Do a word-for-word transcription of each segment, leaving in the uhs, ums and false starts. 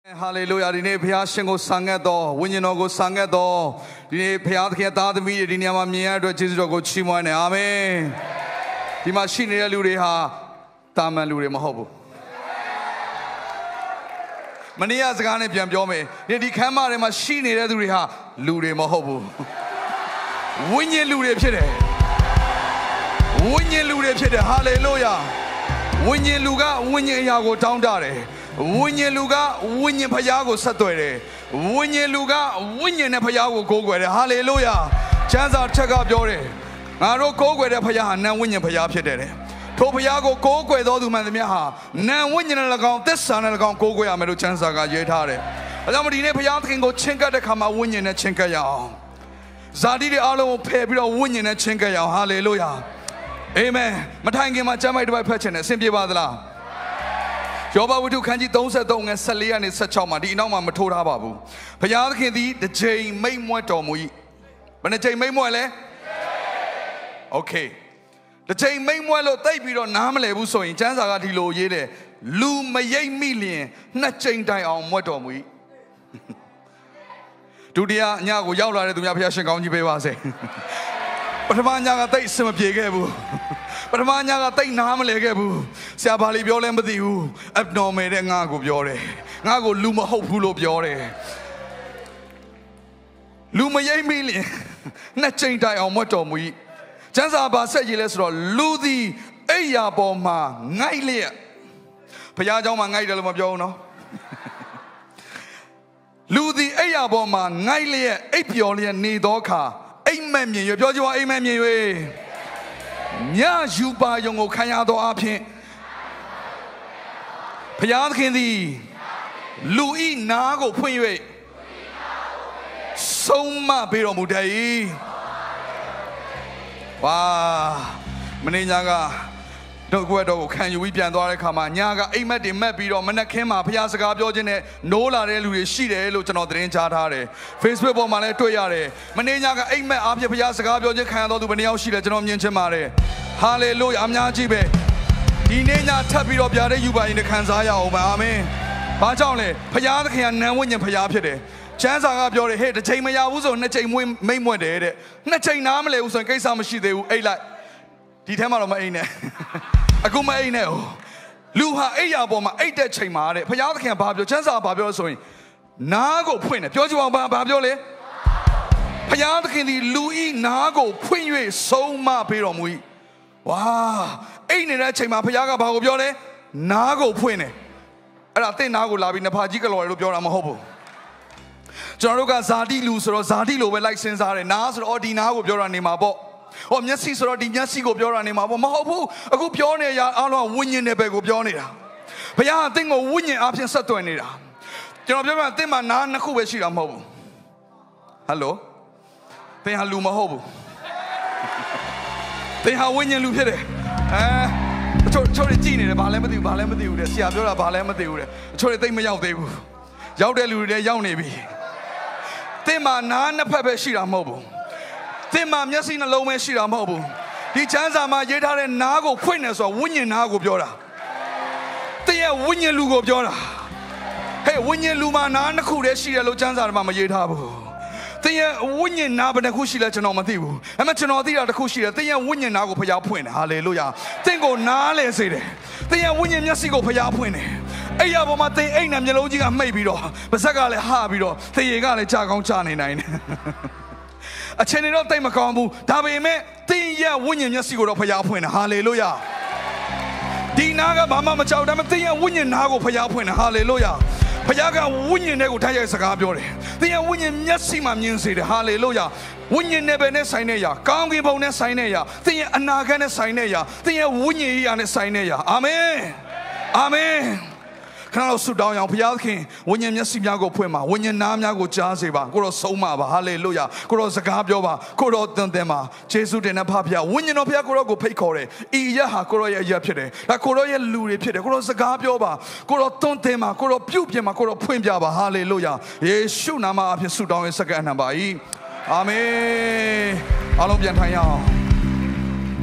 Hallelujah. Dine Pia Shingo Sangato, Wininogo Sangato, Dine Piatka, the media, Dinama Mia, Jizogo Chimone, Amen. The machine Luriha, Tama Luri Mahobu. Mania Zagane Piamjome, the camera machine Luriha, Luri Mahobu. Winnie Luri Pide. Winnie Luri Pide, Hallelujah. Winnie Luga, Winnie Yago down there. Winnie Luga, Winnie Payago Satore, Winnie Luga, Winnie Payago Gogwe, Hallelujah. Chanza check up your day. I wrote Gogwe Payan, now Winnie Payapede. Topiago Gogwe, those who man the Miha, now Winnie Lagon, this son and Lagon Gogwe, Ameru Chanzaga Yetare. Alamadi Payan can go chinka to come out Winnie and Chinka Yao. Zadi Alo Pebro Winnie and Chinka Yao, Hallelujah. Amen. Matangi Machamai to my patron, simply Badla. Joba would do Kanji those that don't and Sally and it's such a madi no mamma told Hababu. Payaki the J may more tomui. But the J may more okay. The J may more lo type on Namale Buso in Chanzagatilo Yede. Lu may million, not chain die on what tomui. Tudia Yago Yala to Yapashan County Bewase. But a man yaga takes some of Yegabu. But a man yaga take Namalegabu. Sabali Biolembadu, abnormal and Nago Biore. Nago Luma Hopulo Biore. Luma Ye million. Not chain die on what on we. Janzaba said you let's roll. Ludi Aya Boma, Nailia. Payajoma Naidal Mabiono. Ludi Aya Boma, Nailia, Apiolian Nidoka. Amen. You judge you amen. Ya Juba Yongo Kayado Api Payakindi Louis Nago Puye Soma Biro Mudai. Wow, Maninaga. Don't go can you weep and Doricama, Yaga, Amet, the Mapiro, Manakema, Piazza Biogene, Nola, Lucy, Luton, Drinchare, Facebook, Manetoyare, Maninaga, Amet, Abia Piazza Biogene, Candle, Benio, she let General Minchamare. Hallelujah, I'm Yajibe. Dinena Tapiro Biade Yuba in the Kanzaya, Amen. Pajole, Payaka and Nawin and Payapede. Chance I have your head, the Chamaya was on the Cham May one day. Nacha Namale was on case I'm she they will like. The Tamara Maine. I go my now. Luha Aya Boma, eight that chamade, Payaka Babio, Chansa Babio sewing. Nago Puin, Jojo Babiole Payaka the Louis Nago Puin, so ma piromui. Wow, ain't in that chama Payaka Babiole, Nago Puine. And I think Nago Labi Napajica or Lubiola Mahobo. Janoga Zadi Lucer or Zadilo were like Sensare, Nas or Dinago Bioranimabo. Oh, Messi or the Yassi go Bjorn, Mahobu, a good Bjorn, I'll win in the bag of Bjornia. But I think of winning option Satuanida. You know, I think my Nana Kuweshira Mobu. Hello? They have Luma Hobu. They have winning Lupere. Eh, Tori Gini, the Balamadu, Balamadu, the Siabura Balamadu, Tori they may out there. Yaudelu, the young navy. They my Nana Pepper Shira Mobu. Timam Yasin alone Shira Mobu. He chanza my Yeta and Nago Quinness or Winnie Nago Biora. They are Winnie Lugo Biora. Hey, Winnie Luma Nana Kude Shira Luchanza Mama Yetabu. They are Winnie Nabana Kushila Chanomatibu. I mentioned all the other Kushila. They are Winnie Nago Payapwin. Hallelujah. They go Nale say they are Winnie Yasigo Payapwin. Ayabomate ain't a melodic maybe, but Sagale Habido. They got a Chagon Chani nine. A channel of time Macambu, Tabime, Tia Winyan Yasigo Payapwin, hallelujah. Dinaga Mama Chow, Damatia Winyan Nago Payapwin, hallelujah. Payaga Winyan Nego Taya Sagabore, Tia Winyan Yasima Music, hallelujah. Winyan Nebene Sineya, Kangi Bone Sineya, Tia Anagana Sineya, Tia Winyan and Sineya, Amen, Amen. Can I sit down, young Pialkin? When you Yasiago Puma, when you Namago Jaziba, Goro Soma, hallelujah, Goro Zagabioba, Goro Dundema, Jesu de Napapia, when you know Piago Paycore, Iyaha, Goroya Yapide, La Goroya Luri Pide, Goro Zagabioba, Goro Tontema, Goro Pupima, Goro Pumbiaba, hallelujah. Yeshu Nama, Sudan is again. Amen. Alobian.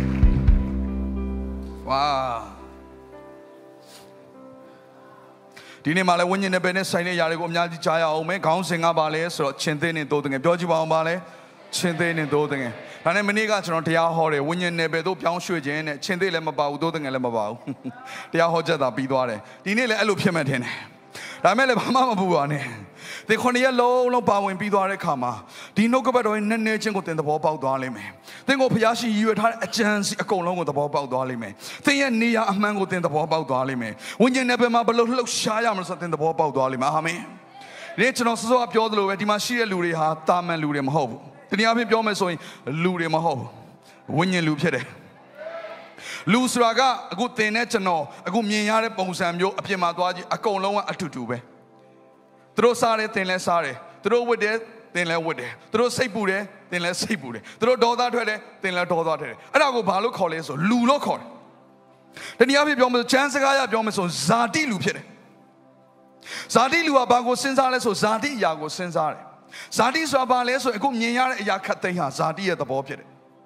Wow. ဒီနေ့မှလည်းဝိညာဉ်နဲ့ပဲနဲ့ဆိုင်တဲ့ຢာတွေကိုအများကြီးကြားရအောင်မယ်ခေါင်းစဉ်ကပါလဲဆိုတော့ချင်းသေးနဲ့တိုးတငယ်ပြောကြည့်ပါအောင်ပါလဲချင်းသေးနဲ့တိုးတငယ်ဒါနဲ့မနေ့ကကျွန်တော်တရားဟောတယ်ဝိညာဉ်နဲ့ပဲတို့ပြောင်းရွှေ့ခြင်းနဲ့ချင်းသေးလည်းမပါဘူးတိုးတငယ်လည်းမပါဘူးတရားဟောချက်သာပြီးသွားတယ်ဒီနေ့လည်းအဲ့လိုဖြစ်မှထင်တယ်ဒါမဲ့လည်းဘာမှမပူပါနဲ့ဒီခုနှစ်ရက်လုံးလုံးပါဝင်ပြီးသွားတဲ့အခါမှာဒီနှုတ်ကပတ်တော်ရဲ့နည်းနည်းချင်းကိုသင်သဘောပေါက်သွားလိမ့်မယ်သင်ကိုဖျားရှိရည်ရွယ်ထားတဲ့အကြံစီအကုန်လုံးကိုသဘောပေါက်သွားလိမ့်မယ်သင်ရဲ့နေရာအမှန်ကိုသင်သဘောပေါက်သွားလိမ့်မယ်ဝိညာဉ်နဲ့ပဲမှာဘလို့လှုပ်ရှားရမလို့ဆိုသင်သဘောပေါက်သွားလိမ့်မယ်အာမင်ဒီကျွန်တော်စောစောပြောသလိုပဲဒီမှာရှိတဲ့လူတွေဟာတာမန်လူတွေမဟုတ်ဘူးတနည်းအားဖြင့်ပြောမယ်ဆိုရင်လူတွေမဟုတ်ဘူးဝိညာဉ်လူဖြစ်တယ်လူဆိုတာကအခုသင်နဲ့ကျွန်တော်အခုမြင်ရတဲ့ပုံစံမျိုးအပြင်မှာသွားကြည့်အကုန်လုံးကအတူတူပဲသူတို့စားတယ်သင်လည်းစားတယ်သူတို့ဝတ်တယ်သင်လည်းဝတ်တယ်သူတို့စိတ်ပူတယ်သင်လည်းစိတ်ပူတယ်သူတို့ဒေါသထွက်တယ်သင်လည်းဒေါသထွက်တယ်အဲ့ဒါကိုဘာလို့ခေါ်လဲဆိုလူလို့ခေါ်တယ်တနည်းအားဖြင့်ပြောမယ်ဆိုချမ်းစကားရပြောမယ်ဆိုဇာတိလူဖြစ်တယ်ဇာတိလူကဘာကိုစဉ်းစားလဲဆိုဇာတိအရာကိုစဉ်းစားတယ်ဇာတိဆိုတာဘာလဲဆိုအခုမြင်ရတဲ့အရာခတ်သိမ်းဟာဇာတိရဲ့သဘောဖြစ်တယ်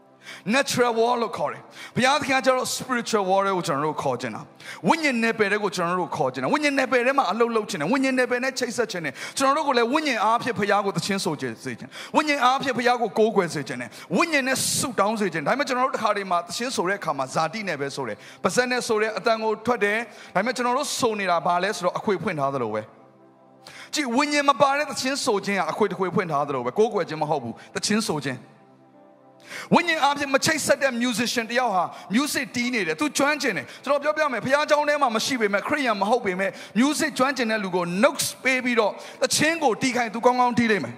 natural war လို့ခေါ်တယ်ဘုရားသခင်ကကျတော့ spiritual war ကိုကျွန်တော်တို့ခေါ်ခြင်းတာဝိညာဉ်နယ်ပယ်တွေကိုကျွန်တော်တို့ခေါ်ခြင်းတာဝိညာဉ်နယ်ပယ်ထဲမှာအလုပ်လုပ်ခြင်းတယ်ဝိညာဉ်နယ်ပယ်နဲ့ချိတ်ဆက်ခြင်းတယ်ကျွန်တော်တို့ကိုလည်းဝိညာဉ်အားဖြင့်ဘုရားကိုသခြင်းဆိုခြင်းစေခြင်းဝိညာဉ်အားဖြင့်ဘုရားကိုကိုးကွယ်စေခြင်းတယ်ဝိညာဉ်နဲ့ဆုတောင်းစေခြင်းဒါပေမဲ့ကျွန်တော်တို့တစ်ခါတည်းမှာသခြင်းဆိုတဲ့အခါမှာဇာတိနဲ့ပဲဆိုတယ်ပါဇက်နဲ့ဆိုတဲ့အတန်ကိုထွက်တယ်ဒါပေမဲ့ကျွန်တော်တို့ဆိုနေတာဘာလဲဆိုတော့အခွေဖွင့်ထားသလိုပဲကြည့်ဝိညာဉ်မပါတဲ့သခြင်းဆိုခြင်းကအခွေတစ်ခွေဖွင့်ထားသလိုပဲကိုးကွယ်ခြင်းမဟုတ်ဘူးသခြင်းဆိုခြင်းဝိညာဉ်အားဖြင့်မချိတ်ဆက်တဲ့ musician တယောက်ဟာ music တီးနေတယ်သူကျွမ်းကျင်တယ်ကျွန်တော်ပြောပြမယ်ဘုရားကျောင်းထဲမှာမရှိပေမဲ့ခရိယန်မဟုတ်ပေမဲ့ music ကျွမ်းကျင်တဲ့လူကို notes ပေးပြီးတော့သခြင်းကိုတီးခိုင်းသူကောင်းကောင်းတီးလိမ့်မယ်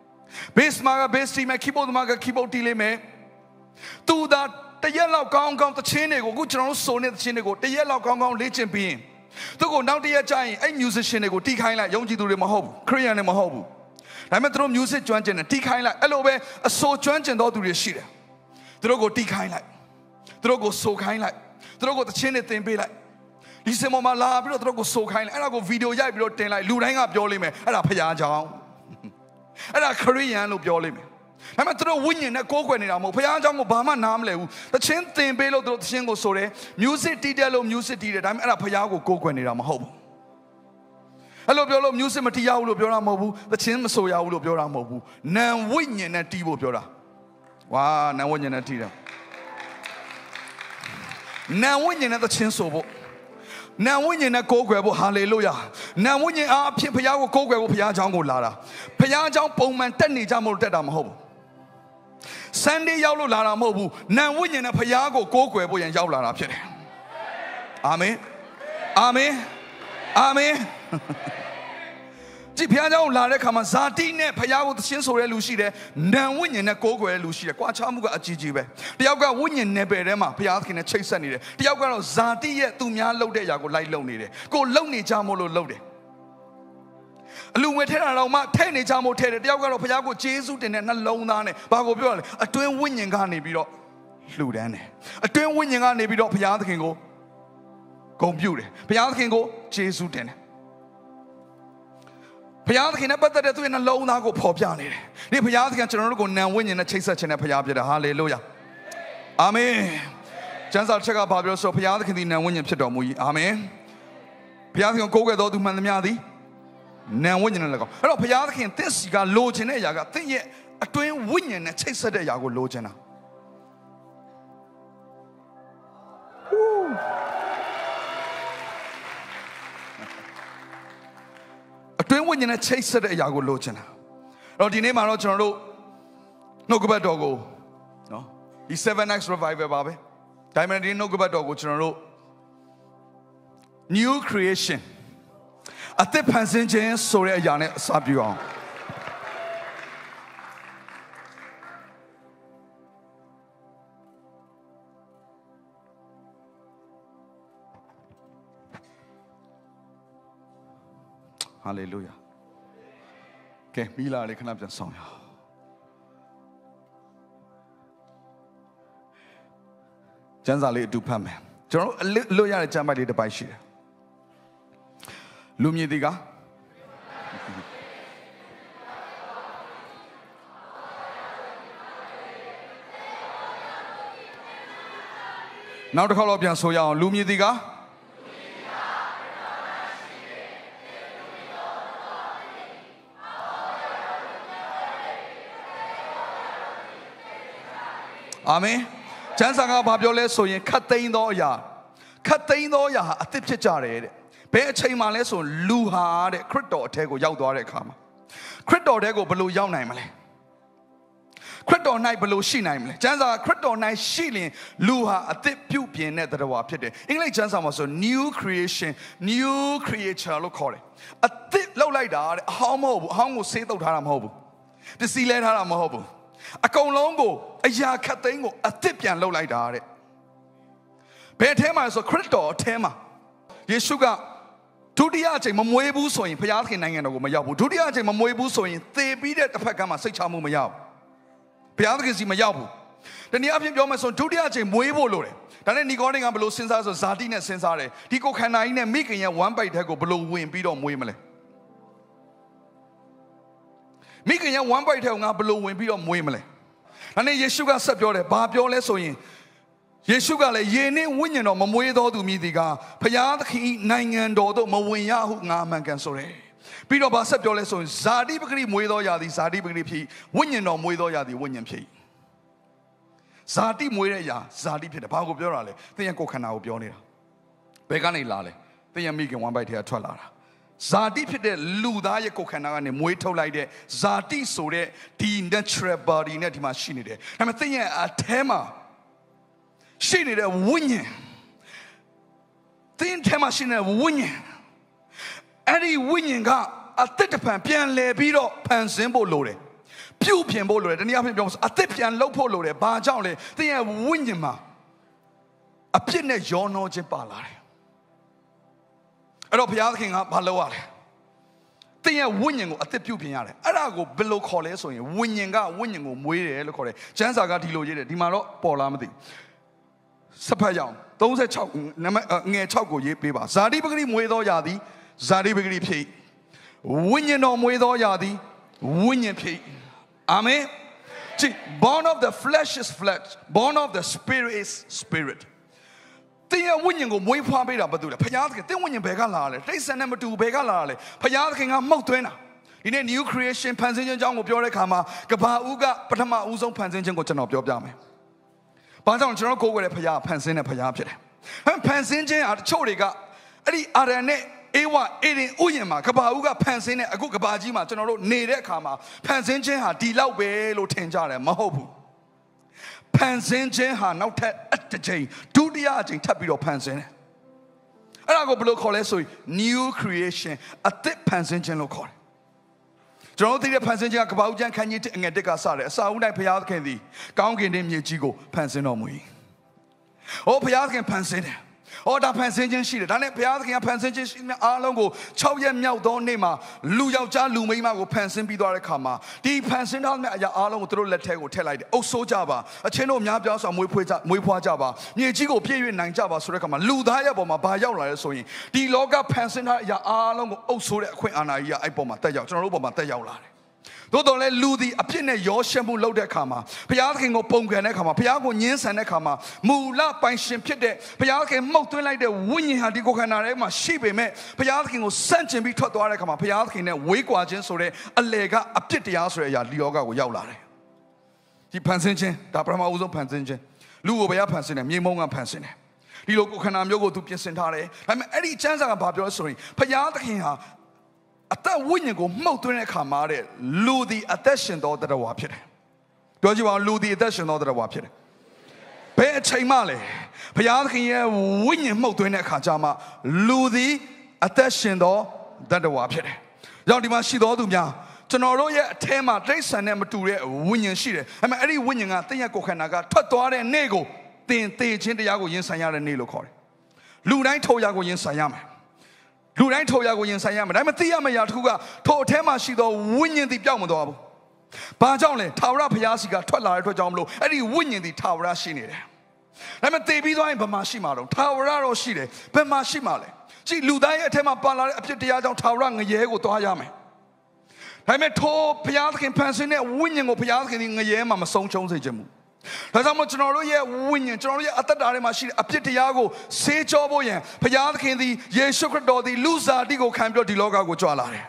bass မှာက bass တီးမယ် keyboard မှာက keyboard တီးလိမ့်မယ်သူသာတရက်လောက်ကောင်းကောင်းသခြင်းတွေကိုအခုကျွန်တော်တို့ဆိုနေတဲ့သခြင်းတွေကိုတရက်လောက်ကောင်းကောင်းလေ့ကျင့်ပြီးရင်သူကိုနောက်တရက်ကျရင်အဲ့ musician တွေကိုတီးခိုင်းလိုက်ယုံကြည်သူတွေမဟုတ်ဘူးခရိယန်တွေမဟုတ်ဘူးဒါပေမဲ့သူတို့ music ကျွမ်းကျင်တယ်တီးခိုင်းလိုက်အဲ့လိုပဲအဆိုကျွမ်းကျင်သောသူတွေရှိတယ်သူတို့ကိုတီးခိုင်းလိုက်သူတို့ကိုဆိုခိုင်းလိုက်သူတို့ကိုသခြင်းတွေသင်ပေးလိုက်ဒီစင်ပေါ်မှာလာပြီးတော့သူတို့ကိုဆိုခိုင်းလိုက်အဲ့ဒါကိုဗီဒီယိုရိုက်ပြီးတော့တင်လိုက်လူတိုင်းကပြောလိမ့်မယ်အဲ့ဒါဖျားကြောင်အဲ့ဒါခရိယန်လို့ပြောလိမ့်မယ်ဒါပေမဲ့သူတို့ဝိညာဉ်နဲ့ကိုးကွယ်နေတာမဟုတ်ဖျားကြောင်ကိုဘာမှနားမလဲဘူးသခြင်းသင်ပေးလို့သူတို့သခြင်းကိုဆိုတယ် music တီးတယ်လို့ music တီးတယ်ဒါပေမဲ့အဲ့ဒါဖျားကိုကိုးကွယ်နေတာမဟုတ်ဘူးအဲ့လိုပြောလို့ music မတီးရဘူးလို့ပြောတာမဟုတ်ဘူးသခြင်းမဆိုရဘူးလို့ပြောတာမဟုတ်ဘူးနာမ်ဝိညာဉ်နဲ့တီးဖို့ပြောတာဝါနာမ်ဝိညာဉ်နဲ့တီးတယ်နာမ်ဝိညာဉ်နဲ့သခြင်းဆိုဖို့နာမ်ဝိညာဉ်နဲ့ကိုးကွယ်ဖို့ဟာလေလုယာနာမ်ဝိညာဉ်အားဖြင့်ဘုရားကိုကိုးကွယ်ဖို့ဘုရားเจ้าကိုလာတာဘုရားเจ้าပုံမှန်တက်နေကြမလို့တက်တာမဟုတ်ဘူး Sunday ရောက်လို့လာတာမဟုတ်ဘူးနာမ်ဝိညာဉ်နဲ့ဘုရားကိုကိုးကွယ်ဖို့ရန်ရောက်လာတာဖြစ်တယ်အာမင်အာမင်အာမင်ဒီဘုရားเจ้าလာတဲ့ခါမှာဇာတိနဲ့ဘုရားကိုသခြင်းဆိုတဲ့လူရှိတယ်။နာမ်ဝိညာဉ်နဲ့ကိုးကွယ်တဲ့လူရှိတယ်။ကွာခြားမှုကအကြီးကြီးပဲ။တယောက်ကဝိညာဉ်နယ်ပယ်ထဲမှာဘုရားသခင်နဲ့ချိတ်ဆက်နေတယ်။တယောက်ကတော့ဇာတိရဲ့သူများလှုပ်တဲ့အရာကိုလိုက်လှုပ်နေတယ်။ကိုလှုပ်နေကြမို့လို့လှုပ်တယ်။အလူငွေထဲတာတော့မှထဲနေကြမို့ထဲတယ်။တယောက်ကတော့ဘုရားကိုကျေးဇူးတင်တဲ့နှလုံးသားနဲ့ဘာကိုပြောရလဲ။အတွင်းဝိညာဉ်ကနေပြီးတော့လှူဒန်းတယ်။အတွင်းဝိညာဉ်ကနေပြီးတော့ဘုရားသခင်ကိုဂုဏ်ပြုတယ်။ဘုရားသခင်ကိုကျေးဇူးတင်တယ်ဘုရားသခင်နဲ့ပတ်သက်တဲ့သူရဲ့နှလုံးသားကိုဖော်ပြနေတယ်။ဒီဘုရားသခင်ကျွန်တော်တို့ကိုနာမ်ဝိညာဉ်နဲ့ချိတ်ဆက်ခြင်းနဲ့ဘုရားပြတယ်။ဟာလေလုယာ။အာမင်။ကျမ်းစာချက်ကဘာပြောဆိုဘုရားသခင်သည်နာမ်ဝိညာဉ်ဖြစ်တော်မူ၏။အာမင်။ဘုရားသခင်ကိုးကွယ်တော်သူမှန်သမျှသည်နာမ်ဝိညာဉ်နဲ့လည်းကောင်း။အဲ့တော့ဘုရားသခင်သင်စီကလိုချင်တဲ့အရာကသင်ရဲ့အတွင်းဝိညာဉ်နဲ့ချိတ်ဆက်တဲ့အရာကိုလိုချင်တာအတွင်းဝိညာဉ်နဲ့ချိတ်ဆက်တဲ့အရာကိုလိုချင်တာအဲ့တော့ဒီနေ့မှာတော့ကျွန်တော်တို့နှုတ်ကပတ်တော်ကိုနော်ဒီ seven acts revival ပါပဲဒါမှမဟုတ်ဒီနှုတ်ကပတ်တော်ကိုကျွန်တော်တို့ new creation အသစ်ဖန်ဆင်းခြင်းဆိုတဲ့အရာနဲ့အစပြုအောင်ဟာလေလုယာကဲမိလာလေခဏပြန်ဆောင်ရအောင်ကျမ်းစာလေးအတူဖတ်မယ်ကျွန်တော်တို့လွတ်ရတဲ့ကျမ်းပိုက်လေးတစ်ပိုက်ရှိတယ်လူမြည်ဒီကနောက်တစ်ခေါက်တော့ပြန်ဆိုရအောင်လူမြည်ဒီကအာမင်ကျမ်းစာကဘာပြောလဲဆိုရင်ခတ်သိမ်းသောအရာခတ်သိမ်းသောအရာဟာအသစ်ဖြစ်ကြတယ်တဲ့ဘယ်အချိန်မှလဲဆိုလူဟာတဲ့ခရစ်တော်အထက်ကိုရောက်သွားတဲ့အခါမှာခရစ်တော်တဲ့ကိုဘယ်လိုရောက်နိုင်မလဲခရစ်တော်၌ဘယ်လိုရှိနိုင်မလဲကျမ်းစာခရစ်တော်၌ရှိရင်လူဟာအသစ်ပြုပြင်တဲ့သတ္တဝါဖြစ်တယ်အင်္ဂလိပ်ကျမ်းစာမှာဆို new creation new creature လို့ခေါ်တယ်အသစ်လောက်လိုက်တာတဲ့အဟောင်းမဟုတ်ဘူးအဟောင်းကိုဆေးတုပ်ထားတာမဟုတ်ဘူးတစီလဲထားတာမဟုတ်ဘူးအကုန်လုံးကိုအရာခတ်သိမ်းကိုအသစ်ပြန်လုပ်လိုက်တာတဲ့ဘယ်ထဲမှာဆိုခရစ်တော်အထဲမှာယေရှုကဒုတိယအချိန်မမွေးဘူးဆိုရင်ဘုရားသခင်နိုင်ငံတော်ကိုမရောက်ဘူးဒုတိယအချိန်မမွေးဘူးဆိုရင်သေပြီးတဲ့တစ်ဖက်ကမှစိတ်ချမှုမရောက်ဘုရားသခင်စီမရောက်ဘူးတနည်းအားဖြင့်ပြောမယ်ဆိုဒုတိယအချိန်မွေးဖို့လိုတယ်ဒါနဲ့နီကောဒင်ကဘယ်လိုစဉ်းစားဆိုဇာတိနဲ့စဉ်းစားတယ်ဒီကိုခန္ဓာကြီးနဲ့မိခင်ရဲ့ဝမ်းပိုက်တဲ့ကိုဘယ်လိုဝင်ပြီးတော့မွေးမလဲမိခင်ရဲ့ဝမ်းပိုက်တဲ့ကိုငါဘယ်လိုဝင်ပြီးတော့မွေးမလဲဒါနဲ့ယေရှုကဆက်ပြောတယ်ဘာပြောလဲဆိုရင်ယေရှုကလည်းယေနဲ့ဝိညာဉ်တော်မမွေးတော်သူမြည်သည်ကဘုရားသခင်နိုင်ငံတော်သို့မဝင်ရဟုငါမှန်ကန်ဆိုတယ်ပြီးတော့ဗာဆက်ပြောလဲဆိုရင်ဇာတိပဂရိမွေးတော်ရာသည်ဇာတိပဂရိဖြစ်ဝိညာဉ်တော်မွေးတော်ရာသည်ဝိညာဉ်ဖြစ်ဇာတိမွေးတဲ့ရာဇာတိဖြစ်တယ်ဘာကိုပြောတာလဲသင်ရဲ့ကိုယ်ခန္ဓာကိုပြောနေတာဘယ်ကနေလာလဲသင်ရဲ့မိခင်ဝမ်းပိုက်ထဲကထွက်လာတာဇာတိဖြစ်တဲ့လူသားရဲ့ကိုယ်ခန္ဓာကနေမွေးထုတ်လိုက်တဲ့ဇာတိဆိုတဲ့ဒီ natural body နဲ့ဒီမှာရှိနေတယ်ဒါပေမဲ့သင်ရဲ့အထဲမှာရှိနေတဲ့ဝိညာဉ်သင်ထဲမှာရှိနေတဲ့ဝိညာဉ်အဲ့ဒီဝိညာဉ်ကအသက်တပံပြန်လဲပြီးတော့ဖန်ဆင်းဖို့လိုတယ်ပြုပြင်ဖို့လိုတယ်တနည်းအားဖြင့်ပြောမစအသက်ပြန်လုပ်ဖို့လိုတယ်ဘာကြောင့်လဲသင်ရဲ့ဝိညာဉ်မှာအပြစ်နဲ့ရောနှောခြင်းပါလာတယ်အဲ့တော့ဘုရားသခင်ကဘာလုပ်ရလဲသင်ရဲ့ဝိညာဉ်ကိုအသက်ပြုပြင်ရတယ်အဲ့ဒါကိုဘယ်လိုခေါ်လဲဆိုရင်ဝိညာဉ်ကဝိညာဉ်ကိုမွေးတယ်လို့ခေါ်တယ်ကျမ်းစာကဒီလိုရေးတယ်ဒီမှာတော့ပေါ်လာမသိစဖတ်ရအောင်36နံပါတ်ငယ်6ကိုရေးပေးပါဇာတိပဂရိမွေးသောယာသည်ဇာတိပဂရိဖြစ်ဝိညာဉ်တော်မွေးသောယာသည်ဝိညာဉ်ဖြစ်အာမင် born of the flesh is flesh born of the spirit is spirit သင်ရဲ့ဝိညာဉ်ကိုမွေးဖွားပေးတာဘာလို့လဲဘုရားသခင်သင်ဝိညာဉ်ဘယ်ကလာလဲတိတ်ဆန်နဲ့မတူဘယ်ကလာလဲဘုရားသခင်ကမှုတ်သွင်းတာဒီနေ့ new creation ဖန်ဆင်းခြင်းအကြောင်းကိုပြောတဲ့အခါမှာကဘာဦးကပထမဦးဆုံးဖန်ဆင်းခြင်းကိုကျွန်တော်ပြောပြမယ်ဘာကြောင့်ကျွန်တော်ကိုယ်ကိုယ်ရဲ့ဘုရားဖန်ဆင်းတဲ့ဘုရားဖြစ်တယ်။ဖန်ဆင်းခြင်းအချို့တွေကအဲ့ဒီအာရန်နဲ့အေဝအေဒင်ဥယျာဉ်မှာကဘာဦးကဖန်ဆင်းတဲ့အခုကဘာကြီးမှာကျွန်တော်တို့နေတဲ့အခါမှာဖန်ဆင်းခြင်းဟာဒီလောက်ပဲလို့ထင်ကြတယ်မဟုတ်ဘူး။ဖန်ဆင်းခြင်းဟာနောက်ထပ်အတစ်ချိန်ဒုတိယအချိန်ထပ်ပြီးတော့ဖန်ဆင်းတယ်။အဲ့ဒါကိုဘယ်လိုခေါ်လဲဆိုရင် new creation အသစ်ဖန်ဆင်းခြင်းလို့ခေါ်တယ်ကျွန်တော်တို့သိတဲ့ဖန်ဆင်းခြင်းကကပ္ပဦးကျမ်းခန်းကြီးအငယ်တစ်ကစတယ်အစာဦး၌ဘုရားသခင်သည်ကောင်းကင်နှင့်မြေကြီးကိုဖန်ဆင်းတော်မူ၏။ဟောဘုရားသခင်ဖန်ဆင်းတယ်။ဟောဒါဖန်ဆင်းခြင်းရှိတယ်။ဒါနဲ့ဘုရားသခင်ကဖန်ဆင်းခြင်းရှိတဲ့အားလုံးကို6ရက်မြောက်သောနေ့မှာလူယောက်ျားလူမိန်းမကိုဖန်ဆင်းပြီးသွားတဲ့အခါမှာဒီဖန်ဆင်းထားတဲ့အရာအားလုံးကိုသူတို့လက်ထဲကိုထည့်လိုက်တယ်။အုပ်ဆိုးကြပါအချင်းတို့များပြောစွာမွေးဖွေးကြမွေးဖွားကြပါမြေကြီးကိုပြည့်၍နိုင်ကြပါဆိုတဲ့အခါမှာလူသားရဲ့ပေါ်မှာဘာရောက်လာလဲဆိုရင်ဒီလောကဖန်ဆင်းထားတဲ့အရာအားလုံးကိုအုပ်ဆိုးတဲ့အခွင့်အာဏာကြီးကအဲ့ပေါ်မှာတက်ရောက်ကျွန်တော်တို့ပေါ်မှာတက်ရောက်လာတယ်သို့တော်လည်းလူသည်အပြစ်နဲ့ရောရှက်မှုလုပ်တဲ့အခါမှာဘုရားသခင်ကိုပုံကန်တဲ့အခါမှာဘုရားကိုညှင်းဆန်တဲ့အခါမှာမူလပိုင်ရှင်ဖြစ်တဲ့ဘုရားသခင်မှုတ်သွင်းလိုက်တဲ့ဝိညာဉ်ဟာဒီကိုယ်ခန္ဓာထဲမှာရှိပေမဲ့ဘုရားသခင်ကိုစန့်ကျင်ပြီးထွက်သွားတဲ့အခါမှာဘုရားသခင်နဲ့ဝေးကွာခြင်းဆိုတဲ့အလေကအပြစ်တရားဆိုတဲ့အရာဒီယောဂကိုရောက်လာတယ်ဒီဖန်ဆင်းခြင်းဒါပထမဦးဆုံးဖန်ဆင်းခြင်းလူကိုဘုရားဖန်ဆင်းတယ်မြေမုံကဖန်ဆင်းတယ်ဒီလိုကိုယ်ခန္ဓာမျိုးကိုသူပြင်ဆင်ထားတယ်ဒါပေမဲ့အဲ့ဒီကျမ်းစာကဘာပြောလဲဆိုရင်ဘုရားသခင်ဟာအသက်ဝိညာဉ်ကိုမှုတ်သွင်းတဲ့အခါမှာတဲ့လူသည်အသက်ရှင်သောတရားဝါဖြစ်တယ်။ပြောကြည့်ပါဦးလူသည်အသက်ရှင်သောတရားဝါဖြစ်တယ်။ဘယ်အချိန်မှလဲဘုရားသခင်ရဲ့ဝိညာဉ်မှုတ်သွင်းတဲ့အခါကျမှလူသည်အသက်ရှင်သောတရားဝါဖြစ်တယ်။ကြောင့်ဒီမှာရှိသောသူများကျွန်တော်တို့ရဲ့အထဲမှာတိရစ္ဆာန်နဲ့မတူတဲ့ဝိညာဉ်ရှိတယ်။အဲ့မဲ့အဲ့ဒီဝိညာဉ်ကသင်ရဲ့ကိုယ်ခန္ဓာကထွက်သွားတဲ့နေ့ကိုသင်သေခြင်းတရားကိုရင်ဆိုင်ရတဲ့နေ့လို့ခေါ်တယ်။လူတိုင်းထိုရာကိုရင်ဆိုင်ရမယ်လူတိုင်းထိုရာကိုရင်ဆိုင်ရမယ်ဒါပေမဲ့သိရမယ့်အရာတစ်ခုကထိုအထဲမှာရှိသောဝိညာဉ်သည်ပြောင်းမသွားဘူး။ဘာကြောင့်လဲထာဝရဘုရားစီကထွက်လာတဲ့အတွက်ကြောင့်မလို့အဲ့ဒီဝိညာဉ်သည်ထာဝရရှိနေတယ်။ဒါပေမဲ့သိပြီးသွားရင်ဘယ်မှာရှိမှာတော့ထာဝရတော့ရှိတယ်ဘယ်မှာရှိမှာလဲ။ကြည့်လူသားရဲ့အထဲမှာပါလာတဲ့အဖြစ်တရားကြောင့်ထာဝရငရဲကိုသွားရမယ်။ဒါပေမဲ့ထိုဘုရားသခင်ဖန်ဆင်းတဲ့ဝိညာဉ်ကိုဘုရားသခင်ဒီငရဲမှာမဆုံးချုံးစေခြင်းဘူး။ဒါကြောင့်မို့ကျွန်တော်တို့ရဲ့ဝိညာဉ်ကျွန်တော်တို့ရဲ့အသက်တာထဲမှာရှိတဲ့အပြစ်တရားကိုဆေးကြောဖို့ရန်ဘုရားသခင်သည်ယေရှုခရစ်တော်သည်လူစားတိကိုခံပြီးဒီလောကကိုကြွလာတယ်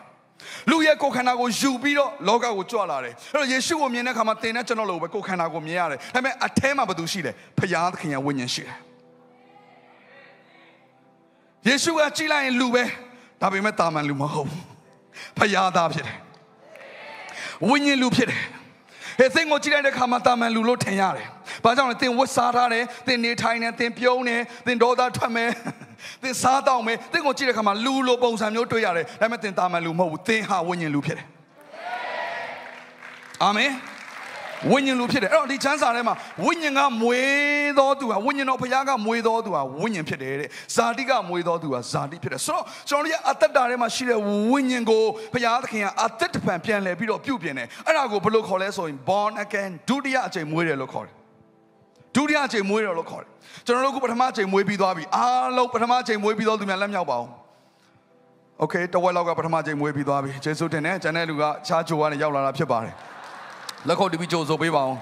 လူရဲ့ကိုယ်ခန္ဓာကိုယူပြီးတော့လောကကိုကြွလာတယ်အဲ့တော့ယေရှုကိုမြင်တဲ့အခါမှာသင်နဲ့ကျွန်တော်လိုပဲကိုယ်ခန္ဓာကိုမြင်ရတယ်ဒါပေမဲ့အထဲမှာဘာသူရှိလဲဖခင်သခင်ရဲ့ဝိညာဉ်ရှိတယ်ယေရှုကကြည့်လိုက်ရင်လူပဲဒါပေမဲ့တာမန်လူမဟုတ်ဘူးဖခင်သားဖြစ်တယ်ဝိညာဉ်လူဖြစ်တယ်ဟဲ့သင်ကိုကြည့်လိုက်တဲ့အခါမှာတာမန်လူလို့ထင်ရတယ်ဘာကြောင့်လဲသင်ဝတ်စားထားတယ်သင်နေထိုင်နေသင်ပြုံးနေသင်ဒေါသထွက်မယ်သင်စားတောင်းမယ်သင်ကိုကြည့်တဲ့အခါမှာလူလိုပုံစံမျိုးတွေ့ရတယ်ဒါပေမဲ့သင်တာမန်လူမဟုတ်ဘူးသင်ဟာဝိညာဉ်လူဖြစ်တယ်အာမင်ဝိညာဉ်လူဖြစ်တယ်အဲ့တော့ဒီချမ်းစာထဲမှာဝိညာဉ်ကမွေးတော်သူဟာဝိညာဉ်တော်ဘုရားကမွေးတော်သူဟာဝိညာဉ်ဖြစ်တယ်တဲ့ဇာတိကမွေးတော်သူဟာဇာတိဖြစ်တယ်ဆိုတော့ကျွန်တော်တို့ရဲ့အသက်တာထဲမှာရှိတဲ့ဝိညာဉ်ကိုဘုရားသခင်ကအသက်တပံပြန်လဲပြီးတော့ပြုပြင်တယ်အဲ့ဒါကိုဘယ်လိုခေါ်လဲဆိုရင် born again ဒုတိယအကြိမ်မွေးတယ်လို့ခေါ်တယ်ဒုတိယအကြိမ်မွေးတယ်လို့ခေါ်တယ်ကျွန်တော်တို့ကပထမအကြိမ်မွေးပြီးသွားပြီအားလုံးပထမအကြိမ်မွေးပြီးတော့သူများလက်မြောက်ပါအောင်โอเคတဝက်လောက်ကပထမအကြိမ်မွေးပြီးသွားပြီယေရှုတင်တယ်ကျန်တဲ့လူကရှားချိုကနေရောက်လာတာဖြစ်ပါတယ်လက်ခုပ်တီးပြီးကြိုဆိုပေးပါအောင်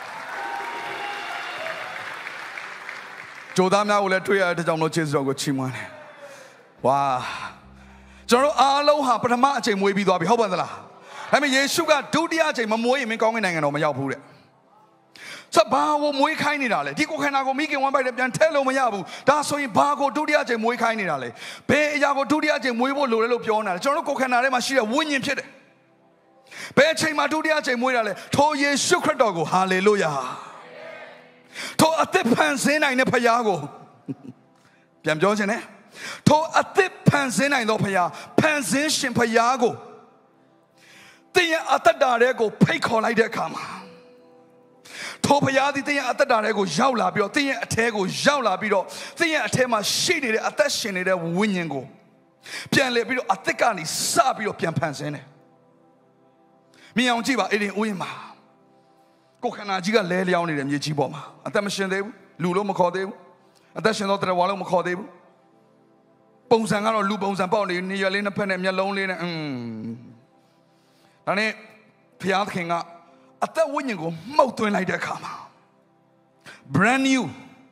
ကြိုသားများကိုလည်းတွေ့ရတဲ့ကြောင့်လို့ယေရှုတော်ကိုချီးမွမ်းတယ်ဝါကျွန်တော်တို့အားလုံးဟာပထမအချိန်မွေးပြီးသွားပြီဟုတ်ပါသလားဒါပေမဲ့ယေရှုကဒုတိယအချိန်မမွေးရင်မင်းကောင်းကင်နိုင်ငံတော်မရောက်ဘူးတဲ့ဆိုဘာကိုမွေးခိုင်းနေတာလဲဒီကိုခန္ဓာကိုမိခင်ဝမ်းပိုက်နဲ့ပြန်ထည့်လို့မရဘူးဒါဆိုရင်ဘာကိုဒုတိယအချိန်မွေးခိုင်းနေတာလဲဘယ်အရာကိုဒုတိယအချိန်မွေးဖို့လိုလဲလို့ပြောနေတာလဲကျွန်တော်တို့ကိုခန္ဓာထဲမှာရှိတဲ့ဝိညာဉ်ဖြစ်တယ်ဘယ်အချိန်မှာဒုတိယအချိန်မွေးတာလဲထိုယေရှုခရစ်တော်ကိုဟာလေလုယာထိုအသက်ဖန်ဆင်းနိုင်တဲ့ဖခင်ကိုပြန်ပြောခြင်းနဲ့ထိုအသက်ဖန်ဆင်းနိုင်သောဖခင်ဖန်ဆင်းရှင်ဖခင်ကိုသင်ရဲ့အသက်တာတွေကိုဖိတ်ခေါ်လိုက်တဲ့အခါမှာထိုဖခင်သည်သင်ရဲ့အသက်တာတွေကိုရောက်လာပြီးတော့သင်ရဲ့အထဲကိုရောက်လာပြီးတော့သင်ရဲ့အထဲမှာရှိနေတဲ့အသက်ရှင်နေတဲ့ဝိညာဉ်ကိုပြန်လဲပြီးတော့အသက်ကနေစပြီးတော့ပြန်ဖန်ဆင်းတယ်မြင်အောင်ကြည့်ပါအဲ့ဒီဥယျာဉ်မှာကိုခန္ဓာကြီးကလဲလျောင်းနေတယ်မြေကြီးပေါ်မှာအသက်မရှင်သေးဘူးလူလို့မခေါ်သေးဘူးအသက်ရှင်တော့တရားဝါလို့မခေါ်သေးဘူးပုံစံကတော့လူပုံစံပေါက်နေနေရလေးနှစ်ဖက်နဲ့မျက်လုံးလေးနဲ့อืมဒါနဲ့ဘုရားသခင်ကအသက်ဝိညာဉ်ကိုမှုတ်သွင်းလိုက်တဲ့အခါမှာ brand new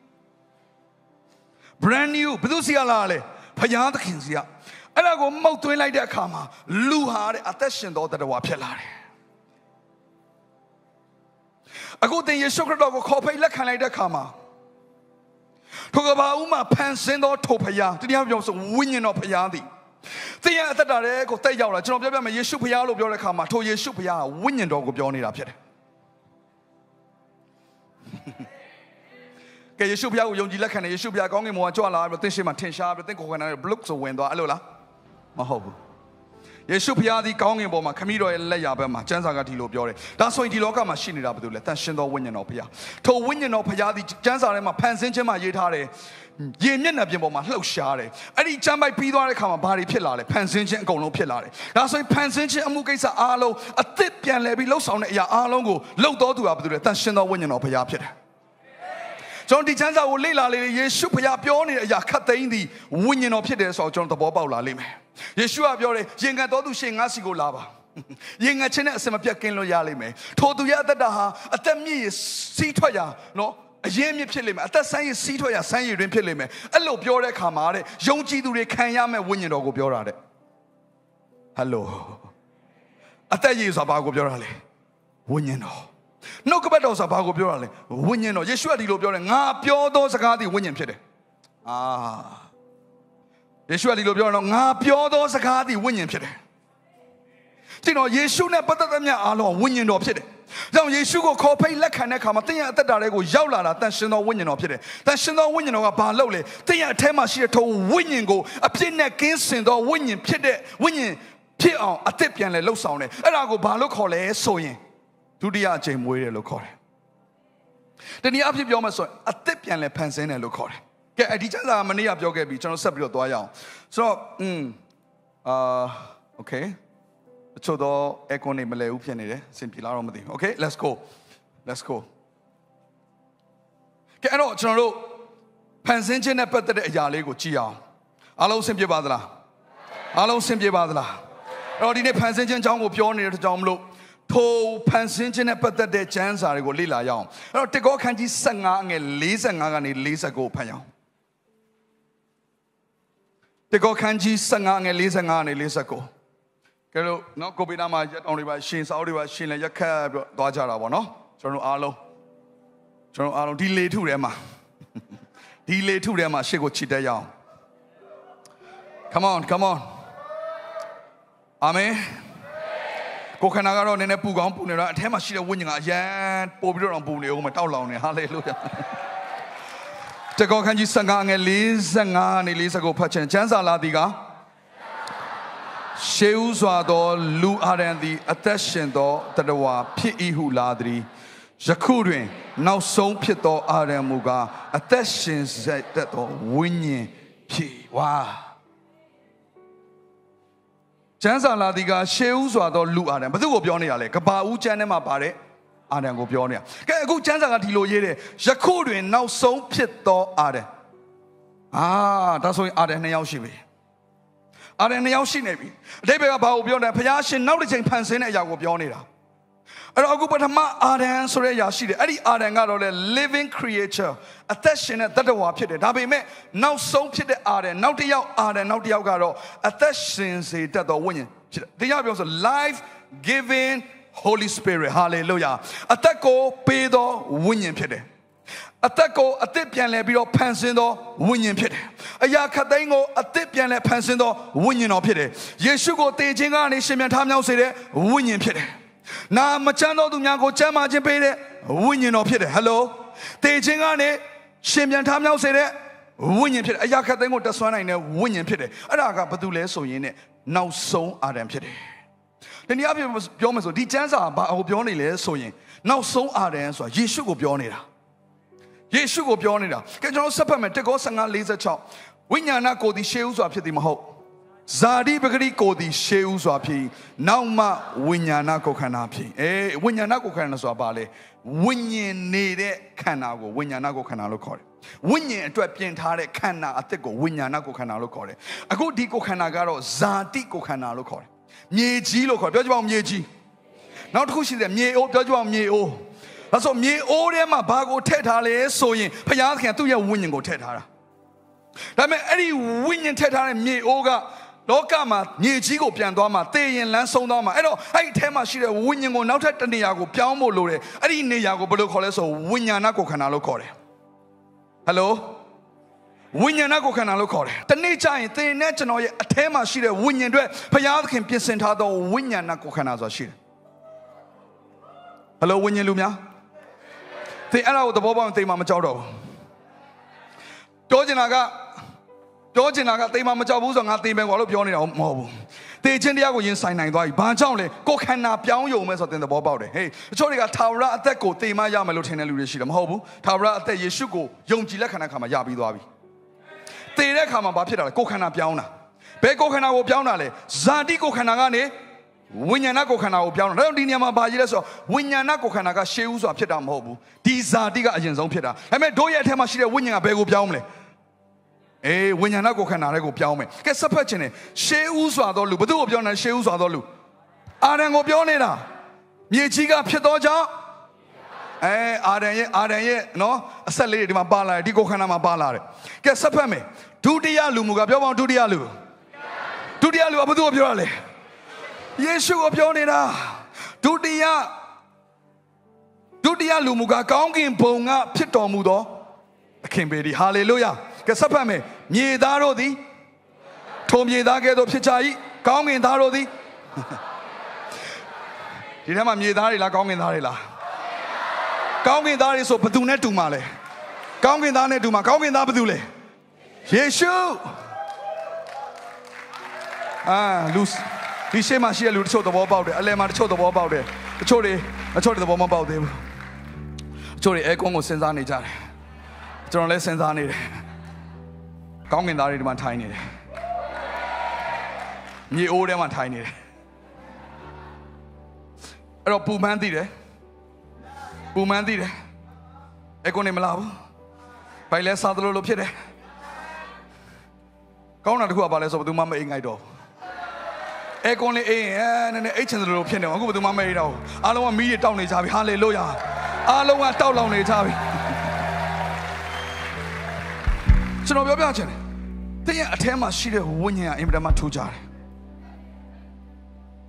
brand new ဘယ်သူစီကလာလဲဘုရားသခင်စီကအဲ့ဒါကိုမှုတ်သွင်းလိုက်တဲ့အခါမှာလူဟာတဲ့အသက်ရှင်သောတရားဝါဖြစ်လာတယ်အခုသင်ယေရှုခရစ်တော်ကိုခေါ်ဖိတ်လက်ခံလိုက်တဲ့အခါမှာထိုကဘာဦးမှာဖန်ဆင်းသောထိုဖခင်တရားပြောဆိုဝိညာဉ်တော်ဖခင်သည်သင်ရဲ့အသက်တာတွေကိုတက်ရောက်လာကျွန်တော်ပြောပြမယ်ယေရှုဖခင်လို့ပြောတဲ့အခါမှာထိုယေရှုဖခင်ကဝိညာဉ်တော်ကိုပြောနေတာဖြစ်တယ်ကဲယေရှုဖခင်ကိုယုံကြည်လက်ခံတယ်ယေရှုဖခင်ကောင်းကင်ဘုံကကြွလာပြီးသင်ရှေ့မှာထင်ရှားပြီးသင်ကိုယ်ခန္ဓာနဲ့ block ဆိုဝင်သွားအဲ့လိုလားမဟုတ်ဘူးယေရှုဖခင်သည်ကောင်းကင်ပေါ်မှာခမည်းတော်ရဲ့လက်ရာဘက်မှာကျမ်းစာကဒီလိုပြောတယ်ဒါဆိုရင်ဒီလောကမှာရှိနေတာဘာလို့လဲတန်ရှင်သောဝိညာဉ်တော်ဖခင်ထိုဝိညာဉ်တော်ဖခင်သည်ကျမ်းစာထဲမှာဖန်ဆင်းခြင်းမှာရေးထားတယ်ရေမျက်နှာပြင်ပေါ်မှာလှုပ်ရှားတယ်အဲ့ဒီကျမ်းပိုက်ပြီးသွားတဲ့အခါမှာဘာတွေဖြစ်လာလဲဖန်ဆင်းခြင်းအကုန်လုံးဖြစ်လာတယ်ဒါဆိုရင်ဖန်ဆင်းခြင်းအမှုကိစ္စအားလုံးအသစ်ပြန်လည်ပြီးလှုပ်ဆောင်တဲ့အရာအားလုံးကိုလှုပ်တော်သူဟာဘာလို့လဲတန်ရှင်သောဝိညာဉ်တော်ဖခင်ဖြစ်တယ်ကျွန်တော်ဒီချမ်းစာကိုလေ့လာလေယေရှုဖခင်ပြောနေတဲ့အရာခတ်သိမ်းသည်ဝိညာဉ်တော်ဖြစ်တယ်ဆိုတော့ကျွန်တော်သဘောပေါက်လာလိမ့်မယ်ယေရှုကပြောတယ်ရင်ခံတော်သူရှင်ငါစီကိုလာပါရင်ငတ်ခြင်းနဲ့အစမပြတ်ကင်းလို့ရလိမ့်မယ်ထိုသူရဲ့အသက်တာဟာအသက်မြင့်ရစီးထွက်ရနော်အရင်မြင့်ဖြစ်လိမ့်မယ်အသက်ဆန်းရစီးထွက်ရဆန်းရည်တွင်ဖြစ်လိမ့်မယ်အဲ့လိုပြောတဲ့အခါမှာတဲ့ယုံကြည်သူတွေခံရမယ့်ဝိညာဉ်တော်ကိုပြောတာတဲ့ဟယ်လိုအသက်ရည်ဆိုတာဘာကိုပြောတာလဲဝိညာဉ်တော်နှုတ်ကပတ်တော်ဆိုတာဘာကိုပြောတာလဲဝိညာဉ်တော်ယေရှုကဒီလိုပြောတယ်ငါပြောသောစကားသည်ဝိညာဉ်ဖြစ်တယ်အာယေရှုကဒီလိုပြောတော့ငါပြောသောစကားသည်ဝိညာဉ်ဖြစ်တယ်ဒီတော့ယေရှုနဲ့ပတ်သက်တဲ့မြတ်အားလုံးဝိညာဉ်တော်ဖြစ်တယ်။ကြောင့်ယေရှုကိုခေါ်ဖိတ်လက်ခံတဲ့အခါမှာသင်ရဲ့အသက်တာတွေကိုရောက်လာတာတန်ရှင်သောဝိညာဉ်တော်ဖြစ်တယ်။တန်ရှင်သောဝိညာဉ်တော်ကဘာလုပ်လဲ။သင်ရဲ့အထဲမှာရှိတဲ့ထိုဝိညာဉ်ကိုအပြစ်နဲ့ကင်းစင်သောဝိညာဉ်ဖြစ်တဲ့ဝိညာဉ်ဖြစ်အောင်အသက်ပြန်လဲလှုပ်ဆောင်တယ်။အဲ့ဒါကိုဘာလို့ခေါ်လဲဆိုရင်ဒုတိယအကြိမ်မွေးတယ်လို့ခေါ်တယ်။တနည်းအားဖြင့်ပြောမှဆိုရင်အသက်ပြန်လဲဖန်ဆင်းတယ်လို့ခေါ်တယ်။ကဲအဒီကျမ်းစာမနေ့ကပြောခဲ့ပြီကျွန်တော်ဆက်ပြီးတော့သွားရအောင်ဆိုတော့อืมအာโอเคချို့တော့အကွန်နေမလဲဘူးဖြစ်နေတယ်စင်ပြေလာတော့မသိဘူး okay let's go let's go ကဲအဲ့တော့ကျွန်တော်တို့ဖန်ဆင်းခြင်းနဲ့ပတ်သက်တဲ့အရာလေးကိုကြည့်အောင်အားလုံးစင်ပြေပါသလားအားလုံးစင်ပြေပါသလားအဲ့တော့ဒီနေ့ဖန်ဆင်းခြင်းအကြောင်းကိုပြောနေတဲ့ကြောင်းမလို့ထိုဖန်ဆင်းခြင်းနဲ့ပတ်သက်တဲ့ကျမ်းစာတွေကိုလေ့လာရအောင်အဲ့တော့တေကောခန်းကြီး၁၅အငယ်၄၅ကနေ၄၉ကိုဖတ်ရအောင်တေကောခန်းကြီး၁၅အငယ်၄၅ကနေ၄၉ကဲလို့နော်ကိုပေနာမှာရက်တောင်တွေပါရှင်စောက်တွေပါရှင်လည်းရက်ခတ်ပြီးသွားကြတာပေါ့နော်ကျွန်တော်အားလုံးကျွန်တော်အားလုံးဒီလေထုထဲမှာဒီလေထုထဲမှာရှေ့ကိုချစ်တဲ့ရအောင် come on come on အာမင်ကိုခန္ဓာကတော့နည်းနည်းပူကောင်းပူနေတော့အထဲမှာရှိတဲ့ဝိညာဉ်ကအရန်ပို့ပြီးတော့ပူနေအောင်မတောက်လောင်နေဟာလေလုယာတကောခန်းကြီး15ငယ်45နေ40ကိုဖတ်ချင်ကျမ်းစာလာသည်ကရှေးဥစွာသောလူအာရန်သည်အသက်ရှင်သောတတဝါဖြစ်၏ဟုလာသည်ယခုတွင်နောက်ဆုံးဖြစ်သောအာရန်မူကားအသက်ရှင်စေတတ်သောဝိညာဉ်ဖြစ်ဝါကျမ်းစာလာသည်ကရှေးဥစွာသောလူအာရန်ဘယ်သူကိုပြောနေတာလဲကဘာဦးကျမ်းထဲမှာပါတဲ့အာရန်ကိုပြောနေတာကဲအခုကျမ်းစာကဒီလိုရေးတယ်ယခုတွင်နောက်ဆုံးဖြစ်သောအာရန်အာဒါဆိုရင်အာရန်နှစ်ယောက်ရှိပြီအာရန်နှစ်ယောက်ရှိနေပြီအတိတ်ဘက်ကဘာကိုပြောလဲဘုရားရှင်နောက်တစ်ချိန်ဖန်ဆင်းတဲ့အရာကိုပြောနေတာအဲ့တော့အခုပထမအာရန်ဆိုတဲ့အရာရှိတယ်အဲ့ဒီအာရန်ကတော့လေ living creature အသက်ရှင်တဲ့တတ္တဝါဖြစ်တယ်ဒါပေမဲ့နောက်ဆုံးဖြစ်တဲ့အာရန်နောက်တစ်ယောက်အာရန်နောက်တစ်ယောက်ကတော့အသက်ရှင်စေတတ်သောဝိညာဉ်ဖြစ်တယ်တရားပြောဆို life giving Holy Spirit hallelujah အသက်ကိုပေးသောဝိညာဉ်ဖြစ်တယ်အသက်ကိုအသက်ပြန်လဲပြီးတော့ဖန်ဆင်းသောဝိညာဉ်ဖြစ်တယ်အရာခတ်သိမ်းကိုအသက်ပြန်လဲဖန်ဆင်းသောဝိညာဉ်တော်ဖြစ်တယ်ယေရှုကိုတည်ခြင်းကနေရှင်ပြန်ထမြောက်စေတဲ့ဝိညာဉ်ဖြစ်တယ်နာမချမ်းသောသူများကိုချမ်းသာခြင်းပေးတဲ့ဝိညာဉ်တော်ဖြစ်တယ်ဟယ်လိုတည်ခြင်းကနေရှင်ပြန်ထမြောက်စေတဲ့ဝိညာဉ်ဖြစ်တယ်အရာခတ်သိမ်းကိုတဆွမ်းနိုင်တဲ့ဝိညာဉ်ဖြစ်တယ်အဲ့ဒါကဘာတူလဲဆိုရင်ねနောက်ဆုံးအာရန်ဖြစ်တယ်ဒီနေ့အပြင်ပြောမယ်ဆိုဒီကျမ်းစာဘာကိုပြောနေလဲဆိုရင်နောက်ဆုံးအာရန်ဆိုတာယေရှုကိုပြောနေတာယေရှုကိုပြောနေတာကဲကျွန်တော်ဆက်ဖတ်မယ်တကော15 46ဝိညာဏကိုသည်ရှေးဥစွာဖြစ်သည်မဟုတ်ဇာတိပဂရိကိုသည်ရှေးဥစွာဖြစ်နောက်မှဝိညာဏကိုခန္ဓာဖြစ်အေးဝိညာဏကိုခန္ဓာဆိုတာဘာလဲဝိညာဉ်နေတဲ့ခန္ဓာကိုဝိညာဏကိုခန္ဓာလို့ခေါ်တယ်ဝိညာဉ်အတွက်ပြင်ထားတဲ့ခန္ဓာအသစ်ကိုဝိညာဏကိုခန္ဓာလို့ခေါ်တယ်အခုဒီကိုခန္ဓာကတော့ဇာတိကိုခန္ဓာလို့ခေါ်တယ်မြေကြီးလို့ခေါ်ပြောကြပါဦးမြေကြီးနောက်တစ်ခုရှိတယ်မြေအိုးပြောကြပါဦးမြေအိုးဒါဆိုမြေအိုးထဲမှာဘာကိုထည့်ထားလဲဆိုရင်ဘုရားသခင်သူ့ရဲ့ဝိညာဉ်ကိုထည့်ထားတာဒါပေမဲ့အဲ့ဒီဝိညာဉ်ထည့်ထားတဲ့မြေအိုးကလောကမှာမြေကြီးကိုပြန်သွားမှာသေရင်လမ်းဆုံးသွားမှာအဲ့တော့အဲ့ဒီထဲမှာရှိတဲ့ဝိညာဉ်ကိုနောက်ထပ်တနေရာကိုပြောင်းဖို့လိုတယ်အဲ့ဒီနေရာကိုဘယ်လိုခေါ်လဲဆိုဝိညာဏကိုခန္ဓာလို့ခေါ်တယ်ဟယ်လိုဝိညာဏကိုခန္ဓာလို့ခေါ်တယ်တနေ့ကျရင်သင်နဲ့ကျွန်တော်ရဲ့အထဲမှာရှိတဲ့ဝိညာဉ်တွေဘုရားသခင်ပြင်ဆင်ထားသောဝိညာဏကိုခန္ဓာဆိုတာရှိတယ်ဟယ်လိုဝိညာဉ်လူများသင်အဲ့ဒါကိုသဘောပေါက်ရင်သိမှမကြောက်တော့ဘူးပြောချင်တာကပြောချင်တာကသိမှမကြောက်ဘူးဆိုတော့ငါသိမယ်ကွာလို့ပြောနေတာမဟုတ်ဘူးသေခြင်းတရားကိုရင်ဆိုင်နိုင်သွားပြီဘာကြောင့်လဲကိုခန္ဓာပြောင်းယုံမဲ့ဆိုတော့သင်သဘောပေါက်တယ်ဟေးအချို့တွေကထာဝရအသက်ကိုသိမှရမယ်လို့ထင်တဲ့လူတွေရှိတယ်မဟုတ်ဘူးထာဝရအသက်ယေရှုကိုယုံကြည်လက်ခံတဲ့အခါမှာရပြီးသွားပြီသေတဲ့အခါမှာဘာဖြစ်တာလဲကိုခန္ဓာပြောင်းတာဘယ်ကိုခန္ဓာကိုပြောင်းတာလဲဇာတိကိုခန္ဓာကနေဝိညာဏကိုခန္ဓာကိုပြောင်းတာဒါကြောင့်ဒီနေရာမှာဘာကြီးလဲဆိုတော့ဝိညာဏကိုခန္ဓာကရှေးဥစွာဖြစ်တာမဟုတ်ဘူးဒီဇာတိကအရင်ဆုံးဖြစ်တာဒါပေမဲ့တို့ရဲ့အထက်မှာရှိတဲ့ဝိညာဉ်ကဘယ်ကိုပြောင်းမလဲအေးဝိညာဏကိုခန္ဓာလေးကိုပြောင်းမယ်ကဲဆက်ဖက်ခြင်းနဲ့ရှေးဥစွာသောလူဘယ်သူကိုပြောနေရှေးဥစွာသောလူအာရန်ကိုပြောနေတာမြေကြီးကဖြစ်သောကြောင့်အဲအာရန်ရဲ့အာရန်ရဲ့နော်အဆက်လေးတွေဒီမှာပါလာတယ်ဒီကိုခန္ဓာမှာပါလာတယ်ကဲဆက်ဖက်မယ်ဒုတိယလူမူကပြောပါအောင်ဒုတိယလူဒုတိယလူကဘယ်သူကိုပြောရလဲယေရှုကိုပြောနေတာဒုတိယဒုတိယလူမူကကောင်းကင်ဘုံကဖြစ်တော်မူသောသခင်ပေဒီဟာလေလုယာကဲဆက်ဖတ်မယ်မြေသားတို့သည်ထိုမြေသားကဲ့သို့ဖြစ်ကြ၏ကောင်းကင်သားတို့သည်ဒီထဲမှာမြေသားတွေလားကောင်းကင်သားတွေလားကောင်းကင်သားတွေဆိုဘယ်သူနဲ့တူမှာလဲကောင်းကင်သားနဲ့တူမှာကောင်းကင်သားဘယ်သူလဲယေရှုအာလူဒီရှေ့မှာရှိတဲ့လူတချို့သဘောပေါက်တယ်အလယ်မှာတချို့သဘောပေါက်တယ်တချို့တွေတချို့တွေသဘောမပေါက်သေးဘူးတချို့တွေအဲကွန်းကိုစဉ်းစားနေကြတယ်ကျွန်တော်လည်းစဉ်းစားနေတယ်ကောင်းကင်သားတွေဒီမှာထိုင်နေတယ်မြေအိုးထဲမှာထိုင်နေတယ်အဲ့တော့ပူမန်းသိတယ်ပူမန်းသိတယ်အဲကွန်းနေမလားဘူးဘိုင်လဲစားသလိုလိုဖြစ်တယ်ကောင်းတာတခုကဘာလဲဆိုဘယ်သူမှမအိမ်ငိုက်တော့အဲကွန်လေးအေးအဲနည်းနည်းအိတ်ချင်တယ်လို့ဖြစ်နေအခုဘယ်သူမှမအိတ်တော့အားလုံးကမီးတွေတောက်နေကြပြီဟာလေလုယာအားလုံးကတောက်လောင်နေကြပြီကျွန်တော်ပြောပြချင်တယ်သင်ရဲ့အထဲမှာရှိတဲ့ဝိညာဉ်ကအင်မတန်မှထူးခြားတယ်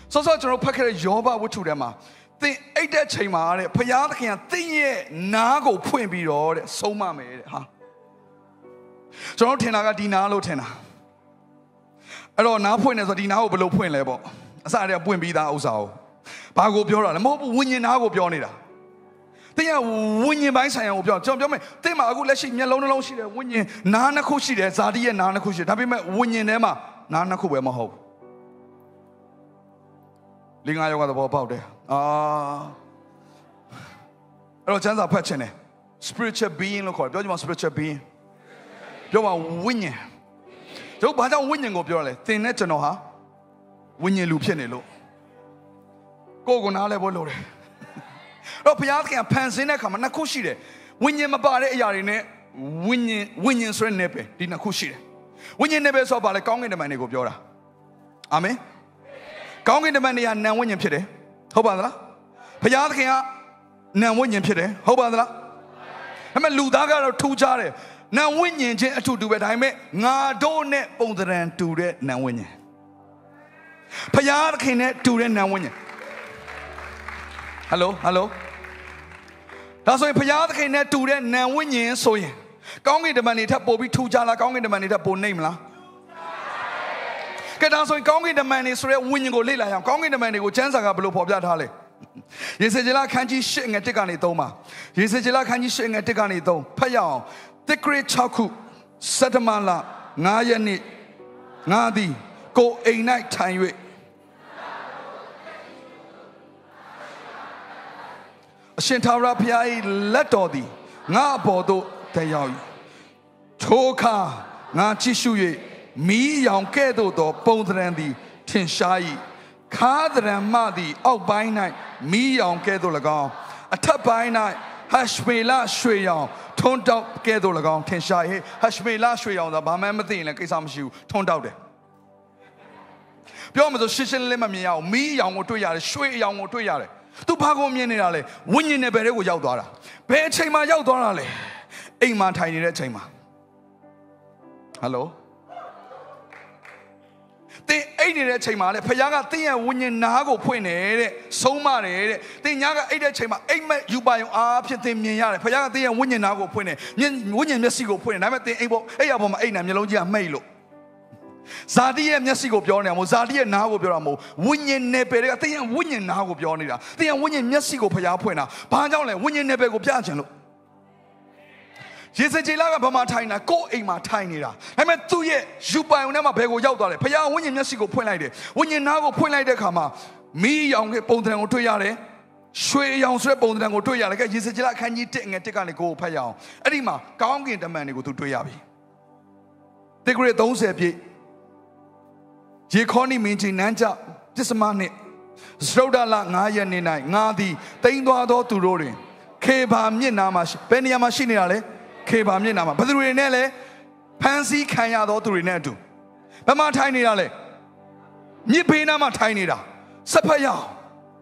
စောစောကျွန်တော်ဖတ်ခဲ့တဲ့ယောဘဝတ္ထုထဲမှာသင်အိတ်တဲ့ချိန်မှာတဲ့ဘုရားသခင်ကသင်ရဲ့နားကိုဖွင့်ပြီးတော့တဲ့ဆုံးမမယ်တဲ့ဟာကျွန်တော်ထင်တာကဒီနားလို့ထင်တာအဲ့တော့နားဖွင့်နေဆိုဒီနားကိုဘယ်လိုဖွင့်လဲပေါ့အစတည်းကပွင့်ပြီးသားဥစ္စာကိုဘာကိုပြောတာလဲမဟုတ်ဘူးဝိညာဉ်နားကိုပြောနေတာသင်ကဝိညာဉ်ပိုင်းဆိုင်ရာကိုပြောကျွန်တော်ပြောမယ်သင်မှာအခုလက်ရှိမျက်လုံးနှလုံးရှိတယ်ဝိညာဉ်နားနှစ်ခုရှိတယ်ဇာတိရဲ့နားနှစ်ခုရှိတယ်ဒါပေမဲ့ဝိညာဉ်ထဲမှာနားနှစ်ခုပဲမဟုတ်ဘူးလင်းငါယောဂသဘောပေါက်တယ်အာအဲ့တော့ကျမ်းစာဖတ်ခြင်းတယ် spiritual being လို့ခေါ်တယ်ပြောကြည့်ပါ spiritual being ပြောပါဝိညာဉ်တို့ဘာကြောင့်ဝိညာဉ်ကိုပြောလဲသင်နဲ့ကျွန်တော်ဟာဝိညာဉ်လူဖြစ်နေလို့ကိုယ်ကနားလဲဖို့လိုတယ်တော့ဘုရားသခင်ဖန်ဆင်းတဲ့အခါမှာနှစ်ခုရှိတယ်ဝိညာဉ်မပါတဲ့အရာတွေနဲ့ဝိညာဉ်ဝိညာဉ်ဆိုတဲ့နယ်ပယ်ဒီနှစ်ခုရှိတယ်ဝိညာဉ်နယ်ပယ်ဆိုတော့ဘာလဲကောင်းကင်တမန်တွေကိုပြောတာအာမင်ကောင်းကင်တမန်တွေကနံဝိညာဉ်ဖြစ်တယ်ဟုတ်ပါသလားဘုရားသခင်ကနံဝိညာဉ်ဖြစ်တယ်ဟုတ်ပါသလားဒါပေမဲ့လူသားကတော့ထူးခြားတယ်နံဝိညာဉ်ချင်းအထူတူပဲဒါပေမဲ့ငါတို့နဲ့ပုံသဏ္ဍာန်တူတဲ့နံဝိညာဉ်ဘုရားသခင်နဲ့တူတဲ့နံဝိညာဉ်ဟယ်လိုဟယ်လိုဒါဆိုရင်ဘုရားသခင်နဲ့တူတဲ့နံဝိညာဉ်ဆိုရင်ကောင်းကင်တမန်တွေထပ်ပို့ပြီးထူကြလားကောင်းကင်တမန်တွေထပ်ပို့နေမလားကဲဒါဆိုရင်ကောင်းကင်တမန်တွေဆိုတဲ့ဝိညာဉ်ကိုလေ့လာရအောင်ကောင်းကင်တမန်တွေကိုကျမ်းစာကဘယ်လိုဖော်ပြထားလဲယေဇေကျေလခန်းကြီး၈ငွေတစ်ကနေသုံးပါယေဇေကျေလခန်းကြီး၈ငွေတစ်ကနေသုံးဖတ်ရအောင်သက္ကရာ၆ခုစတ္တမလ၅ရက်နေ့ငါသည်ကိုအိမ်၌ထိုင်၍အရှင်ထာဝရဘုရား၏လက်တော်သည်ငါအပေါ်သို့တက်ရောက်၏ထိုအခါငါကြည့်ရှု၍မီးရောင်ကဲ့သို့သောပုံသဏ္ဍာန်သည်ထင်ရှား၏ခါးသဏ္ဍာန်မှသည်အောက်ပိုင်း၌မီးရောင်ကဲ့သို့၎င်းအထက်ပိုင်း၌ဟရှမေလရွှေရောင်ထွန်းတောက်ကဲ့သို့၎င်းထင်ရှား၏ဟရှမေလရွှေရောင်ဆိုတာဘာမှမသိရင်လည်းကိစ္စမရှိဘူးထွန်းတောက်တယ်ပြောမှဆိုရှင်းရှင်းလင်းလင်းမမြင်ရအောင်မီးရောင်ကိုတွေ့ရတယ်ရွှေရောင်ကိုတွေ့ရတယ်သူဘာကိုမြင်နေတာလဲဝိညာဉ်နယ်ပယ်တွေကိုရောက်သွားတာဘယ်အချိန်မှရောက်သွားတာလဲအိမ်မှာထိုင်နေတဲ့အချိန်မှာဟယ်လိုသင်အိတ်နေတဲ့အချိန်မှာလေဖခင်ကသင်ရဲ့ဝိညာဉ်နားကိုဖွင့်နေတဲ့ဆုံးမတယ်တဲ့သင်ညာကအိတ်တဲ့အချိန်မှာအိတ်မက်ယူပါယုံအားဖြင့်သင်မြင်ရတယ်ဖခင်ကသင်ရဲ့ဝိညာဉ်နားကိုဖွင့်နေမြင်ဝိညာဉ်မျက်စိကိုဖွင့်နေဒါပေမဲ့သင်အိတ်ပေါ်အိတ်ရပေါ်မှာအိတ်နာမျက်လုံးကြီးကမှိတ်လို့ဇာတိရဲ့မျက်စိကိုပြောနေတာမဟုတ်ဇာတိရဲ့နားကိုပြောတာမဟုတ်ဝိညာဉ်နယ်ပယ်တွေကသင်ရဲ့ဝိညာဉ်နားကိုပြောနေတာသင်ရဲ့ဝိညာဉ်မျက်စိကိုဖခင်ဖွင့်တာဘာကြောင့်လဲဝိညာဉ်နယ်ပယ်ကိုပြချင်လို့ယေဇေကျေလကဘာမှထိုင်တာကိုယ်အိမ်မှာထိုင်နေတာဒါပေမဲ့သူ့ရဲ့ယူပိုင်ုံထဲမှာဘယ်ကိုရောက်သွားလဲဖခင်ဝိညာဉ်မျက်စိကိုဖွင့်လိုက်တယ်ဝိညာဉ်နားကိုဖွင့်လိုက်တဲ့အခါမှာမီးရောင်တဲ့ပုံသဏ္ဍာန်ကိုတွေ့ရတယ်ရွှေရောင်ဆိုတဲ့ပုံသဏ္ဍာန်ကိုတွေ့ရတယ်ကဲယေဇေကျေလအခန်းကြီး၁ငယ်၁ကနေကိုယ်ကိုဖတ်ရအောင်အဲ့ဒီမှာကောင်းကင်တမန်တွေကိုသူတွေ့ရပြီသက္ကရာ၃၀ပြည့်ယေခေါနိမင်းကြီးနန်းကြပစ္စမနှင့်စရုဒ္ဒလ၅ရက်နေ့၌ငါသည်တိမ်သွားသောသူတို့တွင်ခေဘာမြစ်နာမှာဘယ်နေရာမှာရှိနေတာလဲခေဘာမြစ်နာမှာဘယ်သူတွေနဲ့လဲဖန်စီခံရသောသူတွေနဲ့အတူဘယ်မှာထိုင်နေတာလဲမြစ်ဘေးနားမှာထိုင်နေတာစက်ဖက်ရအောင်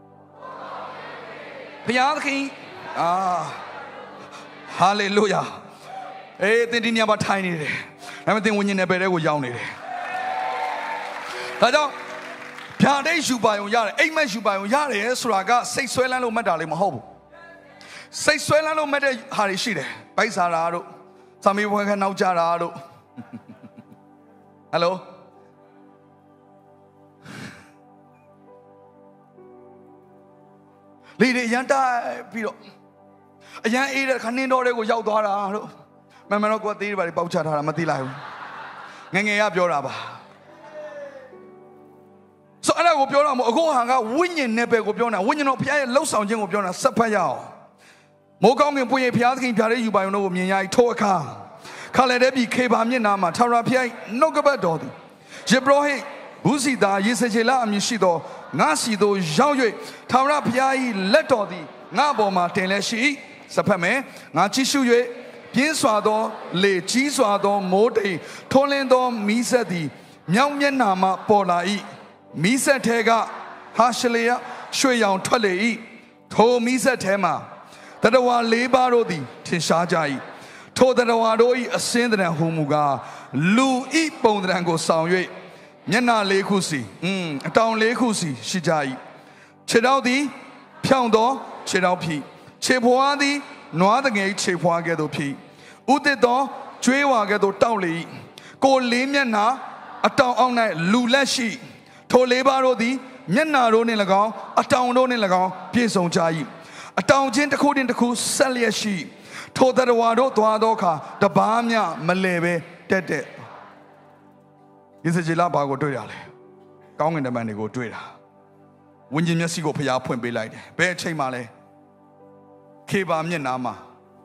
ဘုရားသခင်အာဟာလေလုယာအေးသင်ဒီနေရာမှာထိုင်နေတယ်ဒါပေမဲ့သင်ဝိညာဉ်နယ်ပယ်တွေကိုရောက်နေတယ်ဒါကြောင့်ဗျာဒိတ်ယူပါယုံရတယ်အိမ်မက်ယူပါယုံရတယ်ဆိုတာကစိတ်ဆွဲလန်းလို့မှတ်တာလည်းမဟုတ်ဘူးစိတ်ဆွဲလန်းလို့မှတ်တဲ့ဟာတွေရှိတယ်ဗိုက်စားတာတို့သာမီးဘွယ်ခနောက်ကြတာတို့ဟယ်လိုလေတွေရန်တိုက်ပြီးတော့အရန်အေးတဲ့ခဏင်းတော်တွေကိုရောက်သွားတာတို့မမတော့ကိုယ်သေးတွေပါပေါက်ချထားတာမသိလိုက်ဘူးငငယ်ကပြောတာပါဆိုအဲ့ဒါကိုပြောတာမဟုတ်အခုဟာကဝိညာဉ်နယ်ပယ်ကိုပြောနေတာဝိညာဉ်တော်ဘုရားရဲ့လှုပ်ဆောင်ခြင်းကိုပြောနေတာစက်ဖတ်ရအောင်မိုးကောင်းကင်ပွင့်ရဘုရားသခင်ပြားတဲ့ယူပါယုံတို့ကိုမြင်ရ၏ထိုအခါခါလေတဲ့ပြည်ခေဘာမျက်နာမှာထာဝရဘုရားနှုတ်ကပတ်တော်သည်ယေဘရဟိဘူးစီသားယေဇေကျေလအမည်ရှိသောငါစီသို့ရောက်၍ထာဝရဘုရား၏လက်တော်သည်ငါပေါ်မှာတင်လဲရှိ၏စဖတ်မယ်ငါကြည့်ရှု၍ပြင်းစွာသောလေကြီးစွာသောမိုးတိမ်ထွန်းလင်းသောမီးဆက်သည်မြောက်မျက်နာမှပေါ်လာ၏မီးဆက်ထဲကဟာရှလေယရွှေရောင်ထွက်လေ၏ထိုမီးဆက်ထဲမှာတတဝါလေးပါးတို့သည်ထင်ရှားကြ၏ထိုတတဝါတို့၏အစင်းတံဟူမူကားလူဤပုံတံကိုဆောင်၍မျက်နှာလေးခုစီอืมအတောင်လေးခုစီရှိကြ၏ခြေထောက်သည်ဖြောင့်သောခြေထောက်ဖြစ်ခြေဖွားသည်နွားတငယ်ခြေဖွားကဲ့သို့ဖြစ်ဥဒစ်သောကျွေးဝါကဲ့သို့တောက်လေ၏ကိုလေးမျက်နှာအတောင်အောက်၌လူလက်ရှိထိုလေးပါးတို့သည်မျက်နှာတို့နှင့်၎င်းအတောင်တို့နှင့်၎င်းပြည့်စုံကြ၏အတောင်ချင်းတစ်ခုနှင့်တစ်ခုဆက်လျက်ရှိထိုတရဝါတို့သွားသောအခါတပားမြမလဲပဲတက်တက်ယေဇကျေလဘာကိုတွေ့ရလဲကောင်းကင်တမန်တွေကိုတွေ့တာဝိညာဉ်မျက်စိကိုဖျားဖွင့်ပေးလိုက်တယ်ဘယ်အချိန်မှလဲခေပါမျက်နှာမှာ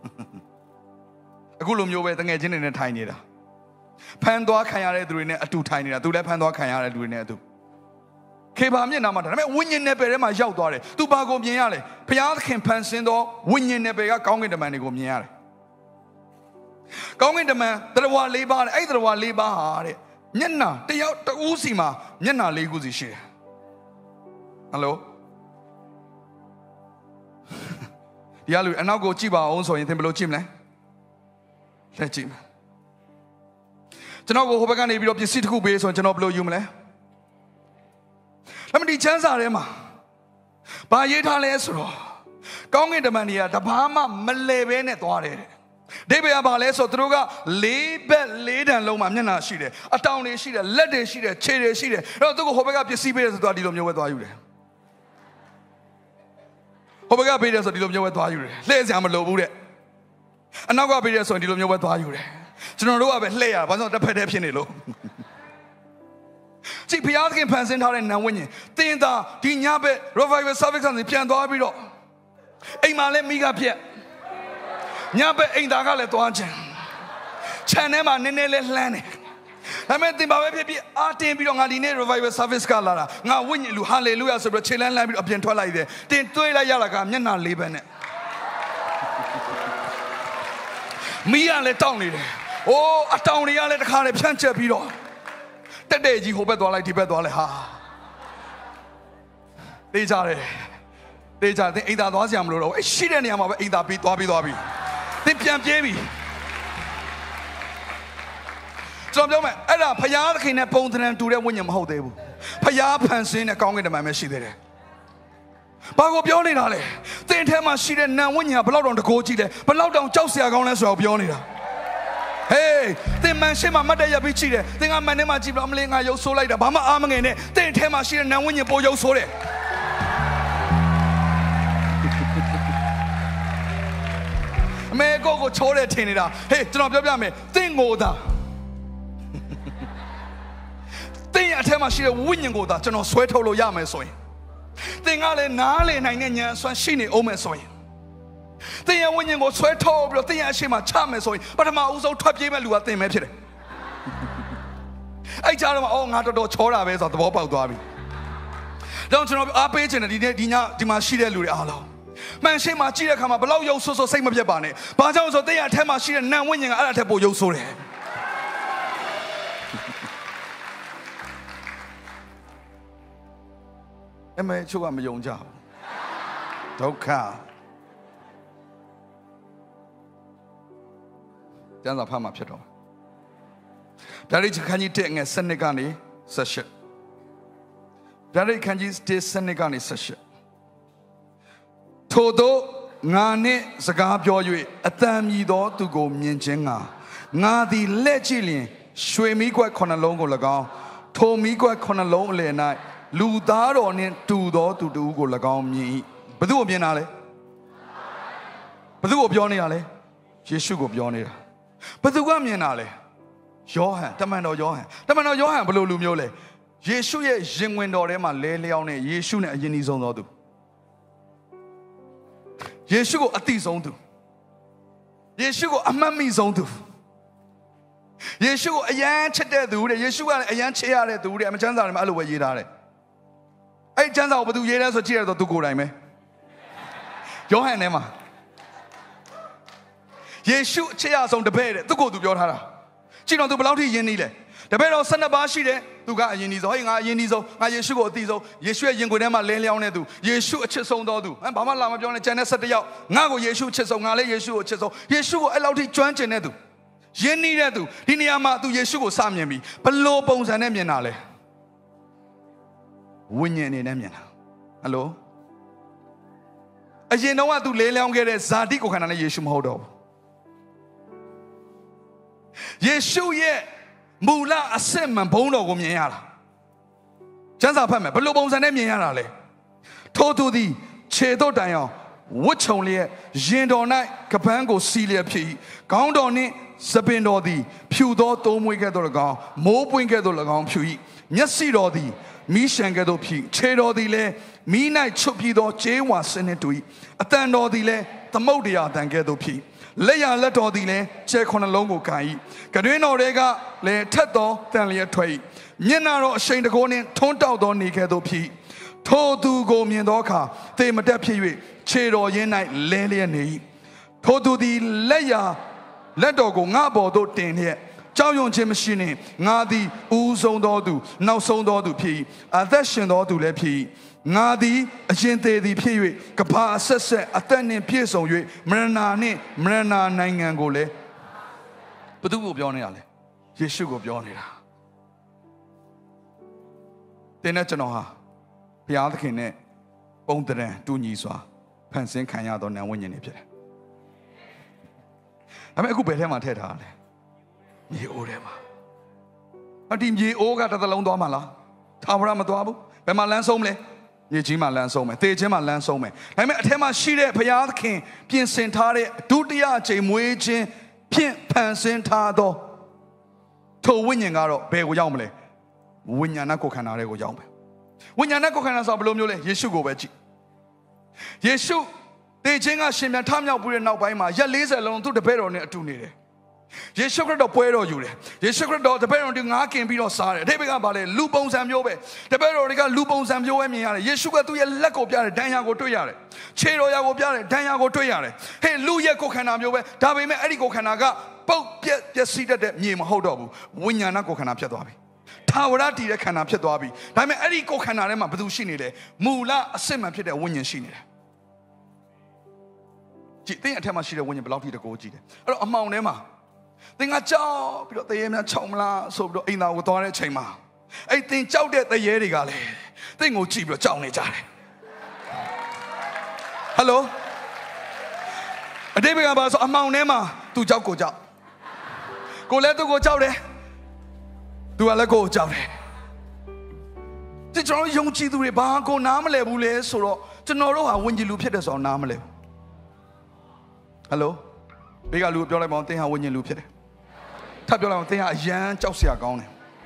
အခုလိုမျိုးပဲတငယ်ချင်းတွေနဲ့ထိုင်နေတာဖန်သွားခံရတဲ့သူတွေနဲ့အတူထိုင်နေတာသူလည်းဖန်သွားခံရတဲ့သူတွေနဲ့အတူခေပါမျက်နှာမှာဒါပေမဲ့ဝိညာဉ်နယ်ပယ်ထဲမှာရောက်သွားတယ်သူဘာကိုမြင်ရလဲဘုရားသခင်ဖန်ဆင်းသောဝိညာဉ်နယ်ပယ်ကကောင်းကင်တမန်တွေကိုမြင်ရတယ်ကောင်းကင်တမန်တရဝါလေးပါးတဲ့အဲ့တရဝါလေးပါးဟာတဲ့မျက်နှာတယောက်တူးစီမှာမျက်နှာလေးခုစီရှိတယ်ဟယ်လိုဒီအလူအနောက်ကိုကြည့်ပါအောင်ဆိုရင်သင်ဘယ်လိုကြည့်မလဲလက်ကြည့်မယ်ကျွန်တော်ကိုဟိုဘက်ကနေပြီးတော့ပစ္စည်းတစ်ခုပေးဆိုရင်ကျွန်တော်ဘယ်လိုယူမလဲဒါမှမဟုတ်ဒီချမ်းစာထဲမှာဘာရေးထားလဲဆိုတော့ကောင်းကင်တမန်တွေကတဘာမှမလဲဘဲနဲ့သွားတယ်ဒိဗေကဘာလဲဆိုသူတို့ကလေးဘက်လေးတန်လုံးမှာမျက်နှာရှိတယ်အတောင်တွေရှိတယ်လက်တွေရှိတယ်ခြေတွေရှိတယ်အဲ့တော့သူကဟိုဘက်ကပစ္စည်းပေးတယ်ဆိုတော့ဒီလိုမျိုးပဲသွားယူတယ်ဟိုဘက်ကပေးတယ်ဆိုဒီလိုမျိုးပဲသွားယူတယ်လှည့်စရာမလိုဘူးတဲ့အနောက်ကပေးတယ်ဆိုရင်ဒီလိုမျိုးပဲသွားယူတယ်ကျွန်တော်တို့ကပဲလှည့်ရဘာလို့တစ်ဖက်တည်းဖြစ်နေလို့ကြည့်ဘုရားသခင်ဖန်ဆင်းထားတဲ့နံဝိညာဉ်တင်းသားဒီညဘက် revival service ကနေပြန်သွားပြီးတော့အိမ်မှာလည်းမိကပြက်ညဘက်အိမ်သားကလည်းသွားချင်ခြံထဲမှာနည်းနည်းလေးလှမ်းတယ်ဒါပေမဲ့တင်ပါပဲဖြစ်ဖြစ်အာတင်ပြီးတော့ငါဒီနေ့ revival service ကလာတာငါဝိညာဉ်လူ hallelujah ဆိုပြီးတော့ခြေလန်းလှမ်းပြီးတော့အပြင်ထွက်လိုက်တယ်တင်တွေးလိုက်ရတာကမျက်နှာလေးပဲနဲ့မိရလည်းတောင်းနေတယ်အိုးအတောင်တွေကလည်းတခါလေဖြန့်ချက်ပြီးတော့တက်တဲ့ကြီးဟိုဘက်သွားလိုက်ဒီဘက်သွားလိုက်ဟာတေးကြတယ်တေးကြတယ်အိမ်သာသွားစရာမလိုတော့ဘူးရှိတဲ့နေရာမှာပဲအိမ်သာပြီးသွားပြီးသွားပြီးသင်ပြန်ပြေးပြီကျွန်တော်ပြောမယ်အဲ့ဒါဖယားသခင်နဲ့ပုံသဏ္ဍာန်တူတဲ့ဝိညာဉ်မဟုတ်သေးဘူးဖယားဖန်ဆင်းတဲ့ကောင်းကင်တမန်ပဲရှိသေးတယ်ဘာကိုပြောနေတာလဲသင်ထဲမှာရှိတဲ့နံဝိညာဉ်ကဘယ်လောက်တောင်တကိုးကြည့်လဲဘယ်လောက်တောင်ကြောက်စရာကောင်းလဲဆိုတော့ပြောနေတာဟေးသင်မန်ရှင်းမှာမတ်တရပြီးကြည့်တယ်သင်ကမန်ထဲမှာကြည့်ပြီးတော့အမလေးငါရုပ်ဆိုးလိုက်တာဘာမှအားမငယ်နဲ့သင်ထဲမှာရှိတဲ့နံဝိညာဉ်ပိုရုပ်ဆိုးတယ်အမေကိုကိုချိုးတယ်ထင်နေတာဟေးကျွန်တော်ပြောပြမယ်သင်ကိုသာသင်ရဲ့အထက်မှာရှိတဲ့ဝိညာဉ်ကိုသာကျွန်တော်ဆွဲထုတ်လို့ရမယ်ဆိုရင်သင်ကလည်းနားလေနိုင်တဲ့ဉာဏ်အစွမ်းရှိနေအောင်မယ်ဆိုရင်သင်ရဲ့ဝိညာဉ်ကိုဆွဲထုတ်ပြီးတော့သင်ရဲ့အရှိမချမယ်ဆိုရင်ပထမဦးဆုံးထွက်ပြေးမဲ့လူကသင်ပဲဖြစ်တယ်အဲ့ကြားတော့အော်ငါတော်တော်ချောတာပဲဆိုတော့သဘောပေါက်သွားပြီဒါကြောင့်ကျွန်တော်အားပေးချင်တယ်ဒီနေ့ဒီညဒီမှာရှိတဲ့လူတွေအားလုံးမှန်ရှင်းမှာကြည့်တဲ့အခါမှာဘလောက်ရုပ်ဆိုးဆိုးစိတ်မပြတ်ပါနဲ့ဘာကြောင့်ဆိုသင်ရဲ့အထက်မှာရှိတဲ့နံဝိညာဉ်ကအဲ့ဒါထက်ပိုရုပ်ဆိုးတယ်အမေချို့ကမယုံကြဘူးဒုက္ခကျမ်းစာဖတ်မှာဖြစ်တော့ဒါရိတ်ခန်းကြီးတဲ့ငယ်စနစ်ကနေဆက်ရှစ်ဒါရိတ်ခန်းကြီးတဲ့စနစ်ကနေဆက်ရှစ်ထို့သောငါနှင့်စကားပြော၍အတန်မြည်သောသူကိုမြင်ခြင်းငါငါသည်လက်ကြည့်လျင်ရွှေမီးကွက်ခုနှလုံးကို၎င်းထိုမီးကွက်ခုနှလုံးအလယ်၌လူသားတော်နှင့်တူသောသူတူကို၎င်းမြင်၏ဘယ်သူကိုမြင်တာလဲဘယ်သူကိုပြောနေတာလဲယေရှုကိုပြောနေတာဘယ်သူကမြင်တာလဲယောဟန်တမန်တော်ယောဟန်တမန်တော်ယောဟန်ဘယ်လိုလူမျိုးလဲယေရှုရဲ့ရင်ဝင်တော်ထဲမှာလဲလျောင်းနဲ့ယေရှုနဲ့အရင်ကြီးဆုံးသောသူယေရှုကိုအတိဆုံးသူယေရှုကိုအမှတ်မိဆုံးသူယေရှုကိုအယမ်းချစ်တဲ့သူတဲ့ယေရှုကလည်းအယမ်းချစ်ရတဲ့သူတဲ့အမချမ်းစာတွေမှာအဲ့လိုပဲရေးထားတယ်အဲ့ချမ်းစာကိုဘယ်သူရေးလဲဆိုကြည့်ရတော့သူကိုယ်တိုင်ပဲယောဟန်ထဲမှာယေရှုချစ်ရဆုံးတပည့်တဲ့သူကိုသူပြောထားတာကြည့်တော့သူဘယ်လောက်ထိယဉ်နေလဲတပည့်တော်ဆယ်နှစ်ပါးရှိတယ်သူကအရင်ကြီးဆုံးဟေးငါအရင်ကြီးဆုံးငါယေရှုကိုအသိဆုံးယေရှုရဲ့ရင်ခွင်ထဲမှာလဲလျောင်းတဲ့သူယေရှုအချစ်ဆုံးသောသူဟမ်ဘာမှလာမပြောနဲ့ကျန်တဲ့ဆယ်တစ်ယောက်ငါကိုယေရှုချစ်ဆုံးငါလည်းယေရှုကိုချစ်ဆုံးယေရှုကိုအဲ့လောက်ထိကျွမ်းကျင်တဲ့သူယဉ်နေတဲ့သူဒီနေရာမှာသူယေရှုကိုစမြင်ပြီးဘလို့ပုံစံနဲ့မြင်တာလဲဝိညာဉ်အနေနဲ့မြင်တာဟယ်လိုအရင်တော့ကသူလဲလျောင်းခဲ့တဲ့ဇာတိကိုခန္ဓာနဲ့ယေရှုမဟုတ်တော့ဘူးယေရှုရဲ့မူလအစစ်မှန်ဘုန်းတော်ကိုမြင်ရတာကျမ်းစာဖတ်မယ်ဘယ်လိုပုံစံနဲ့မြင်ရတာလဲထို့သူသည်ခြေတော့တိုင်အောင်ဝတ်ချုံလျက်ရင်တော်၌ကပန်းကိုစီးလျက်ဖြစ်၏ခေါင်းတော်နှင့်စပင်တော်သည်ဖြူသောသုံးမွေးကဲ့သို့၎င်းမိုးပွင့်ကဲ့သို့၎င်းဖြူ၏မျက်စိတော်သည်မီးရှံကဲ့သို့ဖြစ်ခြေတော်သည်လည်းမီး၌ချွတ်ပြီးသောကျေးဝါစနှင့်တူ၏အတန်တော်သည်လည်းသမုတ်တရားအတန်ကဲ့သို့ဖြစ်လက်ရလက်တော်သည်လည်းကျဲခုနှလုံးကိုကန်၏ကတွင်တော်တွေကလည်းထက်သောတန်လျက်ထွက်၏မျက်နှာတော်အရှိန်တကိုးနှင့်ထွန်းတောက်သောနေကဲ့သို့ဖြစ်ထိုသူကိုမြင်သောအခါသေမတက်ဖြစ်၍ခြေတော်ရင်း၌လဲလျက်နေ၏ထိုသူသည်လက်ရလက်တော်ကိုငါ့ဘော်သို့တင်လျက်ကြောက်ရွံ့ခြင်းမရှိနှင့်ငါသည်ဦးဆုံးသောသူနောက်ဆုံးသောသူဖြစ်၏အသက်ရှင်သောသူလည်းဖြစ်၏ငါသည်အရှင်သေးသည်ဖြစ်၍ကဘာအဆက်ဆက်အသက်နှင့်ပြည့်စုံ၍မရဏနှင့်မရဏနိုင်ငံကိုလည်းဘသူကိုပြောနေတာလဲယေရှုကိုပြောနေတာတင်းနဲ့ကျွန်တော်ဟာဘုရားသခင်နဲ့ပုံတရံတူညီစွာဖန်ဆင်းခံရသောနာမ်ဝိညာဉ်တွေဖြစ်တယ်ဒါပေမဲ့အခုဘယ်ထဲမှာထည့်ထားလဲမြေအိုးထဲမှာအဒီမြေအိုးကတစ်သလုံးသွားမှာလားထာဝရမသွားဘူးဘယ်မှာလမ်းဆုံးမလဲမြေကြီးမှာလမ်းဆုံးမယ်တေခြင်းမှာလမ်းဆုံးမယ်ဒါပေမဲ့အထက်မှာရှိတဲ့ဘုရားသခင်ပြင်ဆင်ထားတဲ့ဒုတိယအကြိမ်မွေးခြင်းဖြင့်ဖန်ဆင်းထားသောထိုဝိညာဉ်ကတော့ဘယ်ကိုရောက်မလဲဝိညာဏကိုခန္ဓာတွေကိုရောက်မယ်ဝိညာဏကိုခန္ဓာဆိုဘယ်လိုမျိုးလဲယေရှုကိုပဲကြည့်ယေရှုတေခြင်းကရှင်ပြန်ထမြောက်ပြီးတဲ့နောက်ပိုင်းမှာရက်လေးဆယ်လုံးသူ့တပည့်တော်နဲ့အတူနေတယ်ယေရှုခရစ်တော်ပွဲတော်ယူတယ်ယေရှုခရစ်တော်တပည့်တော်တွေငါးကင်ပြီးတော့စားတယ်အထိပ္ပယ်ကဘာလဲလူပုံစံမျိုးပဲတပည့်တော်တွေကလူပုံစံမျိုးပဲမြင်ရတယ်ယေရှုကသူ့ရဲ့လက်ကိုပြတယ်ဒဏ်ရာကိုတွေ့ရတယ်ခြေတော်ရာကိုပြတယ်ဒဏ်ရာကိုတွေ့ရတယ်ဟဲ့လူရဲ့ကိုယ်ခန္ဓာမျိုးပဲဒါပေမဲ့အဲ့ဒီကိုယ်ခန္ဓာကပုတ်ပြက်ပျက်စီးတတ်တဲ့မြေမဟုတ်တော့ဘူးဝိညာဏကိုယ်ခန္ဓာဖြစ်သွားပြီထာဝရတည်တဲ့ခန္ဓာဖြစ်သွားပြီဒါပေမဲ့အဲ့ဒီကိုယ်ခန္ဓာထဲမှာဘယ်သူရှိနေလဲမူလအစစ်မှန်ဖြစ်တဲ့ဝိညာဉ်ရှိနေတယ်ကြည့်တဲ့အထက်မှာရှိတဲ့ဝိညာဉ်ဘယ်လောက်ထိတကိုးကြည့်တယ်အဲ့တော့အမှောင်ထဲမှာသင်ကကြောက်ပြီးတော့တရေများချောင်းမလားဆိုပြီးတော့အိမ်သားကိုသွားတဲ့အချိန်မှာအဲ့သင်ကြောက်တဲ့တရေတွေကလည်းသင်ကိုကြည့်ပြီးတော့ကြောက်နေကြတယ်ဟယ်လိုအတိတ်ကဘာဆိုအမှောင်ထဲမှာသူကြောက်ကိုကြောက်ကိုလည်းသူ့ကိုကြောက်တယ်သူကလည်းကိုကြောက်တယ်ဒီကျွန်တော်ယုံကြည်သူတွေဘာကိုနားမလဲဘူးလေဆိုတော့ကျွန်တော်တို့ဟာဝิญဉ်လူဖြစ်တယ်ဆိုတော့နားမလဲဘူးဟယ်လိုဘေးကလူပြောလိုက်ပါဦးသင်ဟာဝิญဉ်လူဖြစ်တယ်ထပ်ပြောလိုက်အောင်သင်ဟာအရန်ကြောက်စရာကောင်းတယ်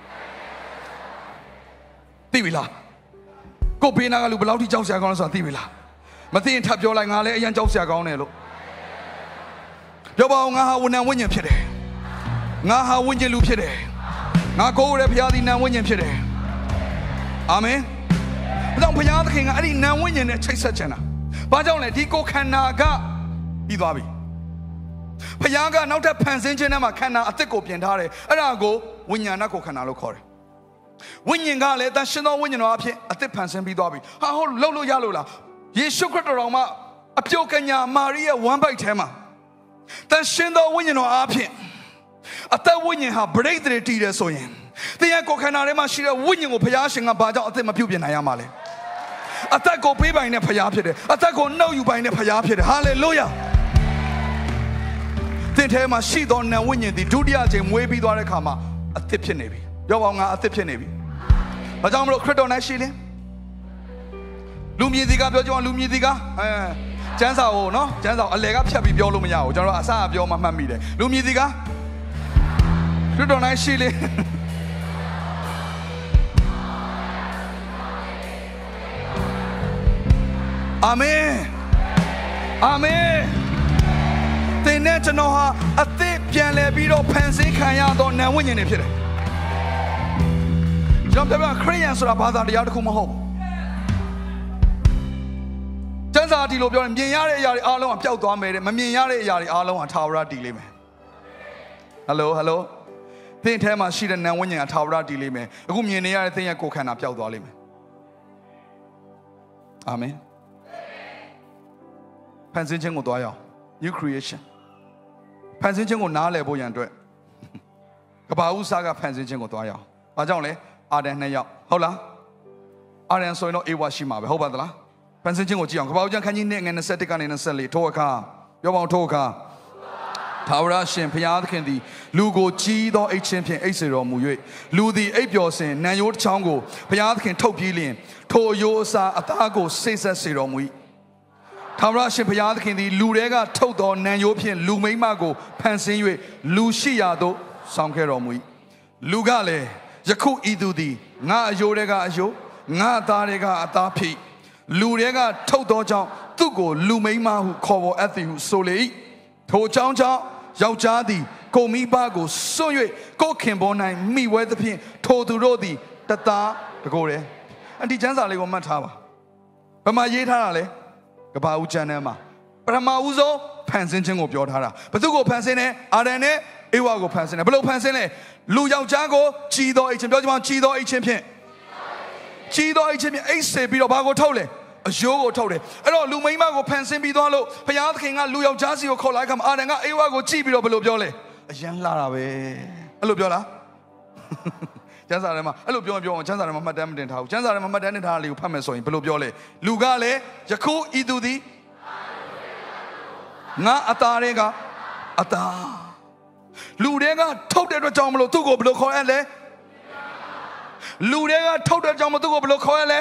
သိပြီလားကိုဘေးနာကလူဘယ်လောက်ထိကြောက်စရာကောင်းလဲဆိုတာသိပြီလားမသိရင်ထပ်ပြောလိုက်ငါလည်းအရန်ကြောက်စရာကောင်းတယ်လို့ပြောပါဦးငါဟာဝဏ္ဏဝိညာဉ်ဖြစ်တယ်ငါဟာဝิญဉ်လူဖြစ်တယ်ငါကိုယ်ရဲ့ဘုရားသည်နာမ်ဝိညာဉ်ဖြစ်တယ်အာမင်ဒါကြောင့်ဘုရားသခင်ကအဲ့ဒီနာမ်ဝိညာဉ်နဲ့ချိတ်ဆက်ချင်တာဘာကြောင့်လဲဒီကိုယ်ခန္ဓာကပြီးသွားပြီဘုရားကနောက်ထပ်ဖန်ဆင်းခြင်းထဲမှာခန္ဓာအသစ်ကိုပြင်ထားတယ်အဲ့ဒါကိုဝိညာဏကိုခန္ဓာလို့ခေါ်တယ်ဝိညာဉ်ကလည်းတန်ရှင်သောဝိညာဉ်တော်အဖြစ်အသစ်ဖန်ဆင်းပြီးသွားပြီဟာဟုတ်လှုပ်လို့ရလို့လားယေရှုခရစ်တော်မှာအပြုတ်ကညာမာရိရဲ့ဝမ်းပိုက်ထဲမှာတန်ရှင်သောဝိညာဉ်တော်အဖြစ်အသက်ဝိညာဉ်ဟာဗရိတ်တွေတည်တယ်ဆိုရင်သင်ရဲ့ကိုယ်ခန္ဓာထဲမှာရှိတဲ့ဝိညာဉ်ကိုဘုရားရှင်ကဘာကြောင့်အသက်မပြုတ်ပြင်နိုင်ရမှာလဲအသက်ကိုပေးပိုင်တဲ့ဘုရားဖြစ်တယ်အသက်ကိုနှုတ်ယူပိုင်တဲ့ဘုရားဖြစ်တယ်ဟာလေလုယာသင်ထဲမှာရှိသောနာမ်ဝိညာဉ်သည်ဒုတိယအကြိမ်မွေးပြီးသွားတဲ့အခါမှာအသက်ဖြစ်နေပြီပြောပါဦးငါအသက်ဖြစ်နေပြီဘာကြောင့်မလို့ခရစ်တော်၌ရှိလဲလူမြည်စီကပြောကြအောင်လူမြည်စီကအဲကျမ်းစာကိုနော်ကျမ်းစာအလယ်ကဖြတ်ပြီးပြောလို့မရဘူးကျွန်တော်အစအပြောမှမှတ်မိတယ်လူမြည်စီကခရစ်တော်၌ရှိလေအာမင်အာမင်သင်နဲ့ကျွန်တော်ဟာအသက်ပြန်လဲပြီးတော့ဖန်ဆင်းခံရသောနာမ်ဝိညာဉ်တွေဖြစ်တယ်ကျွန်တော်ပြောခရစ်ယာန်ဆိုတာဘာသာတရားတစ်ခုမဟုတ်ဘူးကျမ်းစာဒီလိုပြောရင်မြင်ရတဲ့အရာတွေအားလုံးကပျောက်သွားမယ်တဲ့မမြင်ရတဲ့အရာတွေအားလုံးကထာဝရတည်လိမ့်မယ်ဟယ်လိုဟယ်လိုသင်ထဲမှာရှိတဲ့နာမ်ဝိညာဉ်ကထာဝရတည်လိမ့်မယ်အခုမြင်နေရတဲ့သင်ရဲ့ကိုယ်ခန္ဓာပျောက်သွားလိမ့်မယ်အာမင်ဖန်ဆင်းခြင်းကိုသွားရအောင် new creation ဖန်ဆင်းခြင်းကိုနားလည်ဖို့ရန်အတွက်ကဘာဥစားကဖန်ဆင်းခြင်းကိုသွားရအောင်ဘာကြောင့်လဲအာဒံနှစ်ယောက်ဟုတ်လားအာရန်ဆိုရင်တော့အေဝါရှိမှာပဲဟုတ်ပါသလားဖန်ဆင်းခြင်းကိုကြည့်အောင်ကပ္ပဦးကျမ်းခန်းကြီးနဲ့ငယ်၂၁ကနေ၂၄ထိုအခါပြောပါအောင်ထိုအခါထာဝရရှင်ဘုရားသခင်သည်လူကိုကြီးသောအိတ်ချင်းဖြင့်အိတ်စေတော်မူ၍လူသည်အိပ်ပျော်စဉ်နံရိုးတစ်ချောင်းကိုဘုရားသခင်ထုတ်ပြီးလျင်ထိုရိုးအစာအသားကိုစိတ်ဆက်စေတော်မူ၏ထာဝရရှင်ဘုရားသခင်သည်လူတွေကထုတ်သောနံရိုးဖြင့်လူမိန်းမကိုဖန်ဆင်း၍လူရှိရာသို့ဆောင်ခဲ့တော်မူ၏လူကလည်းယခုဤသူသည်ငါအယိုးတွေကအယိုးငါအသားတွေကအသားဖြစ်လူတွေကထုတ်သောကြောင့်သူ့ကိုလူမိန်းမဟုခေါ်ပေါ်အပ်သည်ဟုဆိုလေ၏ထိုကြောင့်ကြောင့်ယောက်ျားသည်ကိုမိဘကိုစွန့်၍ကိုခင်ပေါ်၌မိဝဲသဖြင့်ထိုသူတို့သည်တသားတကိုယ်တည်းအဒီကျမ်းစာလေးကိုမှတ်ထားပါဘယ်မှာရေးထားတာလဲကပ္ပဦးကျမ်းထဲမှာပထမဦးဆုံးဖန်ဆင်းခြင်းကိုပြောထားတာဘသူကိုဖန်ဆင်းလဲအာဒံနဲ့အေဝါကိုဖန်ဆင်းတယ်ဘယ်လိုဖန်ဆင်းလဲလူယောက်ျားကိုကြီးသောအိတ်ချင်းပြောကြပါကြီးသောအိတ်ချင်းဖြင့်ကြီးသောအိတ်ချင်းဖြင့်အိတ်စေပြီးတော့ဘာကိုထုတ်လဲအယိုးကိုထုတ်တယ်အဲ့တော့လူမိန်းမကိုဖန်ဆင်းပြီးသွားလို့ဘုရားသခင်ကလူယောက်ျားစီကိုခေါ်လိုက်ခါမှာအာဒံကအေဝါကိုကြည့်ပြီးတော့ဘယ်လိုပြောလဲအယံလှတာပဲအဲ့လိုပြောလားကျမ်းစာထဲမှာအဲ့လိုပြောပြောအောင်ကျမ်းစာထဲမှာမှတ်တမ်းမတင်ထားဘူးကျမ်းစာထဲမှာမှတ်တမ်းတင်ထားတာလေးကိုဖတ်မယ်ဆိုရင်ဘယ်လိုပြောလဲလူကလည်းယခုဤသူသည်ငါအသားတွေကအသားလူတွေကထုတ်တဲ့အတွက်ကြောင့်မလို့သူ့ကိုဘယ်လိုခေါ်ရလဲလူတွေကထုတ်တဲ့ကြောင့်မလို့သူ့ကိုဘယ်လိုခေါ်ရလဲ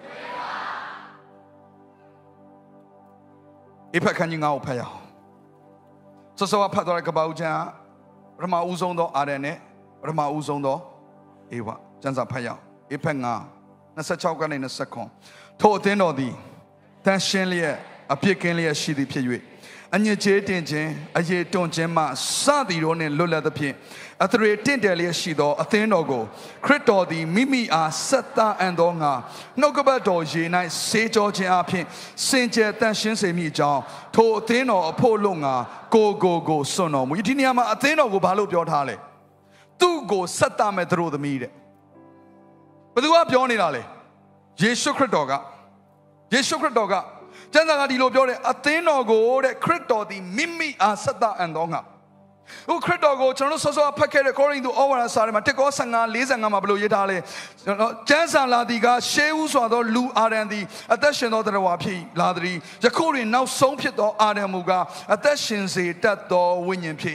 အဖက်ခန်းကြီးငါ့ကိုဖတ်ရအောင်စောစောဖတ်သွားတဲ့ကပ္ပဦးကျမ်းပထမဦးဆုံးသောအာဒံနဲ့ပထမဦးဆုံးသောအေဝါကျမ်းစာဖတ်ရအောင်အဖက်ငါ၂၆ကနေ၂၉ထိုအသင်းတော်သည်တန်ရှင်းလျက်အပြစ်ကင်းလျက်ရှိသည်ဖြစ်၍အညစ်အကြေးတင်ခြင်းအယေတွန့်ခြင်းမှစသည်တို့နှင့်လွတ်လပ်သဖြင့်အသရေတင့်တယ်လျက်ရှိသောအသင်းတော်ကိုခရစ်တော်သည်မိမိအားဆက်သားအံ့သောငါနှုတ်ကပတ်တော်ရေ၌ဆေးကြောခြင်းအပြင်စင်ကြယ်တန်ရှင်းစေမိကြောင်းထိုအသင်းတော်အဖို့လုံးငါကိုကိုကိုစွန့်တော်မူဒီနေရာမှာအသင်းတော်ကိုဘာလို့ပြောထားလဲသူ့ကိုဆက်သားမဲ့သူတို့သမီးတဲ့ဘယ်သူကပြောနေတာလဲယေရှုခရစ်တော်ကယေရှုခရစ်တော်ကကျမ်းစာကဒီလိုပြောတယ်အသင်းတော်ကိုတဲ့ခရစ်တော်သည်မိမိအားဆက်သားအံ့သောငါဟိုခရစ်တော်ကိုကျွန်တော်တို့ဆောစောဖတ်ခဲ့တဲ့ကောရိန္သုဩဝါဒစာထဲမှာတစ်ကော၁၅ ၄၅မှာဘယ်လိုရေးထားလဲကျွန်တော်ကျမ်းစာလာသည်ကရှေးဦးစွာသောလူအာဒံသည်အသက်ရှင်သောတရားဝါဖြစ်လာသည်ယခုတွင်နောက်ဆုံးဖြစ်သောအာဒံမူကားအသက်ရှင်စေတတ်သောဝိညာဉ်ဖြစ်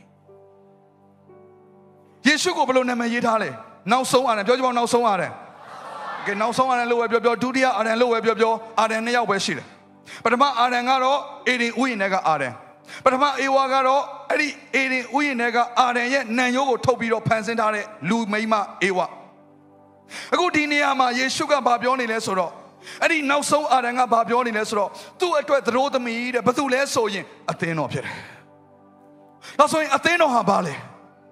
ယေရှုကိုဘယ်လိုနာမည်ရေးထားလဲနောက်ဆုံးအာဒံပြောကြပါဦးနောက်ဆုံးအာဒံကဲနောက်ဆုံးအာဒံလို့ပဲပြောပြောဒုတိယအာဒံလို့ပဲပြောပြောအာဒံနှစ်ယောက်ပဲရှိတယ်ပထမအာဒံကတော့အေဒင်ဥယျာဉ်ထဲကအာဒံပထမအေဝါကတော့အဲ့ဒီအေဒင်ဥယျာဉ်ထဲကအာဒံရဲ့နံရိုးကိုထုတ်ပြီးတော့ဖန်ဆင်းထားတဲ့လူမိန်းမအေဝါအခုဒီနေရာမှာယေရှုကဘာပြောနေလဲဆိုတော့အဲ့ဒီနောက်ဆုံးအာဒံကဘာပြောနေလဲဆိုတော့သူ့အတွက်သတို့သမီးတဲ့ဘာလို့လဲဆိုရင်အသင်းတော်ဖြစ်တယ်ဒါဆိုရင်အသင်းတော်ဟာဘာလဲ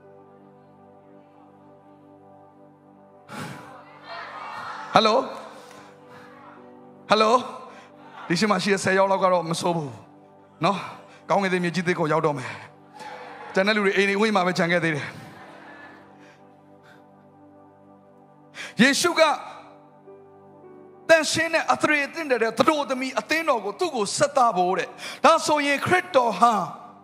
ဟယ်လိုဟယ်လိုဒီရှိမှရှိတဲ့ဆယ်ယောက်လောက်ကတော့မစိုးဘူးနော်ကောင်းကင်မြေကြီးသစ်ကိုရောက်တော့မယ်ကျန်တဲ့လူတွေအိမ်တွေဝိမှာပဲခြံခဲ့သေးတယ်ယေရှုကတန်ရှင်းတဲ့အသရေအသင့်တဲ့သတို့သမီးအသင်းတော်ကိုသူ့ကိုဆက်သားဖို့တဲ့ဒါဆိုရင်ခရစ်တော်ဟာ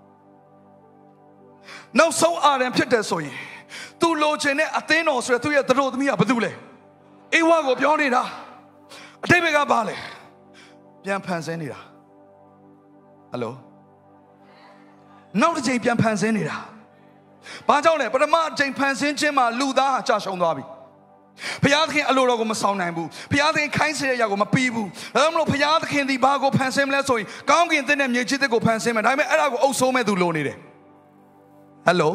နောက်ဆုံးအာရန်ဖြစ်တယ်ဆိုရင်သူလိုချင်တဲ့အသင်းတော်ဆိုရသူ့ရဲ့သတို့သမီးကဘာလုပ်လဲအေဝါကိုပြောနေတာအတိတ်ဘက်ကဘာလဲပြန်ဖန်ဆင်းနေတာဟယ်လိုနောက်တစ်ချိန်ပြန်ဖန်ဆင်းနေတာဘာကြောင့်လဲပထမအချိန်ဖန်ဆင်းခြင်းမှာလူသားဟာကြာရှုံးသွားပြီဘုရားသခင်အလိုတော်ကိုမဆောင်နိုင်ဘူးဘုရားသခင်ခိုင်းစေတဲ့အရာကိုမပြီးဘူးဒါကြောင့်မလို့ဘုရားသခင်ဒီဘာကိုဖန်ဆင်းမလဲဆိုရင်ကောင်းကင်သစ်နဲ့မြေကြီးသစ်ကိုဖန်ဆင်းမယ်ဒါပေမဲ့အဲ့ဒါကိုအုပ်ဆိုးမဲ့သူလိုနေတယ်ဟယ်လို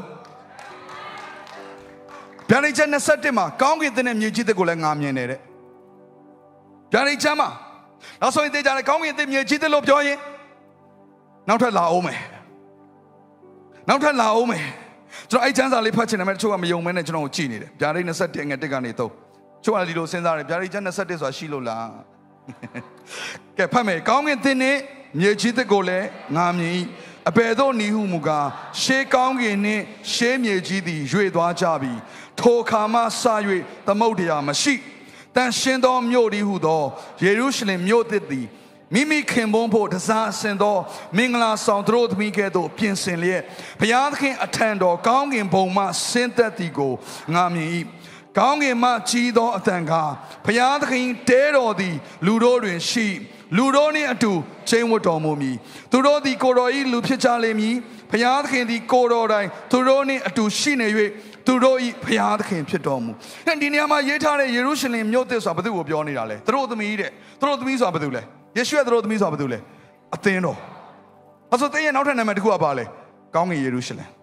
ဗျာဒိတ်ချက်၂၁မှာကောင်းကင်သစ်နဲ့မြေကြီးသစ်ကိုလည်းငါမြင်တယ်တဲ့ဗျာဒိတ်ချက်မှာနောက်ဆုံးသိကြတယ်ကောင်းကင်သစ်မြေကြီးသစ်လို့ပြောရင်နောက်ထပ်လာအောင်မယ်နောက်ထပ်လာအောင်မယ်ကျွန်တော်အဲ့ချမ်းစာလေးဖတ်ချင်တယ်မဲ့တချို့ကမယုံမဲနဲ့ကျွန်တော်ကိုကြည်နေတယ်ဗျာဒိတ်၂၁ငယ်၁ကနေ၃ချို့ကဒီလိုစဉ်းစားတယ်ဗျာဒိတ်ချက်၂၁ဆိုတာရှိလို့လားကဲဖတ်မယ်ကောင်းကင်သစ်နဲ့မြေကြီးသစ်ကိုလည်းငါမြင်၏အဘယ်သို့နည်းဟုမူကားရှေးကောင်းကင်နှင့်ရှေးမြေကြီးသည်ရွေ့သွားကြပြီထိုခါမှစ၍သမုဒ္ဒရာမရှိတန်ရှင်းသောမြို့ဒီဟုသောယေရုရှလင်မြို့သစ်သည်မိမိခင်ပွန်းဖို့တစားဆင်သောမင်္ဂလာဆောင်သူတို့သမီးကဲ့သို့ပြင်ဆင်လျက်ဘုရားသခင်အထံတော်ကောင်းကင်ဘုံမှဆင်းသက်သည်ကိုငါမြင်၏ကောင်းကင်မှကြီးသောအတန်ကားဘုရားသခင်တဲတော်သည်လူတို့တွင်ရှိလူတို့နှင့်အတူချိန်ဝတ်တော်မူမည်သူတို့သည်ကိုတော်၏လူဖြစ်ကြလိမ့်မည်ဘုရားသခင်သည်ကိုတော်တိုင်သူတို့နှင့်အတူရှိနေ၍သူတို့၏ဘုရားသခင်ဖြစ်တော်မူဒီနေရာမှာရေးထားတဲ့ယေရုရှလင်မြို့သစ်ဆိုတာဘယ်သူကိုပြောနေတာလဲသူတို့သမီးတဲ့သူတို့သမီးဆိုတာဘယ်သူလဲယေရှုရဲ့သူတို့သမီးဆိုတာဘယ်သူလဲအသင်းတော်အဲဆိုတဲ့နောက်ထပ်နာမည်တစ်ခုကပါလဲကောင်းကင်ယေရုရှလင်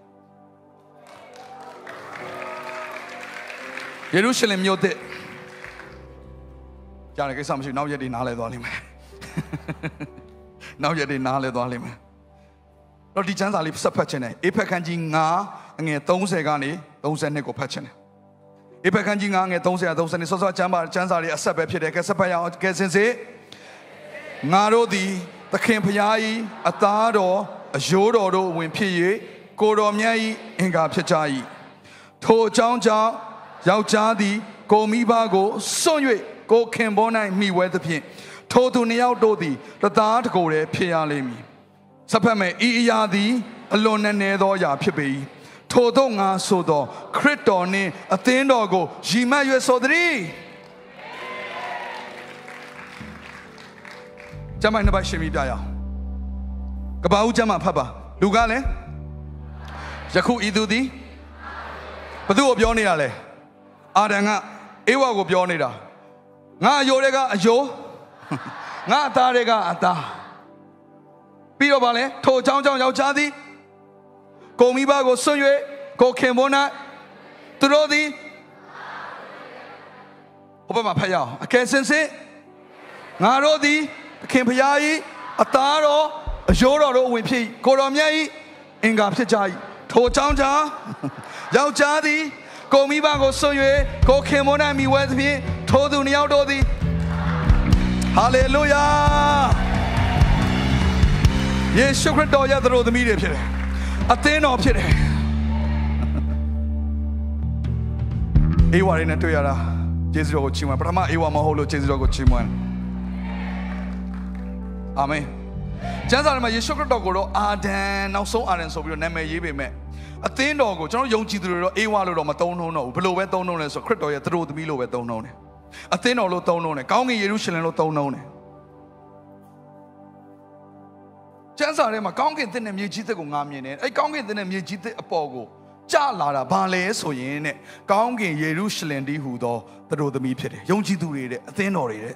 ယေရုရှလင်မြို့သစ်ကြားရကိစ္စမရှိနောက်ရက်တွေနားလဲသွားလိမ့်မယ်နောက်ရက်တွေနားလဲသွားလိမ့်မယ်တော့ဒီကျမ်းစာလေးဆက်ဖတ်ခြင်းနဲ့အေဖက်ခန်းကြီးငါးအငယ်သုံးဆယ်ကနေသုံးဆယ်နှစ်ကိုဖတ်ခြင်းနဲ့အေဖက်ခန်းကြီးငါးငယ်သုံးဆယ်ကသုံးဆယ်နှစ်စောစောကျမ်းပါကျမ်းစာလေးအဆက်ပဲဖြစ်တယ်ကဲဆက်ဖတ်ရအောင်ကဲစင်စေငါတို့သည်သခင်ဖျား၏အသားတော်အယိုးတော်တို့ဝင်ဖြစ်၍ကိုတော်မြတ်၏အင်္ဂါဖြစ်ကြ၏ထိုအကြောင်းကြောင့်ယောက်ျားသည်ကိုမိဘကိုစွန့်၍ကိုခင်ပေါ်၌မိဝဲသဖြင့်ထိုသူနှစ်ယောက်တို့သည်တသားတကိုယ်တည်းဖြစ်ရလိမ့်မည်စဖက်မဲ့ဤအရာသည်အလွန်နည်းနည်းသောအရာဖြစ်ပေ၏ထို့သောငါဆိုသောခရစ်တော်နှင့်အသင်းတော်ကိုရည်မှတ်၍ဆိုသည်ကျမ်းမိုက်နှစ်ပိုက်ရှင်းပြီးပြရအောင်ကပ္ပဦးကျမ်းမှာဖတ်ပါလူကလည်းယခုဤသူသည်ဘသူကိုပြောနေတာလဲအာဒံကအေဝါကိုပြောနေတာငါအယိုးတွေကအယိုးငါအသားတွေကအသားပြီးတော့ဗာလဲထိုအကြောင်းကြောင့်ယောက်ျားသည်ကိုမိဘကိုစွန့်၍ကိုခင်ပေါ်၌သူတို့သည်ဟိုဘက်မှာဖတ်ရအောင်အကယ်စင်စစ်ငါတို့သည်ခင်ဖျား၏အသားတော်အယိုးတော်တို့ဝင်ဖြစ်ကိုတော်မြတ်၏အင်္ဂါဖြစ်ကြ၏ထိုအကြောင်းကြောင့်ယောက်ျားသည်ကိုမိဘကိုစွန့်၍ကိုခင်ပေါ်၌မိဝဲသဖြင့်ထိုသူနှစ်ယောက်တို့သည်ဟာလေလုယာယေရှုခရစ်တော်ရဲ့သူတို့သမီးတွေဖြစ်တယ်အသင်းတော်ဖြစ်တယ်အေဝါရင်းနဲ့တွေ့ရတာယေရှုတော်ကိုချီးမွမ်းပထမအေဝါမဟုတ်လို့ယေရှုတော်ကိုချီးမွမ်းအာမင်ကျမ်းစာထဲမှာယေရှုခရစ်တော်ကိုတော့အာဒံနောက်ဆုံးအာဒံဆိုပြီးတော့နာမည်ရေးပေမဲ့အသင်းတော်ကိုကျွန်တော်ယုံကြည်သူတွေတော့အေဝါလို့တော့မသုံးနှုံးတော့ဘူးဘယ်လိုပဲသုံးနှုံးလဲဆိုခရစ်တော်ရဲ့သူတို့သမီးလို့ပဲသုံးနှုံးတယ်အသင်းတော်လို့သုံးနှုံးတယ်ကောင်းကင်ယေရုရှလင်လို့သုံးနှုံးတယ်ကျမ်းစာထဲမှာကောင်းကင်သစ်နဲ့မြေကြီးသစ်ကိုငါမြင်တယ်အဲ့ကောင်းကင်သစ်နဲ့မြေကြီးသစ်အပေါ်ကိုကျလာတာဘာလဲဆိုရင်တဲ့ကောင်းကင်ယေရုရှလင်တည်းဟူသောသူတို့သမီးဖြစ်တယ်ယုံကြည်သူတွေတဲ့အသင်းတော်တွေတဲ့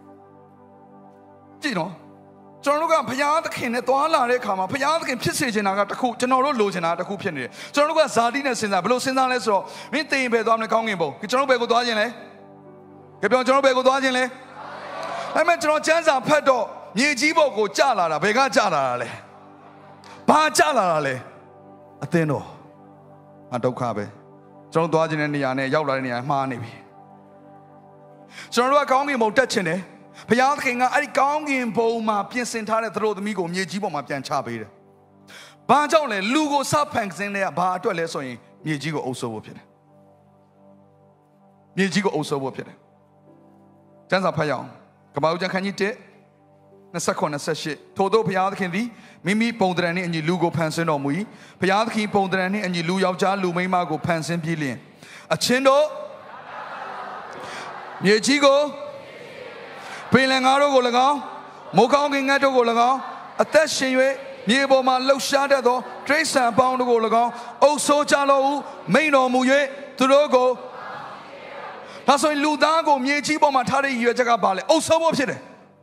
ကြည့်နော်ကျွန်တော်တို့ကဘုရားသခင်နဲ့တွာလာတဲ့အခါမှာဘုရားသခင်ဖြစ်စေချင်တာကတခုကျွန်တော်တို့လိုချင်တာတခုဖြစ်နေတယ်ကျွန်တော်တို့ကဇာတိနဲ့စဉ်းစားဘယ်လိုစဉ်းစားလဲဆိုတော့မင်းသိရင်ပဲသွားမယ်ကောင်းကင်ဘုံကျွန်တော်တို့ဘယ်ကိုသွားခြင်းလဲကြပြောကျွန်တော်တို့ဘယ်ကိုသွားခြင်းလဲဒါပေမဲ့ကျွန်တော်ကျမ်းစာဖတ်တော့မြေကြီးဘုံကိုကျလာတာဘယ်ကကျလာတာလဲဘာကျလာတာလဲအသင်းတော်အဒုက္ခပဲကျွန်တော်သွားခြင်းတဲ့နေရာနဲ့ရောက်လာတဲ့နေရာမှားနေပြီကျွန်တော်တို့ကကောင်းကင်ဘုံတက်ခြင်းတယ်ဘုရားသခင်ကအဲ့ဒီကောင်းကင်ဘုံမှာပြင်ဆင်ထားတဲ့သူတို့သမီးကိုမြေကြီးပေါ်မှာပြန်ချပေးတယ်။ဘာကြောင့်လဲလူကိုစဖန်ဆင်းတဲ့ကဘာအတွက်လဲဆိုရင်မြေကြီးကိုအုပ်စိုးဖို့ဖြစ်တယ်။မြေကြီးကိုအုပ်စိုးဖို့ဖြစ်တယ်။ကျမ်းစာဖတ်ရအောင်ကမ္ဘာဦးကျမ်းခန်းကြီးတစ် နှစ်ခုနှစ်ရှစ်ထို့သောဘုရားသခင်သည်မိမိပုံသဏ္ဍာန်နှင့်အညီလူကိုဖန်ဆင်းတော်မူ၏။ဘုရားသခင်ပုံသဏ္ဍာန်နှင့်အညီလူယောက်ျားလူမိန်းမကိုဖန်ဆင်းပြီးလျှင်အချင်းတို့မြေကြီးကိုပင်လယ်ငါတို့ကို၎င်းမိုးကောင်းကင်ငှက်တို့ကို၎င်းအသက်ရှင်၍မြေပေါ်မှာလှုပ်ရှားတတ်သောတိရစ္ဆာန်ပေါင်းတို့ကို၎င်းအုပ်စိုးကြလော့ဟုမိန့်တော်မူ၍သူတို့ကိုဒါဆိုရင်လူသားကိုမြေကြီးပေါ်မှာထားတဲ့ရည်ရွယ်ချက်ကဘာလဲအုပ်စိုးဖို့ဖြစ်တယ်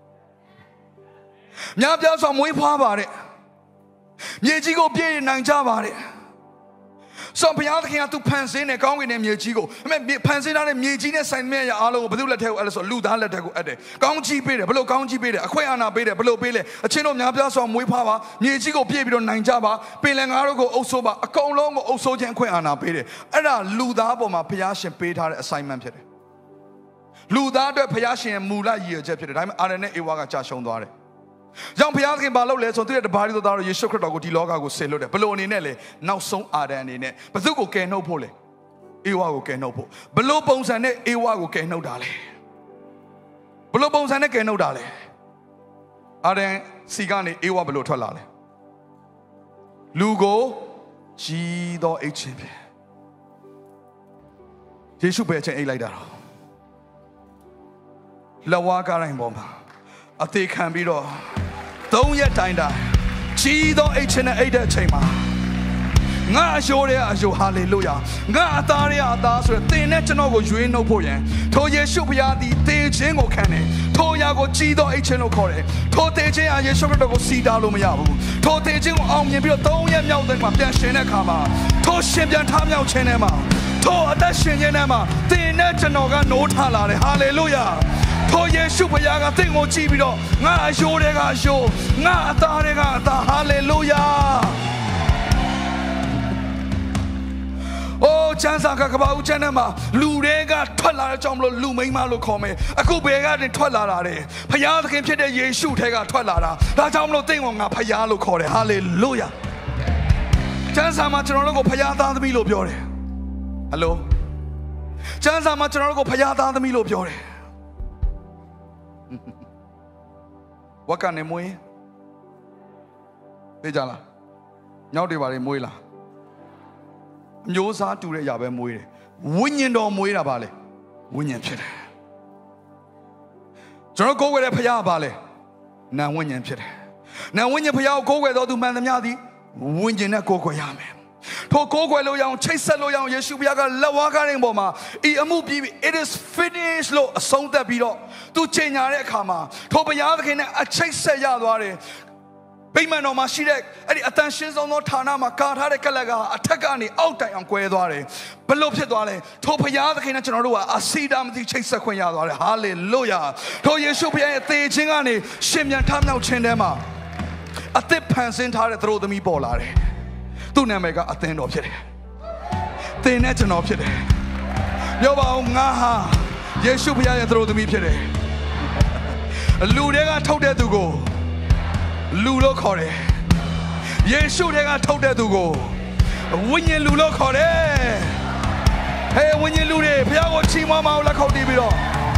များပြားစွာမွေးဖွားပါတဲ့မြေကြီးကိုပြည့်နိုင်ကြပါတဲ့ဆိုဘုရားသခင်ကသူဖန်ဆင်းတဲ့ကောင်းကင်နဲ့မြေကြီးကိုအမေဖန်ဆင်းထားတဲ့မြေကြီးနဲ့ဆိုင်မဲ့ရအားလုံးကိုဘယ်သူလက်ထက်ကိုအဲ့လိုဆိုလူသားလက်ထက်ကိုအပ်တယ်ကောင်းကြီးပေးတယ်ဘယ်လိုကောင်းကြီးပေးတယ်အခွင့်အာဏာပေးတယ်ဘယ်လိုပေးလဲအချင်းတို့များပြားစွာမွေးဖွားပါမြေကြီးကိုပြည့်ပြီးတော့နိုင်ကြပါပင်လယ်ငါတို့ကိုအုပ်စိုးပါအကုန်လုံးကိုအုပ်စိုးခြင်းအခွင့်အာဏာပေးတယ်အဲ့ဒါလူသားပေါ်မှာဘုရားရှင်ပေးထားတဲ့ assignment ဖြစ်တယ်လူသားအတွက်ဘုရားရှင်ရဲ့မူလရည်ရွယ်ချက်ဖြစ်တယ်ဒါပေမဲ့အာရနဲ့အေဝါကကြာရှုံးသွားတယ်ကြောင့်ဘုရားသခင်ဘာလုပ်လဲဆိုသူရဲ့တပါးရီတော်ယေရှုခရစ်တော်ကိုဒီလောကကိုဆင်လွတ်တယ်ဘလို့အနေနဲ့လဲနောက်ဆုံးအာဒံအနေနဲ့ဘသူကိုကယ်နှုတ်ဖို့လဲအေဝါကိုကယ်နှုတ်ဖို့ဘလို့ပုံစံနဲ့အေဝါကိုကယ်နှုတ်တာလဲဘလို့ပုံစံနဲ့ကယ်နှုတ်တာလဲအာဒံစီကနေအေဝါဘလို့ထွက်လာလဲလူကိုကြီးသောအိတ်ချင်းပဲယေရှုပဲချင်းအိတ်လိုက်တာတော့လက်ဝါးကားတိုင်းပေါ်မှာအသေးခံပြီးတော့သုံးရက်တိုင်းတိုင်းကြီးသောအိတ်ချင်းနဲ့အိတ်တဲ့အချိန်မှာငါအယိုးရဲ့အယိုးဟာလေလုယာငါအသားရဲ့အသားဆိုတဲ့သင်နဲ့ကျွန်တော်ကိုရွေးနှုတ်ဖို့ရန်ထိုယေရှုဘုရားသည်သေခြင်းကိုခံတယ်ထိုအရာကိုကြီးသောအိတ်ချင်းလို့ခေါ်တယ်ထိုသေခြင်းဟာယေရှုခရစ်တော်ကိုစီတာလို့မရဘူးထိုသေခြင်းကိုအောင်မြင်ပြီးတော့သုံးရက်မြောက်တဲ့မှာပြန်ရှင်တဲ့အခါမှာထိုရှင်ပြန်ထမြောက်ခြင်းထဲမှာထိုအသက်ရှင်ခြင်းထဲမှာသင်နဲ့ကျွန်တော်ကနိုးထလာတယ်ဟာလေလုယာထိုယေရှုဘုရားကသင်ကိုကြည့်ပြီးတော့ငါအယိုးတွေကအယိုးငါအသားတွေကအသားဟာလေလုယာအိုးချမ်းသာကကဘာဦးချမ်းထဲမှာလူတွေကထွက်လာတဲ့ကြောင့်မလို့လူမိန်းမလို့ခေါ်မယ်အခုဘယ်ကနေထွက်လာတာလဲဖခင်သခင်ဖြစ်တဲ့ယေရှုထဲကထွက်လာတာဒါကြောင့်မလို့သင်ကိုငါဖခင်လို့ခေါ်တယ်ဟာလေလုယာချမ်းသာမှာကျွန်တော်တို့ကိုဖခင်သားသမီးလို့ပြောတယ်ဟယ်လိုချမ်းသာမှာကျွန်တော်တို့ကိုဖခင်သားသမီးလို့ပြောတယ်ဝက်ကနေမွေးသိကြလားညောက်တွေပါလေမွေးလားမျိုးစားတူတဲ့အရာပဲမွေးတယ်ဝိညာဉ်တော်မွေးတာပါလေဝိညာဉ်ဖြစ်တယ်ကျွန်တော်ကိုးကွယ်တဲ့ဖခင်ကပါလေနာဝိညာဉ်ဖြစ်တယ်နာဝိညာဉ်ဖခင်ကိုကိုးကွယ်တော်သူမှန်သမျှသည်ဝိညာဉ်နဲ့ကိုးကွယ်ရမယ်ထိုကိုးကွယ်လို့ရအောင်ချိတ်ဆက်လို့ရအောင်ယေရှုဘုရားကလက်ဝါးကားတဲ့ပေါ်မှာဤအမှုပြီးပြီ it is finished လို့အဆုံးသတ်ပြီးတော့သူချိန်ညာတဲ့အခါမှာထိုဘုရားသခင်နဲ့အချိတ်ဆက်ရသွားတယ်ဗိမာန်တော်မှာရှိတဲ့အဲ့ဒီအတန်ရှင်းဆုံးသောဌာနမှာကာထားတဲ့ကလပ်ကအထက်ကနေအောက်တိုင်အောင်ကွဲသွားတယ်ဘလို့ဖြစ်သွားလဲထိုဘုရားသခင်နဲ့ကျွန်တော်တို့ကအစီတာမသိချိတ်ဆက်ခွင့်ရသွားတယ်ဟာလေလုယာထိုယေရှုဘုရားရဲ့သေခြင်းကနေရှင်ပြန်ထမြောက်ခြင်းထဲမှာအသက်ဖန်ဆင်းထားတဲ့သတို့သမီးပေါ်လာတယ်သူ့နာမည်ကအသင်းတော်ဖြစ်တယ်သင်နဲ့ကျွန်တော်ဖြစ်တယ်ပြောပါဦးငါဟာယေရှုဘုရားရဲ့သတို့သမီးဖြစ်တယ်လူတွေကထုတ်တဲ့သူကိုလူလို့ခေါ်တယ်ယေရှုတွေကထုတ်တဲ့သူကိုဝိညာဉ်လူလို့ခေါ်တယ်ဟဲ့ဝိညာဉ်လူတွေဘုရားကိုချီးမွမ်းမအောင်လက်ခုပ်တီးပြီးတော့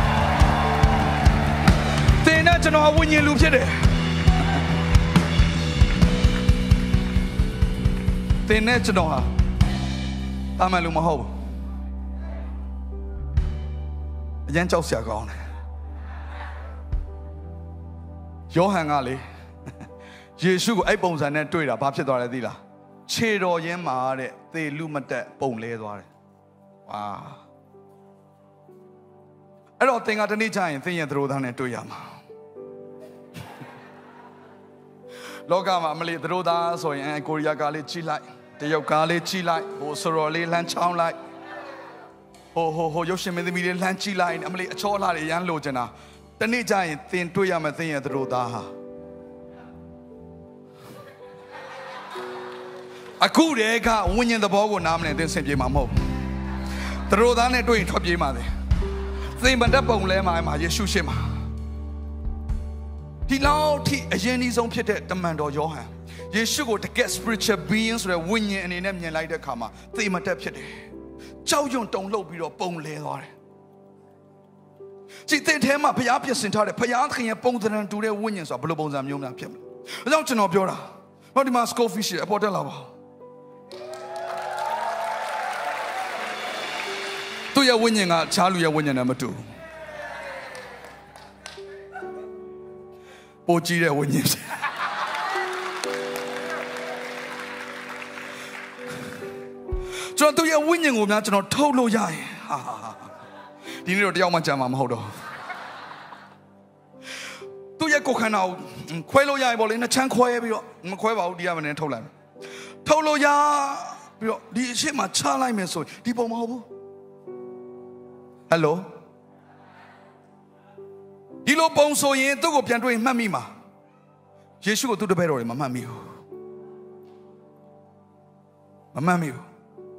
သင်နဲ့ကျွန်တော်ဝိညာဉ်လူဖြစ်တယ်သင်နဲ့ကျွန်တော်ဟာတာမန်လူမဟုတ်ဘူးအရင်ကြောက်စရာကောင်းတယ်ယောဟန်ကလေယေရှုကိုအဲ့ပုံစံနဲ့တွေ့တာဘာဖြစ်သွားလဲသိလားခြေတော်ရင်းမှာတဲ့သေလူမတက်ပုံလဲသွားတယ်ဝါအဲ့တော့သင်ကတနေ့ကျရင်သင်ရဲ့သရိုးသားနဲ့တွေ့ရမှာလောကမှာအမလီသရိုးသားဆိုရင်ကိုရီးယားကားလေးကြီးလိုက်တရုတ်ကားလေးကြီးလိုက်ဟိုဆိုရော်လေးလှမ်းချောင်းလိုက်ဟိုဟိုဟိုရုပ်ရှင်မင်းသမီးလေးလှမ်းကြီးလိုက်အမလီအချောလှတွေရမ်းလိုချင်တာတနေ့ကျရင်သင်တွေ့ရမယ်သင်ရဲ့သရိုးသားဟာအခုတည်းကဝိညာဉ်သဘောကိုနားမလည်သင်ဆင်ပြေမှာမဟုတ်သရိုးသားနဲ့တွေ့ရင်ထွက်ပြေးမှာတယ်သင်မတတ်ပုံလဲမှာမှာယေရှုရှေ့မှာဒီလောက်ထိအရင်ဒီဆုံးဖြစ်တဲ့တမန်တော်ယောဟန်ယေရှုကိုတကယ် spiritual being ဆိုတဲ့ဝိညာဉ်အနေနဲ့မြင်လိုက်တဲ့အခါမှာသေမတက်ဖြစ်တယ်ကြောက်ရွံ့တုန်လှုပ်ပြီးတော့ပုံလဲသွားတယ်ကြည်တဲ့ထဲမှာဘုရားပြင်ဆင်ထားတဲ့ဘုရားခင်ရဲ့ပုံသဏ္ဍာန်တူတဲ့ဝိညာဉ်ဆိုတာဘယ်လိုပုံစံမျိုးများဖြစ်မလဲဒါကြောင့်ကျွန်တော်ပြောတာဟောဒီမှာ Scofish အပေါ်တက်လာပါသူ့ရဲ့ဝိညာဉ်ကခြားလူရဲ့ဝိညာဉ်နဲ့မတူပိုကြီးတဲ့ဝိညာဉ်ကျွန်တော်သူ့ရဲ့ဝိညာဉ်ကိုများကျွန်တော်ထုတ်လို့ရရင်ဟာဒီနေ့တော့တယောက်မှကြံမှာမဟုတ်တော့သူ့ရဲ့ကိုယ်ခန္ဓာကိုခွဲလို့ရရင်ပေါ့လေနှစ်ချမ်းခွဲပြီးတော့မခွဲပါဘူးဒီကမနေထုတ်လိုက်ထုတ်လို့ရပြီးတော့ဒီအရှိမချလိုက်မယ်ဆိုဒီပုံမဟုတ်ဘူးဟယ်လိုဒီလိုပုံဆိုရင်သူ့ကိုပြန်တွေ့ရင်မှတ်မိမှာယေရှုကိုသူ့တပည့်တော်တွေမမှတ်မိဘူးမမှတ်မိဘူး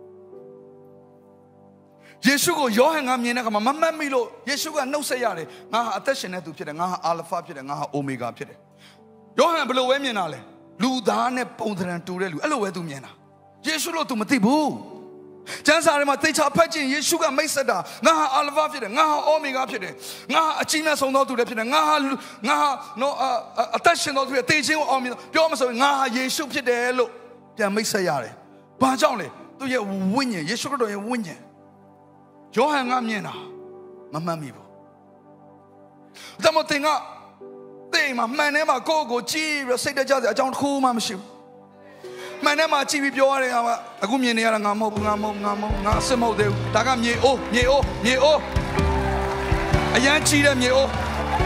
ယေရှုကိုယောဟန်ကမြင်တဲ့အခါမှာမမှတ်မိလို့ယေရှုကနှုတ်ဆက်ရတယ်ငါဟာအသက်ရှင်တဲ့သူဖြစ်တယ်ငါဟာအာလဖာဖြစ်တယ်ငါဟာအိုမေဂါဖြစ်တယ်ယောဟန်ဘယ်လိုပဲမြင်တာလဲလူသားနဲ့ပုံသဏ္ဍာန်တူတဲ့လူအဲ့လိုပဲသူမြင်တာယေရှုလို့သူမသိဘူးကျမ်းစာထဲမှာသေချာဖတ်ကြည့်ယေရှုကမိတ်ဆက်တာငါဟာအာလဖာဖြစ်တယ်ငါဟာအိုမေဂါဖြစ်တယ်ငါဟာအကြီးနဲ့ဆုံးသောသူလည်းဖြစ်တယ်ငါဟာငါဟာနော်အသက်ရှင်သောသူရဲ့သေခြင်းကိုအောင်မြင်ပြောမဆိုရင်ငါဟာယေရှုဖြစ်တယ်လို့ပြန်မိတ်ဆက်ရတယ်ဘာကြောင့်လဲသူရဲ့ဝိညာဉ်ယေရှုခရစ်တော်ရဲ့ဝိညာဉ်ယောဟန်ကမြင်တာမမှတ်မိဘူးဒါမှမဟုတ်သင်ကသိမှာမှန်ထဲမှာကိုယ့်ကိုကြည့်ပြီးစိတ်တကြစရာအကြောင်းတစ်ခုမှမရှိဘူးမှန်ထဲမှာကြည့်ပြီးပြောရတယ်ကအခုမြင်နေရတာငါမဟုတ်ဘူးငါမဟုတ်ငါမဟုတ်ငါအစ်မဟုတ်သေးဘူးဒါကမြေအိုးမြေအိုးမြေအိုးအရန်ကြီးတဲ့မြေအိုး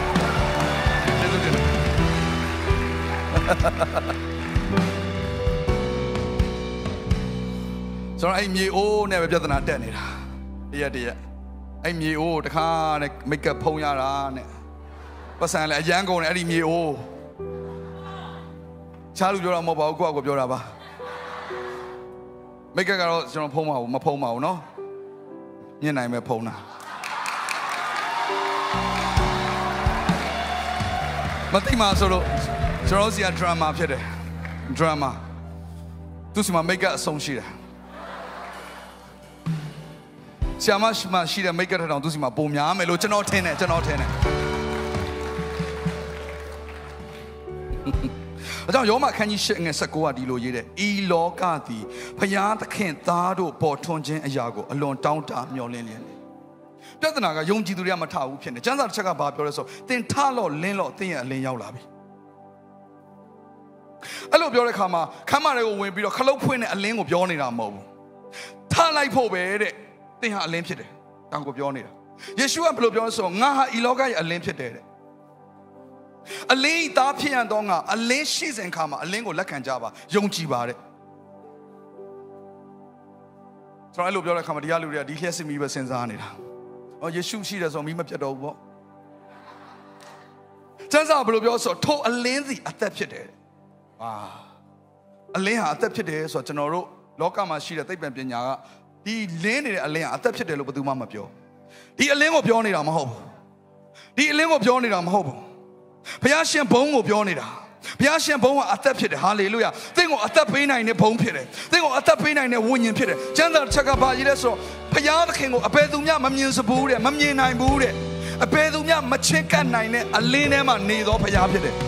ဆိုတော့အဲ့မြေအိုးနဲ့ပဲပြဿနာတက်နေတာတရက်တရက်အဲ့မြေအိုးတခါနဲ့မိတ်ကပ်ဖုံးရတာနဲ့ပတ်စံလည်းအရန်ကုန်တယ်အဲ့ဒီမြေအိုးချားလူပြောတာမဟုတ်ပါဘူးကိုယ့်အကိုပြောတာပါမိတ်ကပ်ကတော့ကျွန်တော်ဖုံးပါဘူးမဖုံးပါဘူးနော်ညင်နိုင်ပဲဖုံးတာမသိမှဆိုတော့ကျွန်တော်စီကဒရာမာဖြစ်တယ်ဒရာမာသူစီမှာမိတ်ကပ်အဆုံးရှိတယ်ဆရာမရှိတဲ့မိတ်ကပ်ထောင်သူစီမှာပုံများမယ်လို့ကျွန်တော်ထင်တယ်ကျွန်တော်ထင်တယ်အကြောင်းယောမအခန်းကြီး၈ငယ်၁၉ကဒီလိုရေးတယ်ဤလောကသည်ဖျားသခင်သားတို့ပေါ်ထွန်းခြင်းအရာကိုအလွန်တောင်းတမျှော်လင့်လျက်ပြဿနာကယုံကြည်သူတွေကမထဘူးဖြစ်နေကျမ်းစာတစ်ချက်ကဘာပြောလဲဆိုသင်ထလို့လင်းလို့သင်ရဲ့အလင်းရောက်လာပြီအဲ့လိုပြောတဲ့ခါမှာခမ်းမတွေကိုဝင်ပြီးတော့ခလုတ်ဖွင့်တဲ့အလင်းကိုပြောနေတာမဟုတ်ဘူးထလိုက်ဖို့ပဲတဲ့သင်ဟာအလင်းဖြစ်တယ်တောင်ကိုပြောနေတာယေရှုကဘယ်လိုပြောလဲဆိုငါဟာဤလောကရဲ့အလင်းဖြစ်တယ်တဲ့အလင်းသားဖြစ်ရတော့ငါအလင်းရှိစဉ်ခါမှာအလင်းကိုလက်ခံကြပါယုံကြည်ပါတဲ့ဆိုတော့အဲ့လိုပြောတဲ့ခါမှာတရားလူတွေကဒီလျှက်စစ်မီးပဲစဉ်းစားနေတာဟောယေရှုရှိတယ်ဆိုမီးမပြတ်တော့ဘူးပေါ့ကျမ်းစာဘယ်လိုပြောဆိုထိုအလင်းစီအသက်ဖြစ်တယ်ဟာအလင်းဟာအသက်ဖြစ်တယ်ဆိုတော့ကျွန်တော်တို့လောကမှာရှိတဲ့သိပ္ပံပညာကဒီလင်းနေတဲ့အလင်းဟာအသက်ဖြစ်တယ်လို့ဘယ်သူမှမပြောဒီအလင်းကိုပြောနေတာမဟုတ်ဘူးဒီအလင်းကိုပြောနေတာမဟုတ်ဘူးဘုရားရှင်ဘုန်းကိုပြောနေတာဘုရားရှင်ဘုန်းကအသက်ဖြစ်တယ်ဟာလေလုယာသင်ကိုအသက်ပေးနိုင်တဲ့ဘုန်းဖြစ်တယ်သင်ကိုအသက်ပေးနိုင်တဲ့ဝိညာဉ်ဖြစ်တယ်ကျမ်းစာတစ်ချက်ကဘာရေးလဲဆိုတော့ဘုရားသခင်ကိုအဘယ်သူမျှမမြင်စဘူးတဲ့မမြင်နိုင်ဘူးတဲ့အဘယ်သူမျှမချစ်ကပ်နိုင်တဲ့အလင်းထဲမှာနေသောဘုရားဖြစ်တယ်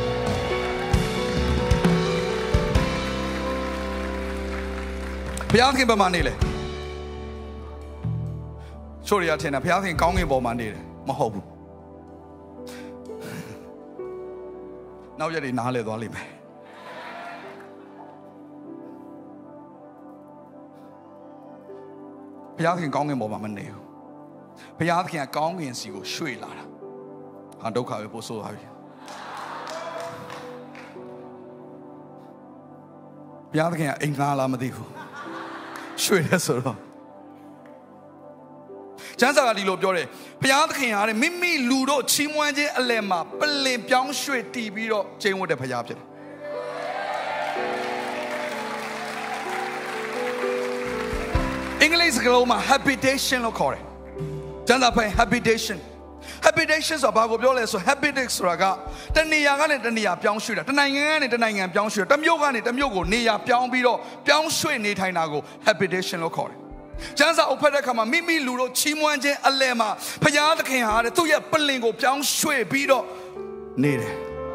ဘုရားသခင်ဘယ်မှာနေလဲချို့ရရထင်တာဘုရားသခင်ကောင်းကင်ပေါ်မှာနေတယ်မဟုတ်ဘူးနောက်ရက်တွေနားလဲသွားလိမ့်မယ်ဘုရားသခင်ကောင်းကင်ပေါ်မှာမနေဘူးဘုရားသခင်ကကောင်းကင်စီကိုရွှေ့လာတာဟာဒုက္ခပဲပို့ဆိုးသွားပြီဘုရားသခင်ကအိမ်ငှားလားမသိဘူးရွှေ့တယ်ဆိုတော့ကျမ်းစာကဒီလိုပြောတယ်ဘုရားသခင်ဟာတဲ့မိမိလူတို့ချီးမွမ်းခြင်းအလယ်မှာပလင်ပြောင်းရွှေ့တည်ပြီးတော့ကျင့်ဝတ်တဲ့ဘုရားဖြစ်တယ်အင်္ဂလိပ်စကားလုံးမှာ habitation လို့ခေါ်တယ်ကျမ်းစာဖတ် habitation habitation ဆိုတာဘာကိုပြောလဲဆို habitation ဆိုတာကတနေရာကနေတနေရာပြောင်းရွှေ့တာတနိုင်ငံကနေတနိုင်ငံပြောင်းရွှေ့တာတမြို့ကနေတမြို့ကိုနေရာပြောင်းပြီးတော့ပြောင်းရွှေ့နေထိုင်တာကို habitation လို့ခေါ်တယ်ကျမ်းစာအုပ်ဖတ်တဲ့အခါမှာမိမိလူတို့ချီးမွမ်းခြင်းအလယ်မှာဘုရားသခင်ဟာတဲ့သူ့ရဲ့ပလင်ကိုပြောင်းရွှေ့ပြီးတော့နေတယ်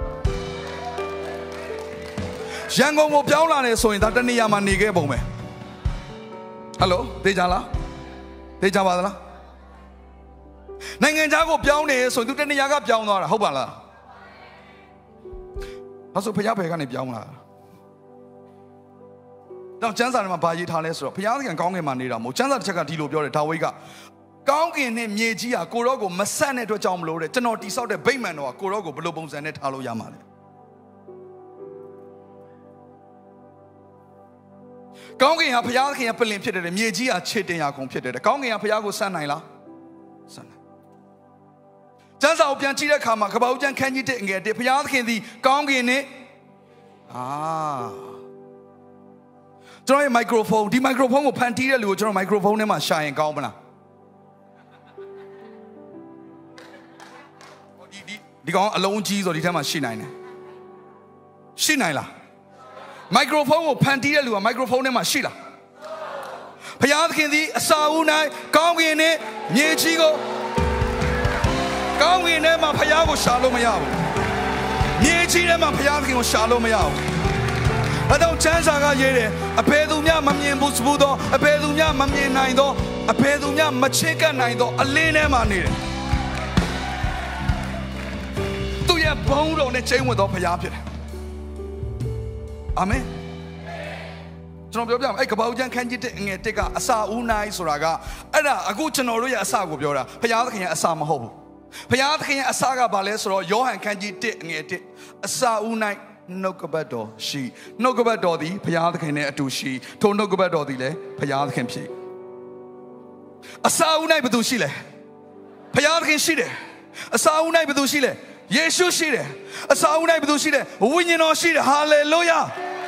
ရန်ကုန်ကိုပြောင်းလာတယ်ဆိုရင်ဒါတနေရာမှာနေခဲ့ပုံပဲဟယ်လိုသိကြလားသိကြပါသလားနိုင်ငံခြားကိုပြောင်းနေဆိုရင်သူတနေရာကပြောင်းသွားတာဟုတ်ပါလားဒါဆိုဘုရားဘယ်ကနေပြောင်းလာတော့ကျမ်းစာထဲမှာဘာရေးထားလဲဆိုတော့ဘုရားသခင်ကောင်းကင်မှာနေတာမဟုတ်ကျမ်းစာတစ်ချက်ကဒီလိုပြောတယ်ဒါဝိဒ်ကကောင်းကင်နဲ့မြေကြီးဟာကိုရောကိုမဆက်တဲ့အတွက်ကြောင့်မလို့တဲ့ကျွန်တော်တိဆောက်တဲ့ဗိမာန်တော်ကကိုရောကိုဘယ်လိုပုံစံနဲ့ထားလို့ရမှာလဲကောင်းကင်ဟာဘုရားသခင်ရဲ့ပလင်ဖြစ်တယ်မြေကြီးဟာခြေတင်ရာကုန်ဖြစ်တယ်ကောင်းကင်ဟာဘုရားကိုဆက်နိုင်လားဆက်နိုင်ကျမ်းစာကိုပြန်ကြည့်တဲ့အခါမှာကပ္ပဦးကျမ်းခန်းကြီးတစ်ငယ်တစ်ဘုရားသခင်သည်ကောင်းကင်နဲ့အာကျွန်တော်ရဲ့ microphone ဒီ microphone ကိုဖန်တီးတဲ့လူကိုကျွန်တော် microphone ထဲမှာရှာရင်ကောင်းမလားဒီဒီဒီကောင်အလုံးကြီးဆိုဒီထဲမှာရှိနိုင်တယ်ရှိနိုင်လား microphone ကိုဖန်တီးတဲ့လူက microphone ထဲမှာရှိလားဘုရားသခင်သည်အစာဦး၌ကောင်းကင်နဲ့မြေကြီးကိုကောင်းကင်ထဲမှာဘုရားကိုရှာလို့မရဘူးမြေကြီးထဲမှာဘုရားသခင်ကိုရှာလို့မရဘူးဘာကြောင့်ချမ်းစာကရေးတယ်အဘယ်သူမျှမမြင်ဘူးစဘူးသောအဘယ်သူမျှမမြင်နိုင်သောအဘယ်သူမျှမချဉ်ကပ်နိုင်သောအလင်းထဲမှာနေတယ်သူရဲ့ဘုန်းတော်နဲ့ချိန်ဝင်သောဘုရားဖြစ်တယ်အာမင်ကျွန်တော်ပြောပြမယ်အဲ့ကပ္ပဦးကျမ်းခန်းကြီးတစ်ငယ်တစ်ကအစာဦးနိုင်ဆိုတာကအဲ့ဒါအခုကျွန်တော်တို့ရဲ့အစာကိုပြောတာဘုရားသခင်ရဲ့အစာမဟုတ်ဘူးဘုရားသခင်ရဲ့အစာကဘာလဲဆိုတော့ယောဟန်ခန်းကြီးတစ်ငယ်တစ်အစာဦးနိုင်နှုတ်ကပတ်တော်ရှိနှုတ်ကပတ်တော်သည်ဘုရားသခင်နဲ့အတူရှိထိုနှုတ်ကပတ်တော်သည်လည်းဘုရားသခင်ဖြစ်အစာဦးနိုင်ဘယ်သူရှိလဲဘုရားသခင်ရှိတယ်အစာဦးနိုင်ဘယ်သူရှိလဲယေရှုရှိတယ်အစာဦးနိုင်ဘယ်သူရှိလဲဝိညာဉ်တော်ရှိတယ်ဟာလေလုယာ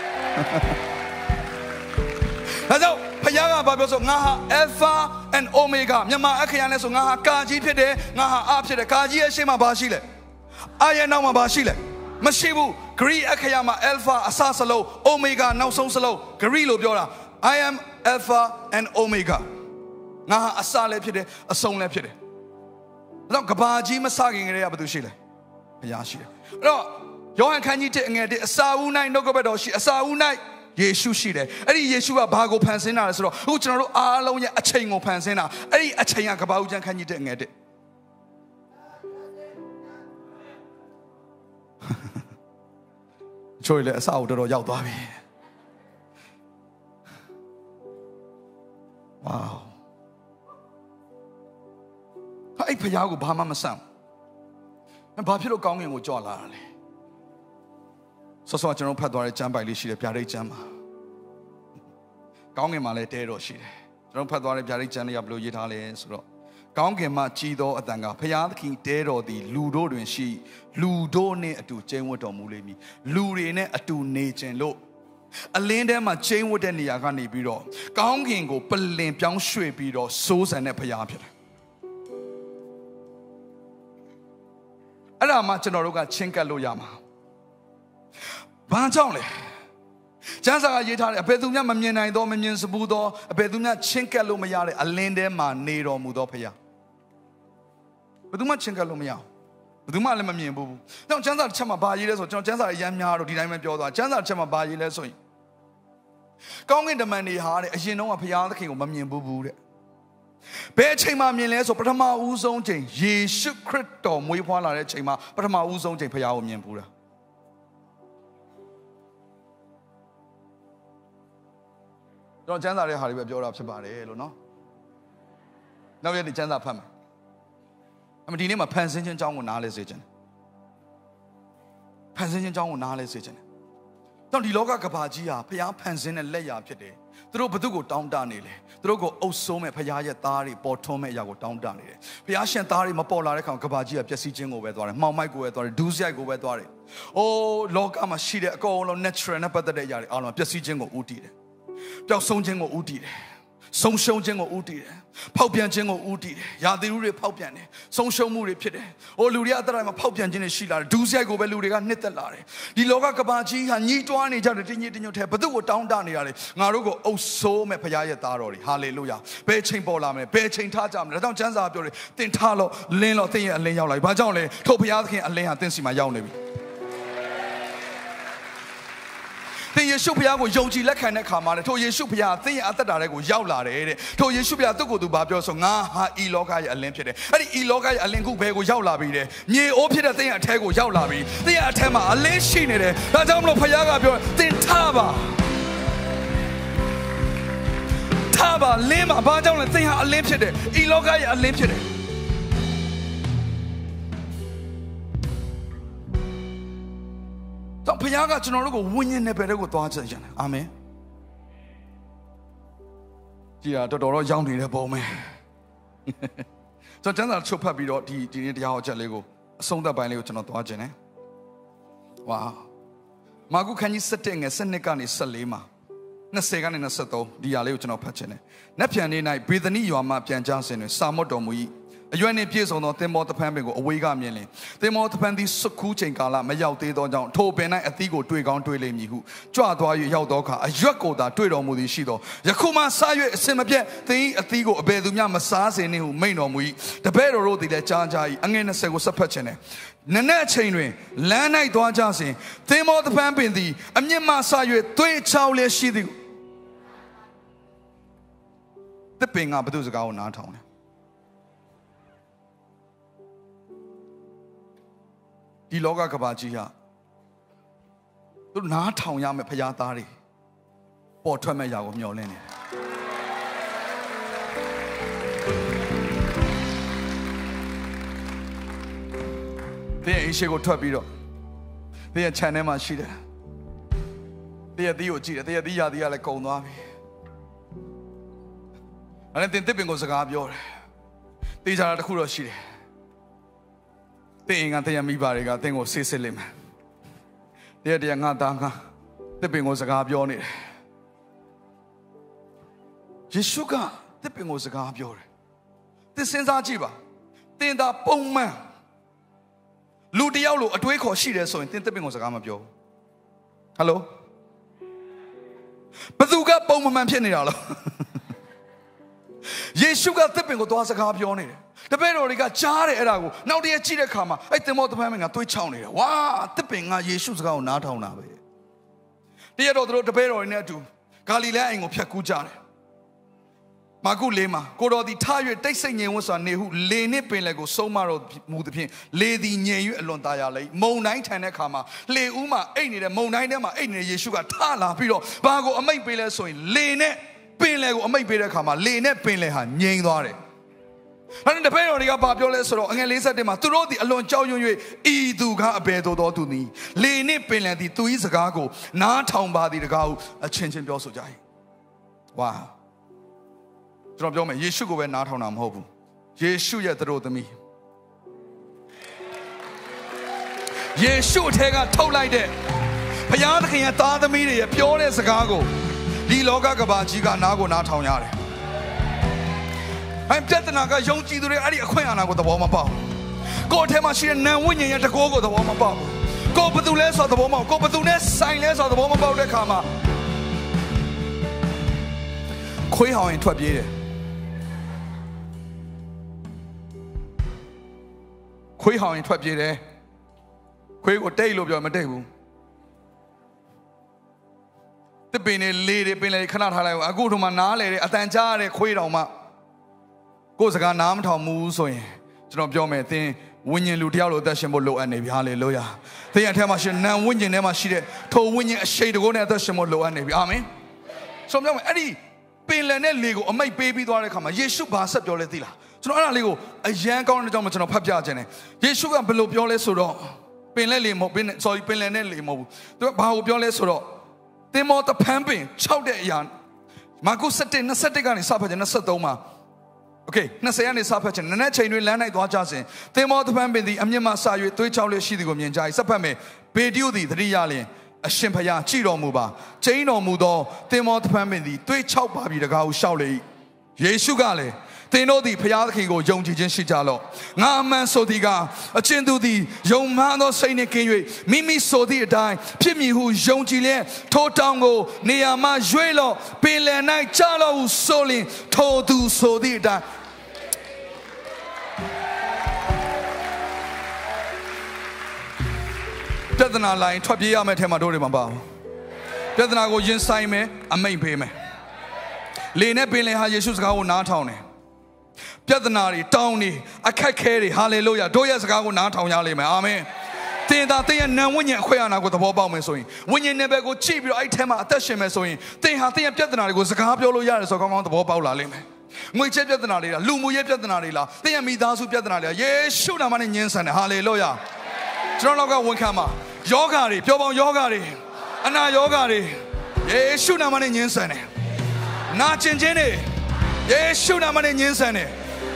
ဒါကြောင့်ဘုရားကဘာပြောဆိုငါဟာ Alpha and Omega မြန်မာအခရာနဲ့ဆိုငါဟာကာကြီးဖြစ်တယ်ငါဟာအဖြစ်တယ်ကာကြီးရဲ့ရှေ့မှာဘာရှိလဲအာရဲ့နောက်မှာဘာရှိလဲမရှိဘူး Greek အခရာမှာ Alpha အစစလုံး Omega နောက်ဆုံးစလုံး Greek လို့ပြောတာ I am Alpha and Omega ငါဟာအစလည်းဖြစ်တယ်အဆုံးလည်းဖြစ်တယ်ဒါကြောင့်ကဘာကြီးမစခင်ကလေးကဘာလို့ရှိလဲဘုရားရှိတယ်အဲ့တော့ယောဟန်ခန်းကြီးတစ်အငယ်တစ်အစာဦး၌နှုတ်ကပတ်တော်ရှိအစာဦး၌ယေရှုရှိတယ်အဲ့ဒီယေရှုကဘာကိုဖန်ဆင်းတာလဲဆိုတော့အခုကျွန်တော်တို့အားလုံးရဲ့အချိန်ကိုဖန်ဆင်းတာအဲ့ဒီအချိန်ကကပ္ပဦးကျမ်းခန်းကြီးတစ်ငယ်တစ်ချိုးလေအစာကိုတော်တော်ရောက်သွားပြီဝေါအဲ့ဖရားကိုဘာမှမဆန့်ဘာဖြစ်လို့ကောင်းကင်ကိုကြွလာတာလဲဆောဆောကျွန်တော်ဖတ်သွားတဲ့ကျမ်းပိုက်လေးရှိတယ်ဗျာဒိတ်ကျမ်းမှာကောင်းကင်မှာလည်းတဲတော်ရှိတယ်ကျွန်တော်ဖတ်သွားတဲ့ဗျာဒိတ်ကျမ်းလေးကဘယ်လိုရေးထားလဲဆိုတော့ကောင်းကင်မှာကြီးသောအတန်ကဖျားသခင်တဲတော်သည်လူတို့တွင်ရှိလူတို့နှင့်အတူကျင်းဝတ်တော်မူလိမ့်မည်လူတွေနဲ့အတူနေခြင်းလို့အလင်းထဲမှာကျင်းဝတ်တဲ့နေရာကနေပြီးတော့ကောင်းကင်ကိုပလင်ပြောင်းရွှေ့ပြီးတော့စိုးစံတဲ့ဖျားဖြစ်တယ်အဲ့ဒါမှကျွန်တော်တို့ကချင်းကပ်လို့ရမှာဘာကြောင့်လဲကျမ်းစာကရေးထားတယ်အဘယ်သူမှမမြင်နိုင်သောမမြင်စဘူးသောအဘယ်သူမှချင်းကပ်လို့မရတဲ့အလင်းထဲမှာနေတော်မူသောဖခင်ဘယ်သူမှချင်းကပ်လို့မရဘူးဘယ်သူမှလည်းမမြင်ဘူး။ကြောင့်ကျမ်းစာတစ်ချက်မှာဘာရေးလဲဆိုကျွန်တော်ကျမ်းစာအရမ်းများတော့ဒီတိုင်းပဲပြောသွားကျမ်းစာတစ်ချက်မှာဘာရေးလဲဆိုရင်ကောင်းကင်တမန်တွေဟာတဲ့အရင်တုန်းကဖခင်သခင်ကိုမမြင်ဘူးဘူးတဲ့ဘယ်အချိန်မှမြင်လဲဆိုပထမဦးဆုံးချိန်ယေရှုခရစ်တော်မွေးဖွားလာတဲ့အချိန်မှာပထမဦးဆုံးချိန်ဖခင်ကိုမြင်ဘူးတာကျွန်တော်ကျမ်းစာရဲ့ဟာတွေပဲပြောတာဖြစ်ပါတယ်လို့နော်နောက်ရက်ဒီကျမ်းစာဖတ်မယ်အမဒီနေ့မှာဖန်ဆင်းခြင်းအကြောင်းကိုနားလဲစေချင်တယ်ဖန်ဆင်းခြင်းအကြောင်းကိုနားလဲစေချင်တယ်တော့ဒီလောကကဘာကြီးဟာဖျားဖန်ဆင်းတဲ့လက်ရာဖြစ်တယ်သူတို့ဘသူကိုတောင်းတနေလဲသူတို့ကိုအုပ်ဆိုးမဲ့ဖျားရဲ့သားတွေပေါ်ထွန်းမဲ့အရာကိုတောင်းတနေတယ်ဖျားရှင်သားတွေမပေါ်လာတဲ့ခါကဘာကြီးကပျက်စီးခြင်းကိုပဲသွားတယ်မှောင်မိုက်ကိုပဲသွားတယ်ဒူးစရိုက်ကိုပဲသွားတယ်အိုးလောကမှာရှိတဲ့အကုန်လုံး natural နဲ့ပတ်သက်တဲ့အရာတွေအားလုံးပျက်စီးခြင်းကိုဦးတည်တယ်ပျောက်ဆုံးခြင်းကိုဦးတည်တယ်ဆုံးရှုံးခြင်းကိုဦးတည်တယ်ဖောက်ပြန်ခြင်းကိုဦးတည်တယ်ယာတိရုတွေဖောက်ပြန်တယ်ဆုံးရှုံးမှုတွေဖြစ်တယ်ဟိုလူတွေအတတိုင်းမှာဖောက်ပြန်ခြင်းတွေရှိလာတယ်ဒူးစရိုက်ကိုပဲလူတွေကနှစ်သက်လာတယ်ဒီလောကကဘာကြီးဟာညှိတွားနေကြတယ်တင်းကြီးတင်းညွတ်ထဲဘသူ့ကိုတောင်းတနေရတယ်ငါတို့ကိုအုပ်ဆိုးမဲ့ဘုရားရဲ့သားတော်တွေဟာလေလုယာဘယ်ချိန်ပေါ်လာမလဲဘယ်ချိန်ထားကြမလဲဒါကြောင့်ကျမ်းစာပြောတယ်သင်ထားလို့လင်းလို့သင်ရဲ့အလင်းရောက်လာပြီဘာကြောင့်လဲထို့ဘုရားသခင်အလင်းဟာသင်စီမှာရောက်နေပြီသင်ယေရှုဖခင်ကိုယုံကြည်လက်ခံတဲ့ခါမှာလေထိုယေရှုဖခင်သင်ရဲ့အသက်တာတွေကိုရောက်လာတယ်တဲ့ထိုယေရှုဖခင်သူ့ကိုယ်သူဘာပြောဆိုငါဟာဤလောကရဲ့အလင်းဖြစ်တယ်အဲ့ဒီဤလောကရဲ့အလင်းခုဘယ်ကိုရောက်လာပြီတဲ့မြေအိုးဖြစ်တဲ့သင်ရဲ့အထဲကိုရောက်လာပြီသင်ရဲ့အထဲမှာအလင်းရှိနေတယ်ဒါကြောင့်မလို့ဖခင်ကပြောသင်ထားပါထားပါလင်းပါဘာကြောင့်လဲသင်ဟာအလင်းဖြစ်တယ်ဤလောကရဲ့အလင်းဖြစ်တယ်တော့ဘုရားကကျွန်တော်တို့ကိုဝိညာဉ်နဲ့ပဲတဲ့ကိုသွားချင်တယ်အာမင်ကြည်ရတော်တော်တော့ရောက်နေတဲ့ပုံပဲကျွန်တော်ကျမ်းစာချုပ်ဖတ်ပြီးတော့ဒီဒီနေ့တရားဟောချက်လေးကိုအဆုံးသတ်ပိုင်းလေးကိုကျွန်တော်သွားချင်တယ်ဝါမာကုခန်းကြီးsevenငယ်twelveကနေfourteenမှာtwentyကနေtwenty-threeဒီဟာလေးကိုကျွန်တော်ဖတ်ချင်တယ်နက်ဖြန်နေ့၌ဘေသနိရွာမှပြန်ကြစဉ်တွင်စာမော့တော်မူ၏အရွယ်နှင့်ပြည့်စုံသောသင်္ဘောတဖန်ပင်ကိုအဝေးကမြင်လင်သင်္ဘောတဖန်သည်စုခူးချိန်ကာလမရောက်သေးသောကြောင့်ထိုပင်၌အသီးကိုတွေ့ကောင်းတွေ့လိမ့်မည်ဟုကြွသွား၍ရောက်သောအခါအရွက်ကိုသာတွေ့တော်မူသည်ရှိသောယခုမှစ၍အစင်မပြတ်သင်၏အသီးကိုအဘယ်သူမျှမစားစေနှင့်ဟုမိန့်တော်မူ၏တပည့်တော်တို့သည်လည်းကြားကြ၏အငယ်twentyကိုဆက်ဖတ်ခြင်းနဲ့နနက်အချိန်တွင်လမ်း၌သွားကြစဉ်သင်္ဘောတဖန်ပင်သည်အမြင့်မှစ၍သွေးချောက်လျက်ရှိသည်သတစ်ပင်ကဘသူစကားကိုနားထောင်တယ်ဒီလောကကဘာကြီးဟာသူနားထောင်ရမယ်ဖရားသားတွေပေါ်ထွက်မဲ့ຢာကိုမျှော်လင့်နေတယ်ဒီအရှိကိုထွက်ပြီးတော့ဒီရဲ့ channel မှာရှိတယ်ဒီရဲ့ဒီကိုကြည့်တယ်ဒီရဲ့ဒီရာဒီကလည်းကုန်သွားပြီအဲ့ဒါတင်တစ်ပင်ကိုစကားပြောတယ်တေးကြတာတစ်ခုတော့ရှိတယ်တင်းအင်္ဂါတရားမိပါတွေကတင်းကိုဆေးစစ်လိမ့်မယ်တရားတရားငါသားငါတစ်ပင်ကိုစကားပြောနေတယ်ယေရှုကတစ်ပင်ကိုစကားပြောတယ်တင်းစဉ်းစားကြည့်ပါတင်းသာပုံမှန်လူတယောက်လိုအတွေးခေါ်ရှိတယ်ဆိုရင်တင်းတစ်ပင်ကိုစကားမပြောဘူးဟယ်လိုဘသူကပုံမှန်ဖြစ်နေတာလဲယေရှုကတစ်ပင်ကိုသွားစကားပြောနေတယ်တပည့်တော်တွေကကြားတယ်အဲ့ဒါကိုနောက်တည့်ကြည့်တဲ့ခါမှာအဲ့တင်မောတပန်းမင်းကတွေးချောင်းနေတယ်ဝါတစ်ပင်ကယေရှုစကားကိုနားထောင်တာပဲတည့်ရတော့သူတို့တပည့်တော်တွေနဲ့အတူဂါလိလဲအိမ်ကိုဖြတ်ကူးကြတယ်မာကုလေးမှာကိုတော်ဒီထား၍တိတ်ဆိတ်ငြိမ်ဝတ်စွာနေဟုလေနှင့်ပင်လယ်ကိုဆုံးမတော်မူသဖြင့်လေသည်ငြိမ်၍အလွန်သားရလိမ့်မုန်တိုင်းထန်တဲ့ခါမှာလေဦးမှာအိတ်နေတဲ့မုန်တိုင်းထဲမှာအိတ်နေတဲ့ယေရှုကထလာပြီးတော့ဘာကိုအမိန့်ပေးလဲဆိုရင်လေနဲ့ပင်လယ်ကိုအမိန့်ပေးတဲ့ခါမှာလေနဲ့ပင်လယ်ဟာငြိမ်သွားတယ်အဲ့ဒီတပည့်တော်တွေကဘာပြောလဲဆိုတော့အငယ်လေးဆက်တင်မှာသူတို့ဒီအလွန်ကြောက်ရွံ့၍ဤသူကအဘယ်သို့သောသူနည်းလေနှင့်ပင်လယ်သည်သူ၏စကားကိုနားထောင်ပါသည်တကားဟုအချင်းချင်းပြောဆိုကြ၏ဝါကျွန်တော်ပြောမယ်ယေရှုကိုပဲနားထောင်တာမဟုတ်ဘူးယေရှုရဲ့သူတို့သမီးယေရှုအထက်ကထုတ်လိုက်တဲ့ဘုရားသခင်ရဲ့သားသမီးတွေရဲ့ပြောတဲ့စကားကိုဒီလောကကဘာကြီးကနားကိုနားထောင်ရတယ်အဲ့ပြဿနာကယုံကြည်သူတွေအဲ့ဒီအခွင့်အာဏာကိုသဘောမပေါက်ကိုယ်အထက်မှာရှိတဲ့နံဝိညာဉ်ရဲ့တကောကိုသဘောမပေါက်ကိုယ်ဘသူလဲဆိုသဘောမပေါက်ကိုယ်ဘသူနဲ့ဆိုင်လဲဆိုသဘောမပေါက်တဲ့ခါမှာခွေးဟောင်ရင်ထွက်ပြေးတယ်ခွေးဟောင်ရင်ထွက်ပြေးတယ်ခွေးကိုတိတ်လို့ပြောမတိတ်ဘူးတပင်နဲ့လေးတွေပင်လေခဏထားလိုက်အခုထုံမှာနားလေတယ်အတန်ကြားရတဲ့ခွေးတောင်မှကိုယ်စကားနားမထောင်ဘူးဆိုရင်ကျွန်တော်ပြောမယ်သင်ဝိညာဉ်လူတယောက်လိုအသက်ရှင်ဖို့လိုအပ်နေပြီဟာလေလုယာသင်ရဲ့အထက်မှာရှိနံဝိညာဉ်ထဲမှာရှိတဲ့ထိုဝိညာဉ်အရှိန်တကုန်းနဲ့အသက်ရှင်ဖို့လိုအပ်နေပြီအာမင်ဆိုတော့ပြောမယ်အဲ့ဒီပင်လယ်နဲ့လေကိုအမိတ်ပေးပြီးသွားတဲ့အခါမှာယေရှုဘာဆက်ပြောလဲသိလားကျွန်တော်အဲ့ဒါလေးကိုအယံကောင်းတဲ့ကြောင့်ကျွန်တော်ဖတ်ပြခြင်းတယ်ယေရှုကဘယ်လိုပြောလဲဆိုတော့ပင်လယ်လေမဟုတ်ပင် sorry ပင်လယ်နဲ့လေမဟုတ်ဘူးသူကဘာကိုပြောလဲဆိုတော့သင်မောတဖန်ပင်ခြောက်တဲ့အရာမာကု seven twenty-oneကနေစဖတ်ခြင်းtwenty-threeမှာโอเคtwentyကနေစဖတ်ခြင်းနည်းနည်းချိန်တွေလမ်းနိုင်သွားကြစဉ်သင်မောတဖန်ပင်သည်အမြင့်မှဆ၍သွေးချောက်လေးရှိသည်ကိုမြင်ကြ၏စဖတ်မယ်ဘေဒိုသည်သတိရလျင်အရှင်ဖျားကြည်တော်မူပါကျိန်းတော်မူသောသင်မောတဖန်ပင်သည်သွေးချောက်ပါပြီတကားကိုရှောက်လေ၏ယေရှုကလည်းသင်တို့သည်ဖျားသခင်ကိုယုံကြည်ခြင်းရှိကြလော့ငါအမှန်ဆိုသည်ကအချင်းသူသည်ယုံမှန်သောစိတ်နှင့်ကင်း၍မိမိဆိုသည့်အတိုင်းဖြစ်မည်ဟုယုံကြည်လျက်ထိုတောင်ကိုနေရာမှရွေ့လော့ပင်လယ်၌ကျလော့ဟုဆိုလျင်ထိုသူဆိုသည့်အတိုင်းပြဿနာလိုင်းထွက်ပြေးရမယ့်အထက်မှာတို့တွေမပါဘူးပြဿနာကိုရင်ဆိုင်မယ်အမိန့်ပေးမယ်လေနဲ့ပင်လယ်ဟာယေရှုစကားကိုနားထောင်တယ်ပြဿနာတွေတောင်းနေအခက်ခဲတွေဟာလေလုယာတို့ရဲ့စကားကိုနားထောင်ရလိမ့်မယ်အာမင်သင်သာသင်ရဲ့နံဝိညာဉ်အခွင့်အာဏာကိုသဘောပေါက်မယ်ဆိုရင်ဝိညာဉ်နယ်ပယ်ကိုကြည့်ပြီးတော့အဲ့ထဲမှာအသက်ရှင်မယ်ဆိုရင်သင်ဟာသင်ရဲ့ပြဿနာတွေကိုစကားပြောလို့ရတယ်ဆိုတော့ကောင်းကောင်းသဘောပေါက်လာလိမ့်မယ်ငွေချဲပြဿနာတွေလားလူမှုရေးပြဿနာတွေလားသင်ရဲ့မိသားစုပြဿနာတွေလားယေရှုနာမနဲ့ညှင်းဆန်တယ်ဟာလေလုယာကျွန်တော်တို့ကဝန်ခံပါယောဂါတွေပြောပေါင်းယောဂါတွေအနာယောဂါတွေယေရှုနာမနဲ့ညှင်းဆန်တယ်နာကျင်ခြင်းတွေယေရှုနာမနဲ့ညှင်းဆန်တယ်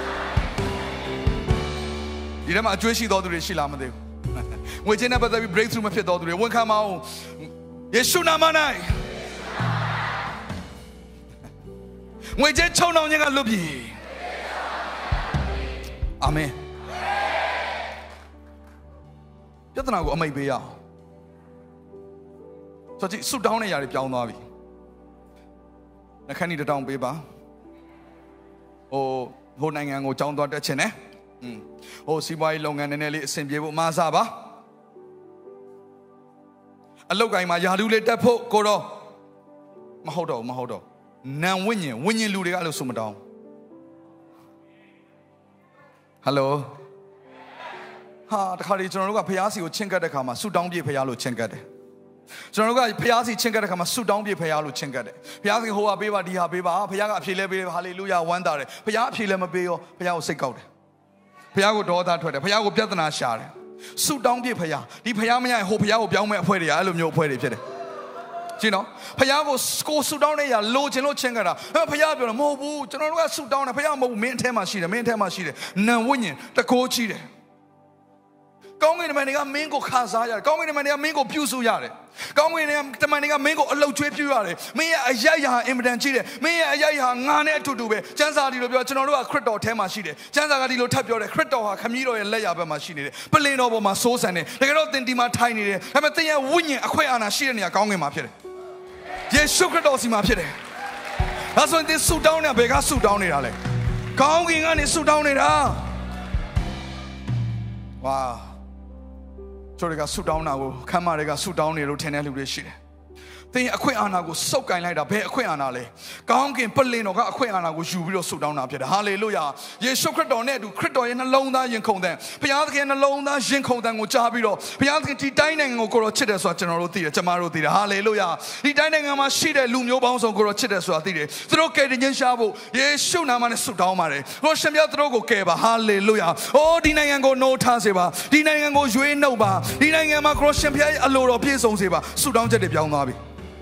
ဒီထဲမှာအကျွေးရှိတော်သူတွေရှိလားမသိဘူးငွေချင်းနဲ့ပတ်သက်ပြီး breakthrough မဖြစ်တော်သူတွေဝန်ခံမအောင်ယေရှုနာမ၌ငွေချင်းချုံနှောင်ခြင်းကလွတ်ပြီအာမင်ပြဿနာကိုအမိတ်ပေးရအောင်ဆိုကြည့်ဆုတောင်းတဲ့ຢာတွေပြောင်းသွားပြီနှခမ်းနီတောင်ပေးပါဟိုဟိုနိုင်ငံကိုကြောင်းသွားတက်ချင်တယ်อืมဟိုစီးပွားရေးလုပ်ငန်းနည်းနည်းလေးအဆင်ပြေဖို့မဆာပါအလုတ်ကိုင်းမှာယာဒူးလေးတက်ဖို့ကိုတော့မဟုတ်တော့မဟုတ်တော့နံဝိညာဉ်ဝိညာဉ်လူတွေကအဲ့လိုဆုမတောင်း Hello ဟာတခါတည်းကျွန်တော်တို့ကဖျားစီကိုချင့်ကပ်တဲ့ခါမှာဆူတောင်းပြေဖျားလို့ချင့်ကပ်တယ်ကျွန်တော်တို့ကဖျားစီချင့်ကပ်တဲ့ခါမှာဆူတောင်းပြေဖျားလို့ချင့်ကပ်တယ်ဖျားစီဟိုဟာပေးပါဒီဟာပေးပါဖျားကအဖြေလဲပေးဟာလေလုယာဝမ်းသာတယ်ဖျားအဖြေလဲမပေးရောဖျားကိုစိတ်ကောက်တယ်ဖျားကိုဒေါသထွက်တယ်ဖျားကိုပြဿနာရှာတယ်ဆူတောင်းပြေဖျားဒီဖျားမရရင်ဟိုဖျားကိုပြောင်းမဲ့အဖွဲ့တွေကအဲ့လိုမျိုးအဖွဲ့တွေဖြစ်တယ်ကြည့်နော်ဖျားကိုကိုဆူတောင်းတဲ့ရလိုချင်လို့ချင့်ကပ်တာဖျားပြောတယ်မဟုတ်ဘူးကျွန်တော်တို့ကဆူတောင်းတယ်ဖျားမဟုတ်ဘူးမင်းအထဲမှာရှိတယ်မင်းအထဲမှာရှိတယ်နံဝိညာဉ်တကိုးကြီးတယ်ကောင်းကင်တမန်တွေကမင်းကိုခါစားရတယ်ကောင်းကင်တမန်တွေကမင်းကိုပြုစုရတယ်ကောင်းကင်တမန်တွေကမင်းကိုအလုတ်ချွေးပြုရတယ်မင်းရဲ့အယိုက်ဟာအင်မတန်ကြီးတယ်မင်းရဲ့အယိုက်ဟာငါနဲ့အတူတူပဲကျမ်းစာဒီလိုပြောကျွန်တော်တို့ကခရစ်တော်ထဲမှာရှိတယ်ကျမ်းစာကဒီလိုထပ်ပြောတယ်ခရစ်တော်ဟာခမည်းတော်ရဲ့လက်ရဘက်မှာရှိနေတယ်ပလင်တော်ပေါ်မှာစိုးစံတယ်တကယ်တော့သင်ဒီမှာထိုင်နေတယ်ဒါပေမဲ့သင်ရဲ့ဝိညာဉ်အခွင့်အာဏာရှိတဲ့နေရာကောင်းကင်မှာဖြစ်တယ်ယေရှုခရစ်တော်စီမှာဖြစ်တယ်ဒါဆိုရင်သင်ဆူတောင်းနေဘယ်ကဆူတောင်းနေတာလဲကောင်းကင်ကနေဆူတောင်းနေတာဝါကျွန်တော်ကဆူတောင်းတာကိုခမ်းမတွေကဆူတောင်းနေလို့ထင်တဲ့လူတွေရှိတယ်။သင်အခွင့်အာဏာကိုစုပ်ကင်လိုက်တာဘယ်အခွင့်အာဏာလဲ။ကောင်းကင်ပလင်တော်ကအခွင့်အာဏာကိုယူပြီးတော့ဆူတောင်းတာဖြစ်တယ်။ဟာလေလုယာ။ယေရှုခရစ်တော်နဲ့အတူခရစ်တော်ရဲ့နှလုံးသားရင်ခုန်တဲ့ဘုရားသခင်နှလုံးသားရင်ခုန်တဲ့ကိုကြားပြီးတော့ဘုရားသခင်ဒီတိုင်းနိုင်ငံကိုကိုတော်ချစ်တယ်ဆိုတာကျွန်တော်တို့သိတယ်။ကျမတို့သိတယ်။ဟာလေလုယာ။ဒီတိုင်းနိုင်ငံမှာရှိတဲ့လူမျိုးပေါင်းစုံကိုတော်ချစ်တယ်ဆိုတာသိတယ်။သူတို့ကယ်တင်ရှားဖို့ယေရှုနာမနဲ့ဆူတောင်းပါတယ်။ဟောရှင်ပြသူတို့ကိုကယ်ပါ။ဟာလေလုယာ။အိုးဒီနိုင်ငံကိုနှိုးထားစေပါ။ဒီနိုင်ငံကိုရွေးနှုတ်ပါ။ဒီနိုင်ငံမှာကိုရှင်ပြရဲ့အလိုတော်ပြည့်စုံစေပါ။ဆူတောင်းချက်တွေပြောင်းသွားပြီ။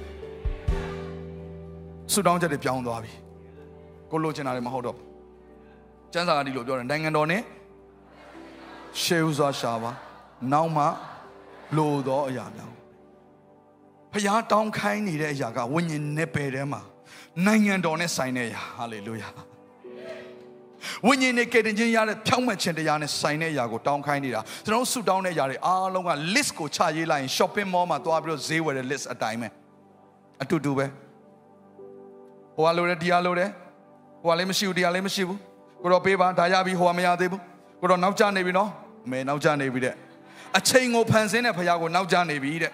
ဆူတောင်းချက်တွေပြောင်းသွားပြီကိုလိုချင်တာတွေမဟုတ်တော့ကျမ်းစာကဒီလိုပြောတယ်နိုင်ငံတော်နဲ့ရှေးဥစွာရှာပါနောက်မှလိုသောအရာများဖျားတောင်းခိုင်းနေတဲ့အရာကဝိညာဉ်နဲ့ပယ်ထဲမှာနိုင်ငံတော်နဲ့ဆိုင်တဲ့အရာဟာလေလုယာဝိညာဉ်နဲ့ကယ်တင်ခြင်းရတဲ့ဖြောင့်မတ်ခြင်းတရားနဲ့ဆိုင်တဲ့အရာကိုတောင်းခိုင်းနေတာကျွန်တော်ဆူတောင်းတဲ့အရာတွေအားလုံးက list ကိုချရေးလိုက်ရင် shopping mall မှာသွားပြီးတော့ဈေးဝယ်တဲ့ list အတိုင်းပဲအတူတူပဲဟိုကလိုတယ်ဒီကလိုတယ်ဟိုကလည်းမရှိဘူးဒီကလည်းမရှိဘူးကိုတော့ပေးပါဒါရပြီဟိုကမရသေးဘူးကိုတော့နောက်ကျနေပြီနော်အမေနောက်ကျနေပြီတဲ့အချိန်ကိုဖန်ဆင်းတဲ့ဘုရားကိုနောက်ကျနေပြီတဲ့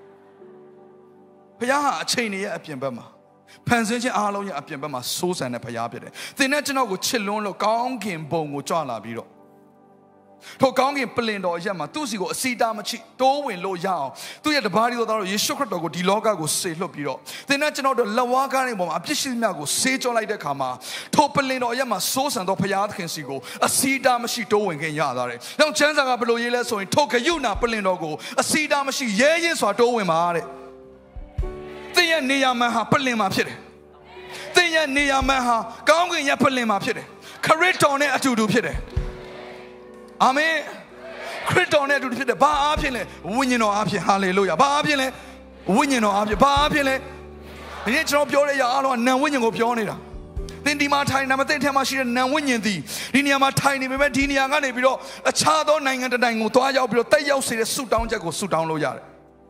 ဘုရားဟာအချိန်ရဲ့အပြင်ဘက်မှာဖန်ဆင်းခြင်းအားလုံးရဲ့အပြင်ဘက်မှာစိုးစံတဲ့ဘုရားဖြစ်တယ်သင်နဲ့ကျွန်တော်ကိုချစ်လွန်းလို့ကောင်းကင်ဘုံကိုကြွလာပြီးတော့ထိုကောင်းကင်ပလင်တော်ရက်မှာသူ့စီကိုအစီတာမချိတိုးဝင်လို့ရအောင်သူ့ရဲ့တပါးရီတော်သားတော်ယေရှုခရစ်တော်ကိုဒီလောကကိုဆေလွတ်ပြီးတော့သင်နဲ့ကျွန်တော်တို့လက်ဝါးကားတဲ့ပုံမှာအပြစ်ရှိသမျှကိုဆေးကြောလိုက်တဲ့အခါမှာထိုပလင်တော်ရက်မှာစိုးစံသောဘုရားသခင်စီကိုအစီတာမရှိတိုးဝင်ခင်ရသွားတယ်။ကြောင့်ကျမ်းစာကဘယ်လိုရေးလဲဆိုရင်ထိုဂယုဏပလင်တော်ကိုအစီတာမရှိရဲရဲစွာတိုးဝင်ပါတဲ့။သင်ရဲ့နေရာမှန်ဟာပလင်မှာဖြစ်တယ်။သင်ရဲ့နေရာမှန်ဟာကောင်းကင်ရဲ့ပလင်မှာဖြစ်တယ်။ခရစ်တော်နဲ့အတူတူဖြစ်တယ်။အာမင်ခရစ်တော်နဲ့အတူဖြစ်တယ်ဘာအားဖြင့်လဲဝိညာဉ်တော်အားဖြင့်ဟာလေလုယာဘာအားဖြင့်လဲဝိညာဉ်တော်အားဖြင့်ဘာအားဖြင့်လဲဒီနေ့ကျွန်တော်ပြောတဲ့အရာအားလုံးကနံဝိညာဉ်ကိုပြောနေတာသင်ဒီမှာထိုင်နေမသိတဲ့ထဲမှာရှိတဲ့နံဝိညာဉ်သည်ဒီနေရာမှာထိုင်နေပေမဲ့ဒီနေရာကနေပြီးတော့အခြားသောနိုင်ငံတစ်နိုင်ငံကိုသွားရောက်ပြီးတော့တက်ရောက်စေတဲ့ဆုတောင်းချက်ကိုဆုတောင်းလို့ရတယ်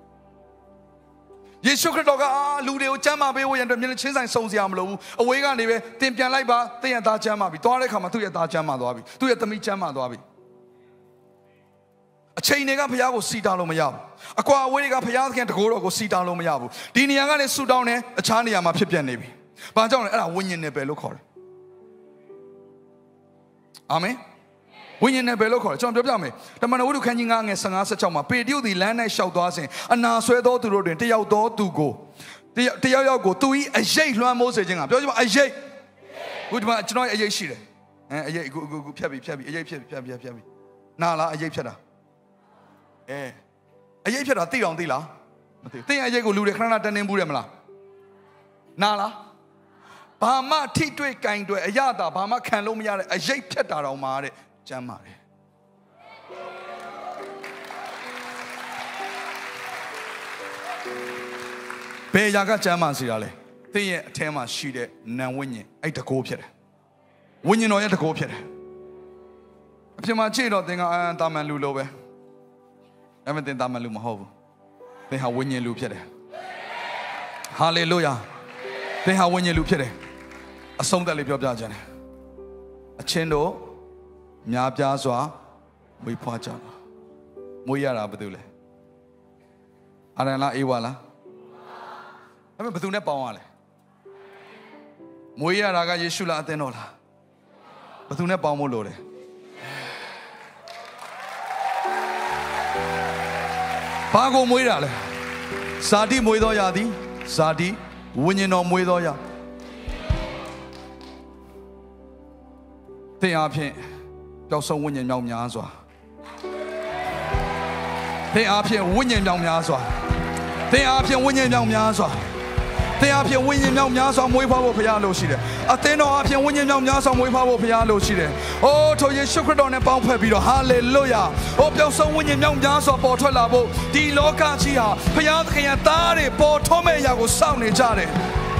ယေရှုခရစ်တော်ကအာလူတွေကိုကျမ်းမာပေးဖို့ရန်အတွက်မျက်နှာချင်းဆိုင်စုံစရာမလိုဘူးအဝေးကနေပဲသင်ပြန်လိုက်ပါသင်ရဲ့သားကျမ်းမာပြီသွားတဲ့အခါမှာသူ့ရဲ့သားကျမ်းမာသွားပြီသူ့ရဲ့သမီးကျမ်းမာသွားပြီအချိန်တွေကဘုရားကိုစီတာလို့မရဘူးအကွာအဝေးတွေကဘုရားသခင်တကိုးတော်ကိုစီတာလို့မရဘူးဒီနေရာကနေဆူတောင်းတယ်အခြားနေရာမှာဖြစ်ပြနေပြီဘာကြောင့်လဲအဲ့ဒါဝိညာဉ်နယ်ပယ်လို့ခေါ်တယ်အာမင်ဝိညာဉ်နယ်ပယ်လို့ခေါ်တယ်ကျွန်တော်ပြောပြမယ်တမန်တော်ဝတ္ထုခန်းကြီးငါးငယ်၁၅ ၁၆မှာပေတရုသည်လမ်း၌ရှောက်သွားစဉ်အနာဆွဲသောသူတို့တွင်တယောက်သောသူကိုတယောက်ယောက်ကိုသူ၏အရိပ်လွှမ်းမိုးစေခြင်းကပြောကြပါအရိပ်ခုဒီမှာကျွန်တော်အရိပ်ရှိတယ်အဲအရိပ်အခုအခုဖြတ်ပြီဖြတ်ပြီအရိပ်ဖြတ်ပြီဖြတ်ပြီဖြတ်ပြီနာလားအရိပ်ဖြတ်တာအဲအရိပ်ဖြတ်တာသိအောင်သိလားမသိသင်အရိပ်ကိုလူတွေခဏခဏတန်းတင်းဘူးတယ်မလားနာလားဘာမှထိတွေ့ကင်တွေ့အရသာဘာမှခံလို့မရတဲ့အရိပ်ဖြတ်တာတော့မှာတဲ့ကျမ်းပါတယ်ဘယ်ရာကကျမ်းမာစီတာလဲသင်ရဲ့အထဲမှာရှိတဲ့နံဝိညာဉ်အဲ့တကိုးဖြစ်တယ်ဝိညာဉ်တော်ရဲ့တကိုးဖြစ်တယ်အပြင်မှာကြည့်တော့သင်ကအန်တာမန်လူလိုပဲအဲ့မသင်တာမန်လူမဟုတ်ဘူးသင်ဟာဝိညာဉ်လူဖြစ်တယ်ဟာလေလုယာသင်ဟာဝိညာဉ်လူဖြစ်တယ်အဆုံးသက်လေးပြောပြခြင်းတယ်အချင်းတို့များပြားစွာမွေးဖွားကြပါမွေးရတာဘာလို့လဲအာရန်လားအေဝါလားအဲ့မဘယ်သူနဲ့ပေါင်းရလဲမွေးရတာကယေရှုလားအသင်းတော်လားဘယ်သူနဲ့ပေါင်းဖို့လို့လဲဘာကိုမွေးတာလဲဇာတိမွေးသောရာသည်ဇာတိဝိညာဉ်တော်မွေးသောရာသင်အားဖြင့်ပျောက်ဆုံးဝိညာဉ်မြောက်များစွာသင်အားဖြင့်ဝိညာဉ်မြောက်များစွာသင်အားဖြင့်ဝိညာဉ်မြောက်များစွာသင်အားဖြင့်ဝိညာဉ်မြောက်များစွာမွေးဖွားဖို့ဘုရားလိုရှိတယ်အသင်းတော်အားဖြင့်ဝိညာဉ်မြောက်များစွာမွေးဖွားဖို့ဘုရားလိုရှိတယ်အိုးထိုယေရှုခရစ်တော်နဲ့ပေါင်းဖက်ပြီးတော့ဟာလေလုယာအိုးပျောက်ဆုံးဝိညာဉ်မြောက်များစွာပေါ်ထွက်လာဖို့ဒီလောကကြီးဟာဘုရားသခင်ရဲ့သားတွေပေါ်ထွန်းမဲ့အရာကိုစောင့်နေကြတယ်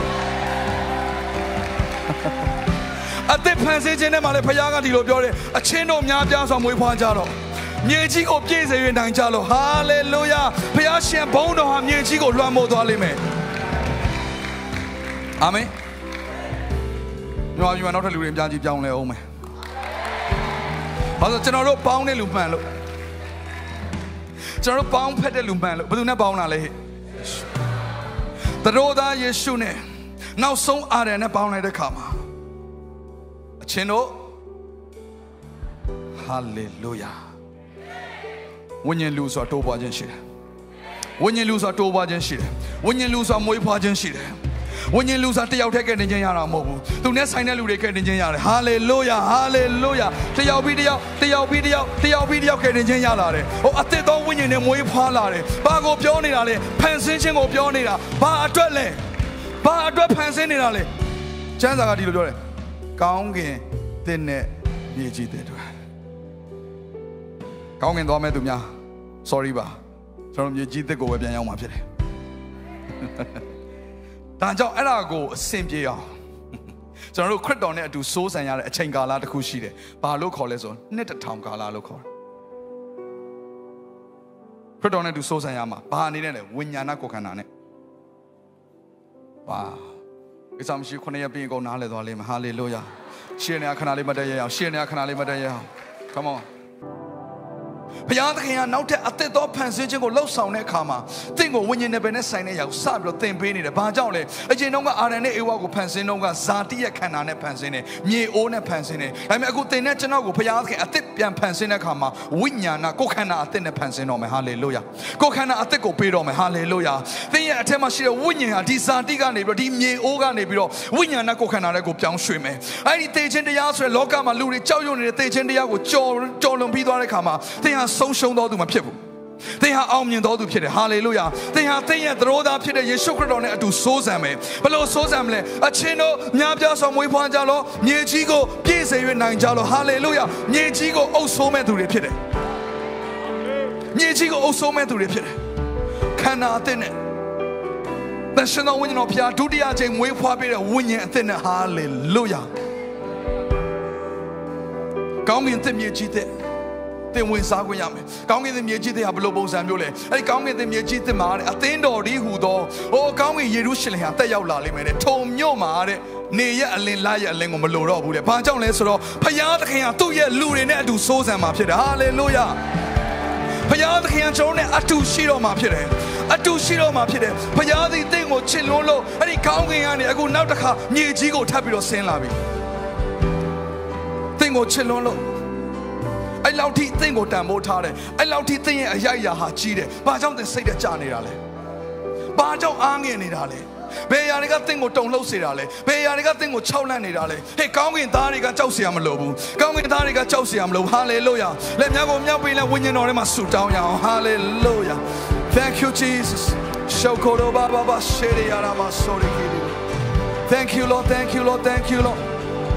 အသက်ဖန်ဆင်းခြင်းနဲ့မှလည်းဘုရားကဒီလိုပြောတယ်အချင်းတို့များပြားစွာမွေးဖွားကြတော့မြေကြီးကိုပြည့်စေ၍နိုင်ကြလို့ဟာလေလုယာဘုရားရှင်ဘုန်းတော်ဟာမြေကြီးကိုလွှမ်းမိုးသွားလိမ့်မယ်အာမင်ညီမတို့နောက်ထပ်လူတွေအများကြီးပြောင်းလဲအောင်မယ်ဘာလို့ကျွန်တော်တို့ပေါင်းတဲ့လူမှန်လို့ကျွန်တော်တို့ပေါင်းဖက်တဲ့လူမှန်လို့ဘယ်သူနဲ့ပေါင်းတာလဲသတော်သားယေရှုနဲ့နောက်ဆုံးအာရန်နဲ့ပေါင်းလိုက်တဲ့ခါမှာအချင်းတို့ဟာလေလုယာဝိညာဉ်လူဆိုတာတိုးပွားခြင်းရှိတယ်ဝိညာဉ်လူဆိုတာတိုးပွားခြင်းရှိတယ်ဝိညာဉ်လူဆိုတာမွေးဖွားခြင်းရှိတယ်ဝိညာဉ်လူစားတယောက်တည်းကဲတင်ခြင်းရတာမဟုတ်ဘူးသူနဲ့ဆိုင်တဲ့လူတွေကဲတင်ခြင်းရတယ်ဟာလေလုယာဟာလေလုယာတယောက်ပြီးတယောက်တယောက်ပြီးတယောက်တယောက်ပြီးတယောက်ကဲတင်ခြင်းရလာတယ်ဟိုအသက်သောဝိညာဉ်နဲ့မွေးဖွားလာတယ်ဘာကိုပြောနေတာလဲဖန်ဆင်းခြင်းကိုပြောနေတာဘာအတွက်လဲဘာအတွက်ဖန်ဆင်းနေတာလဲကျမ်းစာကဒီလိုပြောတယ်ကောင်းကင်သစ်နဲ့မြေကြီးသစ်တွေကောင်းကင်သွားမဲ့သူများ sorry ပါကျွန်တော်မြေကြီးသစ်ကိုပဲပြန်ရောက်မှာဖြစ်တယ်ဒါကြောင့်အဲ့ဒါကိုအဆင်ပြေအောင်ကျွန်တော်တို့ခရစ်တော်နဲ့အတူစိုးစံရတဲ့အချိန်ကာလတစ်ခုရှိတယ်။ဘာလို့ခေါ်လဲဆိုနှစ်တစ်ထောင်ကာလလို့ခေါ်တယ်။ခရစ်တော်နဲ့အတူစိုးစံရမှာဘာအနေနဲ့လဲဝိညာဏကိုယ်ခန္ဓာနဲ့။ဝါအစမရှိခုနှစ်ရက်ပြင်ကုန်နားလဲသွားလိမ့်မယ်။ဟာလေလုယာ။ရှေ့နေခဏလေးမတည့်ရအောင်ရှေ့နေခဏလေးမတည့်ရအောင် Come onဘုရားသခင်ကနောက်ထပ်အသက်သောဖန်ဆင်းခြင်းကိုလှုပ်ဆောင်တဲ့အခါမှာသင်ကိုဝိညာဉ်နဲ့ပဲနဲ့ဆိုင်တဲ့ຢာကိုစပြီးတော့သင်ပေးနေတယ်။ဘာကြောင့်လဲအရင်တုန်းကအာရန်နဲ့အေဝါကိုဖန်ဆင်းတော့ကဇာတိရဲ့ခန္ဓာနဲ့ဖန်ဆင်းတယ်။မြေအိုးနဲ့ဖန်ဆင်းတယ်။ဒါပေမဲ့အခုသင်နဲ့ကျွန်တော်ကိုဘုရားသခင်အသက်ပြန်ဖန်ဆင်းတဲ့အခါမှာဝိညာဏကိုယ်ခန္ဓာအသက်နဲ့ဖန်ဆင်းတော့မယ်။ဟာလေလုယာ။ကိုယ်ခန္ဓာအသက်ကိုပေးတော့မယ်။ဟာလေလုယာ။သင်ရဲ့အထက်မှာရှိတဲ့ဝိညာဉ်ဟာဒီဇာတိကနေပြီးတော့ဒီမြေအိုးကနေပြီးတော့ဝိညာဏကိုယ်ခန္ဓာနဲ့ကိုပြောင်းရွှေ့မယ်။အဲဒီသေခြင်းတရားဆိုတဲ့လောကမှာလူတွေကြောက်ရွံ့နေတဲ့သေခြင်းတရားကိုကြော်ကြော်လွန်ပြီးသွားတဲ့အခါမှာသင်ဟာဆုံးရှုံးတော်သူမဖြစ်ဘူးသင်ဟာအောင်မြင်တော်သူဖြစ်တယ်ဟာလေလုယာသင်ဟာသင်ရဲ့သရိုးသားဖြစ်တဲ့ယေရှုခရစ်တော်နဲ့အတူစိုးစံမယ်ဘယ်လိုစိုးစံမလဲအချင်းတို့များပြားစွာမွေးဖွားကြလို့မြေကြီးကိုပြည့်စေ၍နိုင်ကြလို့ဟာလေလုယာမြေကြီးကိုအုပ်ဆိုးမဲ့သူတွေဖြစ်တယ်မြေကြီးကိုအုပ်ဆိုးမဲ့သူတွေဖြစ်တယ်ခန္ဓာအသစ်နဲ့သရှင်တော်ဝိညာဉ်တော်ဖျားဒုတိယအချိန်မွေးဖွားပေးတဲ့ဝိညာဉ်အသစ်နဲ့ဟာလေလုယာကောင်းကင်သစ်မြေကြီးသစ်သင်ဝင်စားခွင့်ရမယ်။ကောင်းကင်သစ်မြေကြီးသစ်ဟာဘယ်လိုပုံစံမျိုးလဲ။အဲဒီကောင်းကင်သစ်မြေကြီးသစ်မှာတဲ့အသင်းတော်ဒီဟူသောဟိုကောင်းကင်ယေရုရှလင်ဟာတက်ရောက်လာလိမ့်မယ်တဲ့။ထုံမြို့မှာတဲ့နေရအလင်းလာရအလင်းကိုမလိုတော့ဘူးတဲ့။ဘာကြောင့်လဲဆိုတော့ဖခင်သခင်ဟာသူ့ရဲ့လူတွေနဲ့အတူစိုးစံမှာဖြစ်တယ်။ဟာလေလုယာ။ဖခင်သခင်ကျွန်တော်နဲ့အတူရှိတော့မှာဖြစ်တယ်။အတူရှိတော့မှာဖြစ်တယ်။ဖခင်သည်သင်ကိုချစ်လွန်းလို့အဲဒီကောင်းကင်ကနေအခုနောက်တစ်ခါမြေကြီးကိုထပ်ပြီးတော့ဆင်းလာပြီ။သင်ကိုချစ်လွန်းလို့အဲ့လောက်ထိသင်ကိုတန်ဖိုးထားတယ်အဲ့လောက်ထိသင်ရဲ့အရိုက်အရာဟာကြီးတယ်ဘာကြောင့်သင်စိတ်နဲ့ကြာနေတာလဲဘာကြောင့်အားငယ်နေတာလဲဘယ်အရာတွေကသင်ကိုတုန်လှုပ်စေတာလဲဘယ်အရာတွေကသင်ကိုခြောက်လန့်နေတာလဲဟေးကောင်းကင်သားတွေကကြောက်เสียမလို့ဘူးကောင်းကင်သားတွေကကြောက်เสียမလို့ဟာလေလုယာလက်များကိုမြောက်ပေးလဲဝိညာဉ်တော်ထဲမှာဆုတောင်းရအောင်ဟာလေလုယာ Thank you Jesus Shokoro baba ba shere yara ma sore kiri Thank you Lord Thank you Lord Thank you Lord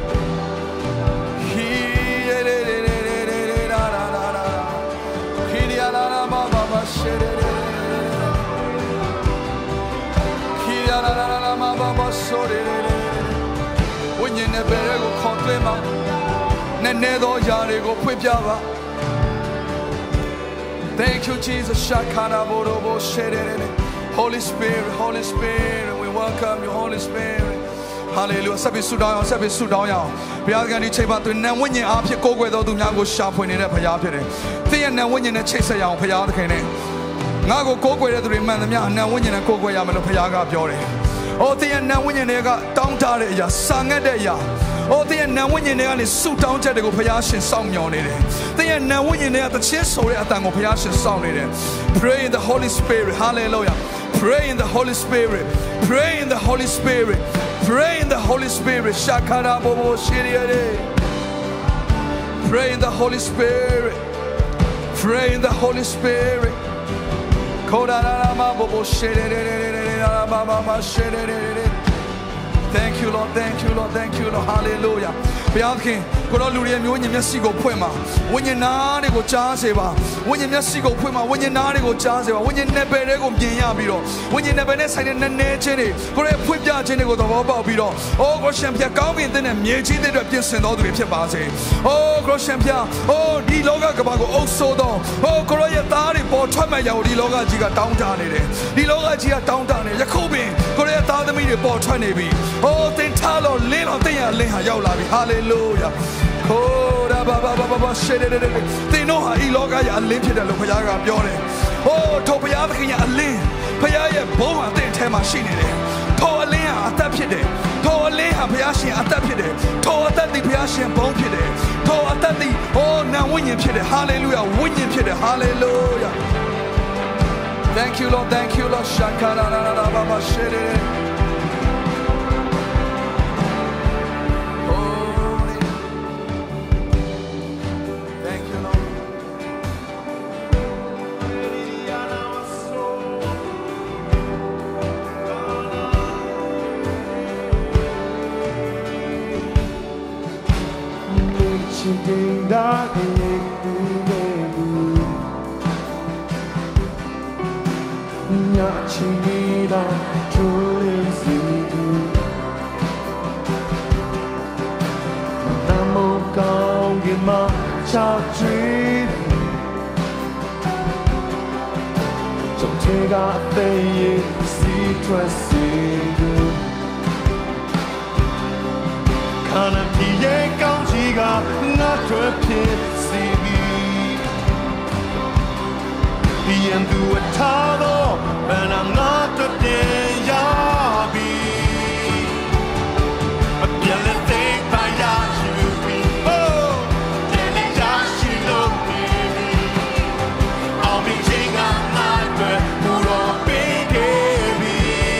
ဝိညာဉ်နဲ့ဘယ်ကိုခေါ်သွင်းမှာနည်းနည်းသောຢာတွေကိုဖွင့်ပြပါ Thank you Jesus Shakana Borobo Sherere Holy Spirit Holy Spirit we welcome you Holy Spirit Hallelujah ဆက်ပြီးဆုတောင်းအောင်ဆက်ပြီးဆုတောင်းရအောင်ဘုရားကဒီချိန်မှာသူနံဝိညာဉ်အားဖြင့်ကိုးကွယ်တော်သူများကိုရှာဖွေနေတဲ့ဘုရားဖြစ်တယ်သင်ရဲ့နံဝိညာဉ်နဲ့ချိတ်ဆက်ရအောင်ဘုရားသခင်နဲ့ငါကိုကိုးကွယ်တဲ့သူတွေမှန်သမျှနံဝိညာဉ်နဲ့ကိုးကွယ်ရမယ်လို့ဘုရားကပြောတယ်။အိုသင်ရဲ့နံဝိညာဉ်တွေကတောင်းတတဲ့အရာစာငတ်တဲ့အရာ哦，သင်ရဲ့နာဝိညာဉ်တွေကနေဆုတောင်းချက်တွေကိုဘုရားရှင်စောင့်မျှော်နေတယ်။သင်ရဲ့နာဝိညာဉ်တွေကတခြင်းဆိုတဲ့အတန်ကိုဘုရားရှင်စောင့်နေတယ်။ Pray in the Holy Spirit. Hallelujah. Pray in the Holy Spirit. Pray in the Holy Spirit. Pray in the Holy Spirit. Shakara bobo shiriere. Pray in the Holy Spirit. Pray in the Holy Spirit. Thank you, Lord. Thank you, Lord. Thank you, Lord. Hallelujah. ဘုရားသခင်ကိုတော်လူတွေမျိုးညင်မျက်စိကိုဖွင့်ပါဝိညာဉ်သားတွေကိုကြားစေပါဝိညာဉ်မျက်စိကိုဖွင့်ပါဝိညာဉ်သားတွေကိုကြားစေပါဝိညာဉ်နယ်ပယ်တွေကိုမြင်ရပြီးတော့ဝိညာဉ်နယ်ပယ်နဲ့ဆိုင်တဲ့နည်းနည်းချင်းတွေကိုရဲ့ဖွင့်ပြခြင်းတွေကိုသဘောပေါက်ပြီးတော့အိုးကိုရှင်ဖျက်ကောင်းကင်တဲ့မြေကြီးတဲ့အတွက်ပြင်ဆင်တော်သူတွေဖြစ်ပါစေအိုးကိုရှင်ဖျက်အိုးဒီလောကကမ္ဘာကိုအုပ်ဆိုးတော်အိုးကိုရဲ့သားတွေပေါ်ထွက်မဲ့ရအောင်ဒီလောကကြီးကတောင်းတနေတယ်ဒီလောကကြီးကတောင်းတနေယခုပင်ကိုရဲ့သားသမီးတွေပေါ်ထွက်နေပြီအိုးသင်ထားလို့လင်းတော်သင်ရလင်းဟာရောက်လာပြီဟာလေလုယာOh, da ba ba ba ba ba, shit it it. They know how he log I live here. Look, I got beyond. Oh, Topia, I live. Paya, Boa, they tell machine in it. Toalia, I tap it. Toalia, Piashi, I tap it. Toa that the Piashi and Bone Pit. Toa that the oh, now winning pit. Hallelujah, winning pit. Hallelujah. Thank you, Lord. Thank you, Lord. Shakara, Baba, shit it. Ding dong, Nyachimida, Chulisi, Namo Gangima, Chatri, Jotega, Faye, Citrusy. Kana piye kaunjiga notre piesibi Bien du etado ben I'm not the yabi Bien le think by yashubi Oh Dele yashino baby I'll be king I'm not the puro baby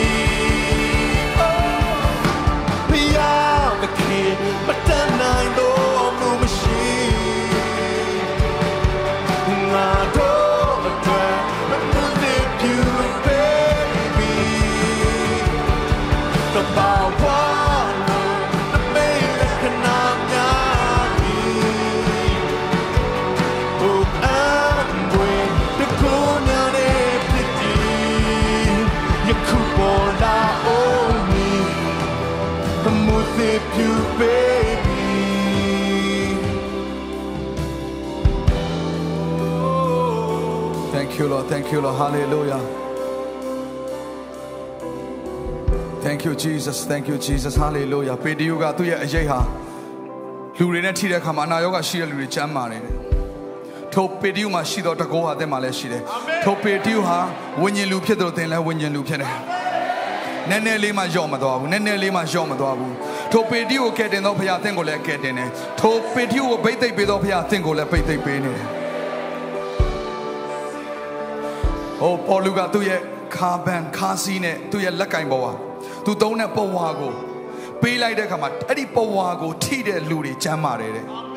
Oh Beyond the kid but then I know no machine I don't regret but with you baby the power the main economy oh I'm with the corner pity you could all on me I'm with you baby Thank you, Lord. Thank you, Lord. Hallelujah. Thank you, Jesus. Thank you, Jesus. Hallelujah. Pediuga tu ya ajeha. Luri ne thire khama na yoga shi luri cham ma ne. Tho pediu ma shi do tago ha te ma le shi de. Tho pediu ha winyin lu phit do tin le winyin lu phit de. Ne ne le ma yaw ma twa bu. Ne ne le ma yaw ma twa bu. Tho pediu ko ke tin do phaya tin ko le ke tin ne. Tho pediu ko bait thai pe do phaya tin ko le bait thai pe ne. Oh, Pauluga tu ye carbon, casine, tu ye lakai bawa. Tu don't have pawago. Pay like the kamat. Eddie pawago, tide luri, jamare.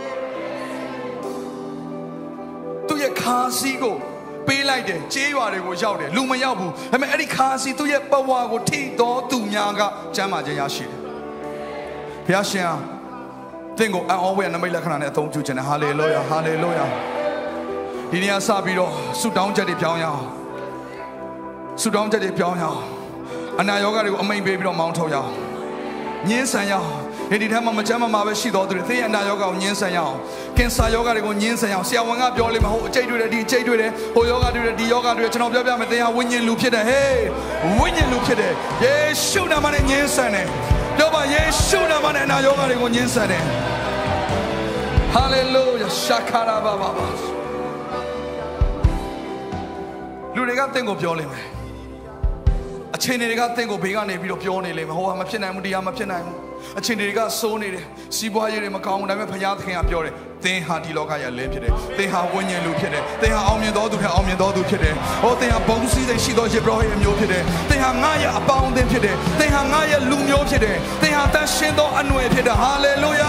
Tu ye casigo. Pay like the Jawari was out there. Lumayabu. I mean, Eddie Kasi tu ye pawago, tea do tu nyanga, jamajayashi. Piashia. Tingo, I always am a Milakan at home to Hallelujah, hallelujah. Inia Sabiro, sit down, Jadi Pyongyang. Sit down, Jadi Pyongyang. And I got a main baby on Mount Hoya. Yes, I am. He did have a Majama Mabashi daughter, and I yoga on Yes, I am. Can Sayoga go Yes, I am. See, I want up your limit, J to the D J to the Hoyoga to the yoga to the Chanob, they are winning look at hey, winning look at it. Yes, shoot a man in Yes, I am. Nobody, yes, shoot a man and I yoga on Yes, I am. Hallelujah, Shakara Baba. Luriga tengo piole. A chain got tengo big on a bit of pione, ho, I'm a chin, I'm a chin. အချင်းတွေကစိုးနေတယ်စီးပွားရေးတွေမကောင်းဘူးဒါပေမဲ့ဘုရားသခင်ကပြောတယ်သင်ဟာဒီလောကရဲ့လင်းဖြစ်တယ်သင်ဟာဝိညာဉ်လူဖြစ်တယ်သင်ဟာအောင်မြင်တော်သူထက်အောင်မြင်တော်သူဖြစ်တယ်ဟောသင်ဟာဘုံစည်းစိမ်ရှိသောယေဘရဟိအမျိုးဖြစ်တယ်သင်ဟာငါရဲ့အပေါင်းအသင်းဖြစ်တယ်သင်ဟာငါရဲ့လူမျိုးဖြစ်တယ်သင်ဟာတန်ရှင်းသောအနွယ်ဖြစ်တယ်ဟာလေလုယာ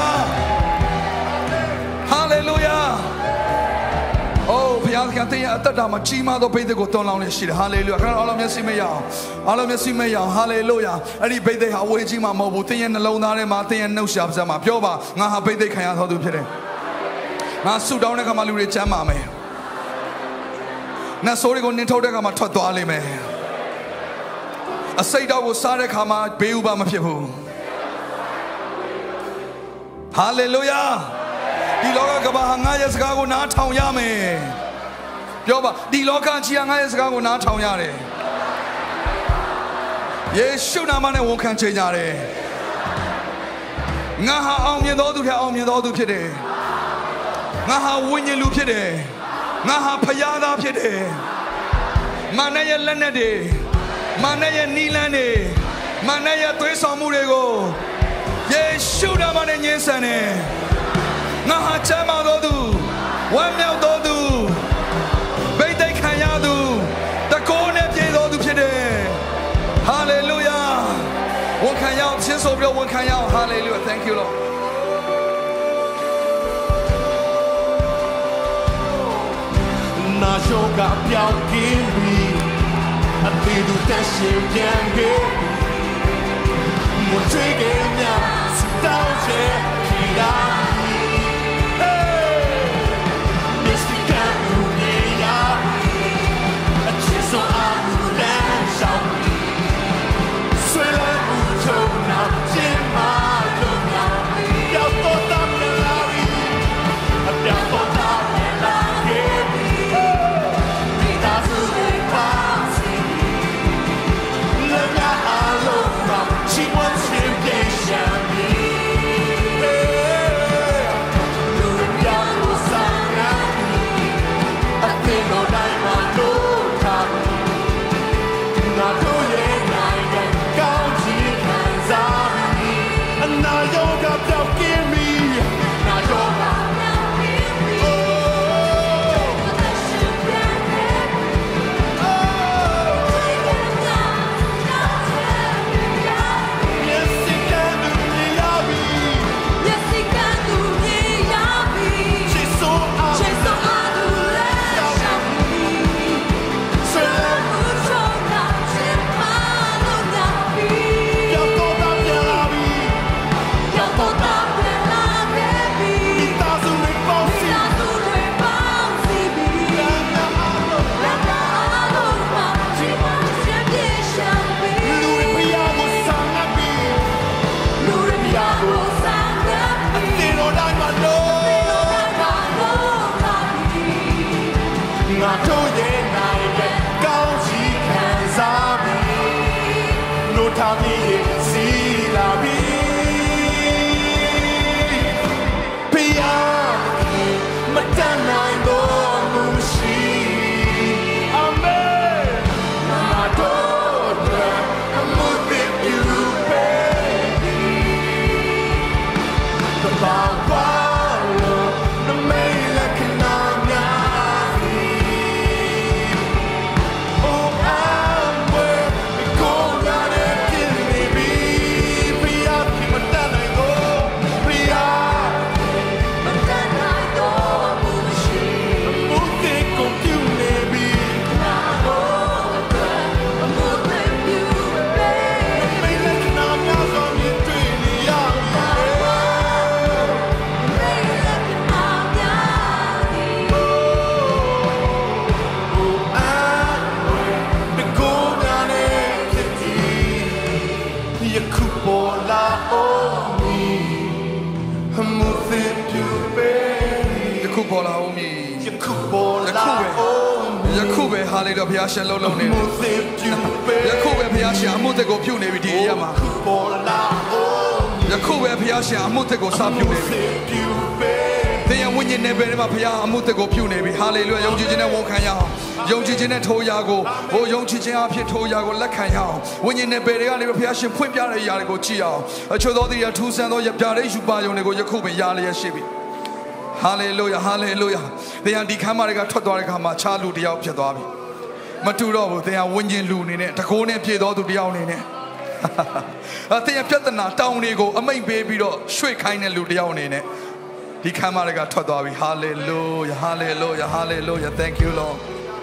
ဟာလေလုယာအိုးဘုရားသခင်ရဲ့အသက်တာမှာကြီးမားသောဘိသိက်ကိုတွန်းလောင်းနေရှိတယ်ဟာလေလုယာခဏအားလုံးမျက်စိမရအောင်အားလုံးမျက်စိမရအောင်ဟာလေလုယာအဲ့ဒီဘိသိက်ဟာအဝေးကြီးမှာမဟုတ်ဘူးသင်ရဲ့နှလုံးသားထဲမှာသင်ရဲ့နှုတ်ရှာပါးစပ်မှာပြောပါငါဟာဘိသိက်ခံရသောသူဖြစ်တယ်ငါဆူတောင်းတဲ့ခါမှာလူတွေချမ်းပါမယ်နတ်ဆိုးတွေကိုနင်းထုတ်တဲ့ခါမှာထွက်သွားလိမ့်မယ်အစိတ်တော်ကိုစားတဲ့ခါမှာဘေးဥပါမဖြစ်ဘူးဟာလေလုယာဒီလောကကဘာငါရဲ့စကားကိုနားထောင်ရမယ်ပြောပါဒီလောကကြီးငါရဲ့စကားကိုနားထောင်ရတယ်ယေရှုနာမနဲ့ဝန်ခံချင်ကြတယ်ငါဟာအောင်မြင်တော်သူထက်အောင်မြင်တော်သူဖြစ်တယ်ငါဟာဝိညာဉ်လူဖြစ်တယ်ငါဟာဖျားသားဖြစ်တယ်မာနရဲ့လက်နက်တွေမာနရဲ့နီလန်းတွေမာနရဲ့သွေးဆောင်မှုတွေကိုယေရှုနာမနဲ့ညှင်းဆန်တယ်ငါဟာချမ်းသာတော်သူဝမ်းမြောက်တော်သူဗိသိက်ခံရသူတကိုးနဲ့ပြေတော်သူဖြစ်တယ်ဟာလေလုယာဝန်ခံရအောင်ရှင်းဆိုပြီးဝန်ခံရအောင်ဟာလေလုယာ thank you Lord နာရှောကပြောင်းကင်းပြီးအသေးသူတက်ရှင်ပြန်ခဲ့မထွေးခဲ့မြစတောင်းချေခီလာဟာလေတော့ဘုရားရှင်လုံးလုံးနေတယ်ယခုပဲဘုရားရှင်အမှုသက်ကိုပြုနေပြီဒီအရာမှာယခုပဲဘုရားရှင်အမှုသက်ကိုစပြုနေပြီသင်ရဲ့ဝိဉ္ဇဉ်နယ်ပယ်ထဲမှာဘုရားအမှုသက်ကိုပြုနေပြီဟာလေလုယာယုံကြည်ခြင်းနဲ့ဝန်ခံရအောင်ယုံကြည်ခြင်းနဲ့ထိုးရာကိုဟိုယုံကြည်ခြင်းအဖြစ်ထိုးရာကိုလက်ခံရအောင်ဝိညာဉ်နယ်ပယ်တွေကနေဘုရားရှင်ဖွင့်ပြတဲ့အရာတွေကိုကြည့်အောင်အချို့သောသူတွေထူးဆန်းသောရပြတဲ့ယူပါယုံတွေကိုယခုပင်ရလျက်ရှိပြီဟာလေလုယာဟာလေလုယာသင်ဟာဒီခမ်းမတွေကထွက်သွားတဲ့အခါမှာခြားလူတစ်ယောက်ဖြစ်သွားပြီမတူတော့ဘူးသင်ဟာဝိညာဉ်လူအနေနဲ့တကိုးနဲ့ပြည့်သောသူတစ်ယောက်အနေနဲ့အသင်ရဲ့ပြဿနာတောင်းတွေကိုအမိန့်ပေးပြီးတော့ရွှေ့ခိုင်းတဲ့လူတစ်ယောက်အနေနဲ့ဒီခမ်းမတွေကထွက်သွားပြီ hallelujah hallelujah hallelujah thank you lord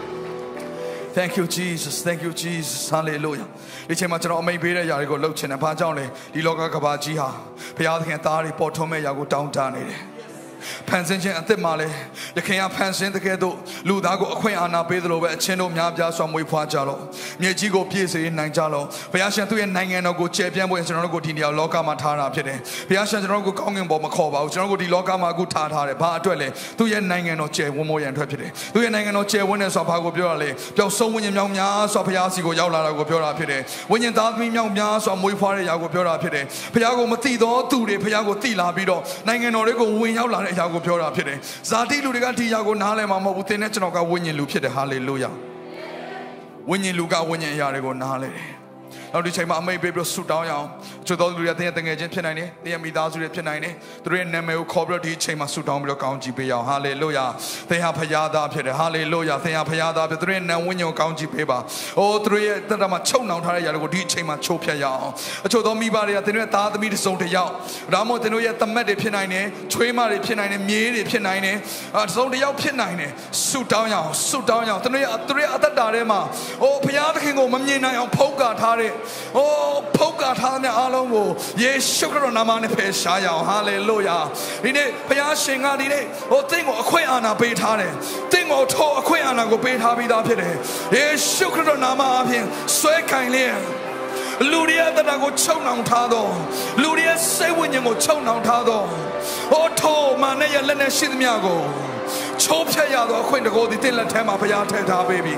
thank you jesus thank you jesus hallelujah ဒီချိန်မှာကျွန်တော်အမိန့်ပေးတဲ့ຢာတွေကိုလှုပ်ချင်တယ်ဘာကြောင့်လဲဒီလောကကဘာကြီးဟာဘုရားသခင်သားတွေပေါ်ထွန်းမဲ့ຢာကိုတောင်းတနေတယ်ဖန်ဆင်းခြင်းအသက်မှာလဲယခင်ကဖန်ဆင်းတဲ့ကဲ့သို့လူသားကိုအခွင့်အာဏာပေးသလိုပဲအချင်းတို့များပြားစွာမွေးဖွားကြလောမြေကြီးကိုပြည့်စေနိုင်ကြလောဘုရားရှင်သူ့ရဲ့နိုင်ငံတော်ကိုကျယ်ပြန့်ဖို့ကျွန်တော်တို့ကိုဒီနေရာလောကမှာထားတာဖြစ်တယ်ဘုရားရှင်ကျွန်တော်တို့ကိုကောင်းကင်ဘုံမခေါ်ပါဘူးကျွန်တော်တို့ကိုဒီလောကမှာအခုထားထားတယ်ဘာအတွက်လဲသူ့ရဲ့နိုင်ငံတော်ကျယ်ဝန်းဖို့ရန်အတွက်ဖြစ်တယ်သူ့ရဲ့နိုင်ငံတော်ကျယ်ဝန်းနေဆိုတာဘာကိုပြောရလဲပျောက်ဆုံးဝိညာဉ်မြောက်များစွာဘုရားစီကိုရောက်လာတာကိုပြောတာဖြစ်တယ်ဝိညာဉ်သားသမီးမြောက်များစွာမွေးဖွားတဲ့ຢာကိုပြောတာဖြစ်တယ်ဘုရားကိုမသိသောသူတွေဘုရားကိုသိလာပြီးတော့နိုင်ငံတော်တွေကိုဝင်ရောက်လာတဲ့အရာကိုပြောတာဖြစ်တယ်ဇာတိလူတွေကဒီຢာကိုနားလည်မှာမဟုတ်ဘူးသင်နဲ့ကျွန်တော်ကဝိညာဉ်လူဖြစ်တယ်ဟာလေလုယာဝိညာဉ်လူကဝိညာဉ်အရာတွေကိုနားလည်တယ်နောက်ဒီချိန်မှာအမိန့်ပေးပြီးဆူတောင်းရအောင်ချို့တော်လူတွေကသင်ရဲ့တငယ်ချင်းဖြစ်နိုင်တယ်သင်ရဲ့မိသားစုတွေဖြစ်နိုင်တယ်သူတို့ရဲ့နာမည်ကိုခေါ်ပြီးတော့ဒီချိန်မှာဆူတောင်းပြီးတော့ကောင်းချီးပေးရအောင်ဟာလေလုယာသင်ဟာဖခင်သားဖြစ်တယ်ဟာလေလုယာသင်ဟာဖခင်သားဖြစ်သူတို့ရဲ့နာဝိညာဉ်ကိုကောင်းချီးပေးပါအိုးသူတို့ရဲ့တက်တာမှာချုပ်နှောင်ထားတဲ့ຢာတွေကိုဒီချိန်မှာချိုးဖျက်ရအောင်အချို့သောမိဘတွေကသင်တို့ရဲ့သားသမီးတစ်စုံတစ်ယောက်ဒါမှမဟုတ်သင်တို့ရဲ့သမက်တွေဖြစ်နိုင်တယ်ချွေးမတွေဖြစ်နိုင်တယ်မြေးတွေဖြစ်နိုင်တယ်တစ်စုံတစ်ယောက်ဖြစ်နိုင်တယ်ဆူတောင်းရအောင်ဆူတောင်းရအောင်သူတို့ရဲ့သူတို့ရဲ့အသက်တာထဲမှာအိုးဖခင်သခင်ကိုမမြင်နိုင်အောင်ဖုံးကာထားတဲ့အိုးဖုံးကာထားတဲ့အားလုံးကိုယေရှုခရစ်တော်နာမနဲ့ဖယ်ရှားရအောင်ဟာလေလုယာဒီနေ့ဘုရားရှင်ကဒီနေ့ဟိုသင်ကိုအခွင့်အာဏာပေးထားတယ်သင်ကိုထိုအခွင့်အာဏာကိုပေးထားပြီးသားဖြစ်တယ်ယေရှုခရစ်တော်နာမအပြင်ဆွဲကင်လျက်လူတွေရဲ့တရားကိုချုပ်နှောင်ထားသောလူတွေရဲ့စိတ်ဝိညာဉ်ကိုချုပ်နှောင်ထားသောဟိုထိုမာနရဲ့လက်နဲ့ရှိသမျှကိုချိုးဖျက်ရသောအခွင့်တကောဒီသင်လက်ထဲမှာဘုရားထည့်ထားပေးပြီ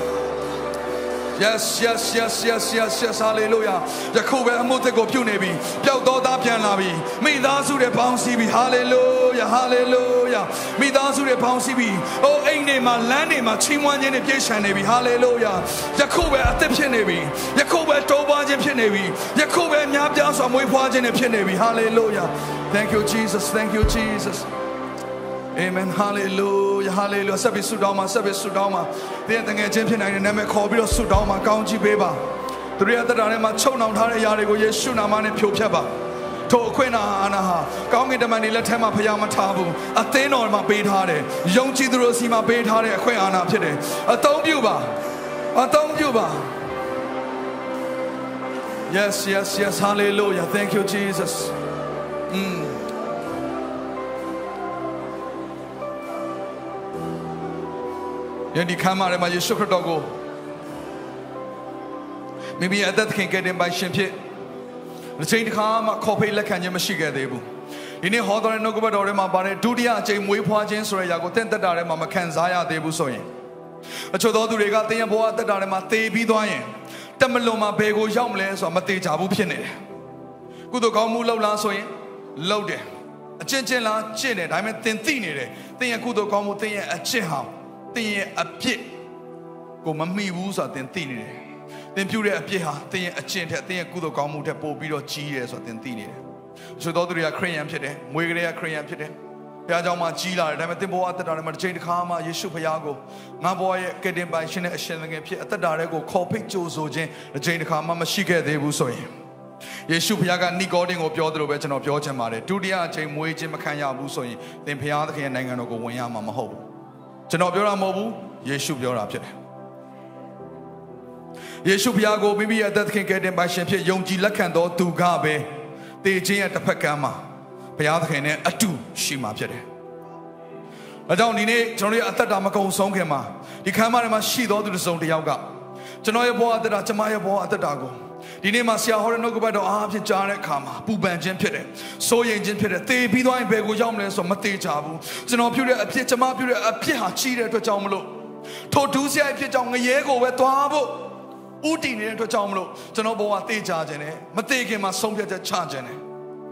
Yes yes yes yes yes yes hallelujah ယခုပဲအမှုသက်ကိုပြုနေပြီပျောက်သောသားပြန်လာပြီမိသားစုတွေပေါင်းစည်းပြီ hallelujah hallelujah မိသားစုတွေပေါင်းစည်းပြီအိုးအိမ်တွေမှာလမ်းတွေမှာချီးမွမ်းခြင်းတွေပြည့်စုံနေပြီ hallelujah ယခုပဲအသက်ဖြစ်နေပြီယခုပဲတိုးပွားခြင်းဖြစ်နေပြီယခုပဲများပြားစွာမွေးဖွားခြင်းတွေဖြစ်နေပြီ hallelujah thank you jesus thank you jesus Amen hallelujah hallelujah ဆက်ပြီးဆုတောင်းပါဆက်ပြီးဆုတောင်းပါသင်တငယ်ချင်းဖြစ်နိုင်တဲ့နာမည်ခေါ်ပြီးတော့ဆုတောင်းပါကောင်းချီးပေးပါသူတို့ရဲ့သက်တာထဲမှာချုပ်နှောင်ထားတဲ့ຢာတွေကိုယေရှုနာမနဲ့ဖြိုဖျက်ပါထိုအခွင့်အာဏာဟာကောင်းကင်တမန်တွေလက်ထဲမှာဖျားမထားဘူးအသင်းတော်မှာပေးထားတယ်ယုံကြည်သူတို့စီမှာပေးထားတဲ့အခွင့်အာဏာဖြစ်တယ်အသုံးပြုပါအသုံးပြုပါ Yes yes yes hallelujah thank you Jesus mmယနေ့ခမ်းမထဲမှာယေရှုခရစ်တော်ကိုမိမိအသက်ခင်ကဲ့တင်ပိုင်ရှင်ဖြစ်တစ်ချိန်တစ်ခါမှခေါ်ဖိတ်လက်ခံခြင်းမရှိခဲ့သေးဘူးဒီနေ့ဟောတော်တဲ့နှုတ်ကပတ်တော်ထဲမှာပါတဲ့ဒုတိယအကြိမ်မွေးဖွားခြင်းဆိုတဲ့အရာကိုသင်သက်တာထဲမှာမခံစားရသေးဘူးဆိုရင်အချို့သောသူတွေကသင်ရဲ့ဘဝအသက်တာထဲမှာသေပြီးသွားရင်တမလွန်မှာဘယ်ကိုရောက်မလဲဆိုတာမသေချာဘူးဖြစ်နေတယ်ကုသိုလ်ကောင်းမှုလုပ်လားဆိုရင်လုပ်တယ်အကျင့်ကျင့်လားကျင့်တယ်ဒါပေမဲ့သင်သိနေတယ်သင်ရဲ့ကုသိုလ်ကောင်းမှုသင်ရဲ့အကျင့်ဟောင်းသင်ရဲ့အပြစ်ကိုမမိဘူးဆိုတာသင်သိနေတယ်သင်ပြုတဲ့အပြစ်ဟာသင်ရဲ့အကျင့်ထက်သင်ရဲ့ကုသိုလ်ကောင်းမှုထက်ပိုပြီးတော့ကြီးတယ်ဆိုတာသင်သိနေတယ်ဆိုတော့သူတွေကခရိယန်ဖြစ်တယ်မွေးကလေးကခရိယန်ဖြစ်တယ်ဘုရားကျောင်းမှာကြီးလာတယ်ဒါပေမဲ့သင်ဘဝအသက်တာထဲမှာတစ်ချိန်တစ်ခါမှယေရှုဘုရားကိုငါဘဝရဲ့ကယ်တင်ပိုင်ရှင်နဲ့အရှင်သခင်ဖြစ်အသက်တာတွေကိုခေါ်ဖိတ်ကြိုဆိုခြင်းတစ်ချိန်တစ်ခါမှမရှိခဲ့သေးဘူးဆိုရင်ယေရှုဘုရားကနီကောဒင်ကိုပြောသလိုပဲကျွန်တော်ပြောချင်ပါတယ်ဒုတိယအချိန်မွေးခြင်းမခံရဘူးဆိုရင်သင်ဘုရားသခင်ရဲ့နိုင်ငံတော်ကိုဝင်ရမှာမဟုတ်ဘူးကျွန်တော်ပြောတာမဟုတ်ဘူးယေရှုပြောတာဖြစ်တယ်ယေရှုဘုရားကိုမိမိရဲ့အသက်ခင်ကယ်တင်ပါရှင်ဖြစ်ယုံကြည်လက်ခံတော်သူကပဲတေခြင်းရဲ့တစ်ဖက်ကမ်းမှာဘုရားသခင်နဲ့အတူရှိမှာဖြစ်တယ်။အဲကြောင့်ဒီနေ့ကျွန်တော်ရဲ့အသက်တာမကုန်ဆုံးခင်မှာဒီခမ်းမထဲမှာရှိတော်သူတစ်စုံတစ်ယောက်ကကျွန်တော်ရဲ့ဘဝအသက်တာကျွန်မရဲ့ဘဝအသက်တာကိုဒီနေ့မှာဆရာဟောတဲ့နှုတ်ကပတ်တော်အားဖြင့်ကြားတဲ့အခါမှာပူပန်ခြင်းဖြစ်တယ်။စိုးရိမ်ခြင်းဖြစ်တယ်။သေပြီးသွားရင်ဘယ်ကိုရောက်မလဲဆိုတော့မသေချာဘူး။ကျွန်တော်ပြုတဲ့အဖြစ်ကျွန်မပြုတဲ့အဖြစ်ဟာကြီးတဲ့အတွက်ကြောင့်မလို့ထိုဒုစရိုက်ဖြစ်ကြောင့်ငရဲကိုပဲသွားဖို့ဥတည်နေတဲ့အတွက်ကြောင့်မလို့ကျွန်တော်ဘဝသေချာခြင်းနဲ့မသေခင်မှာဆုံးဖြတ်ချက်ချခြင်းနဲ့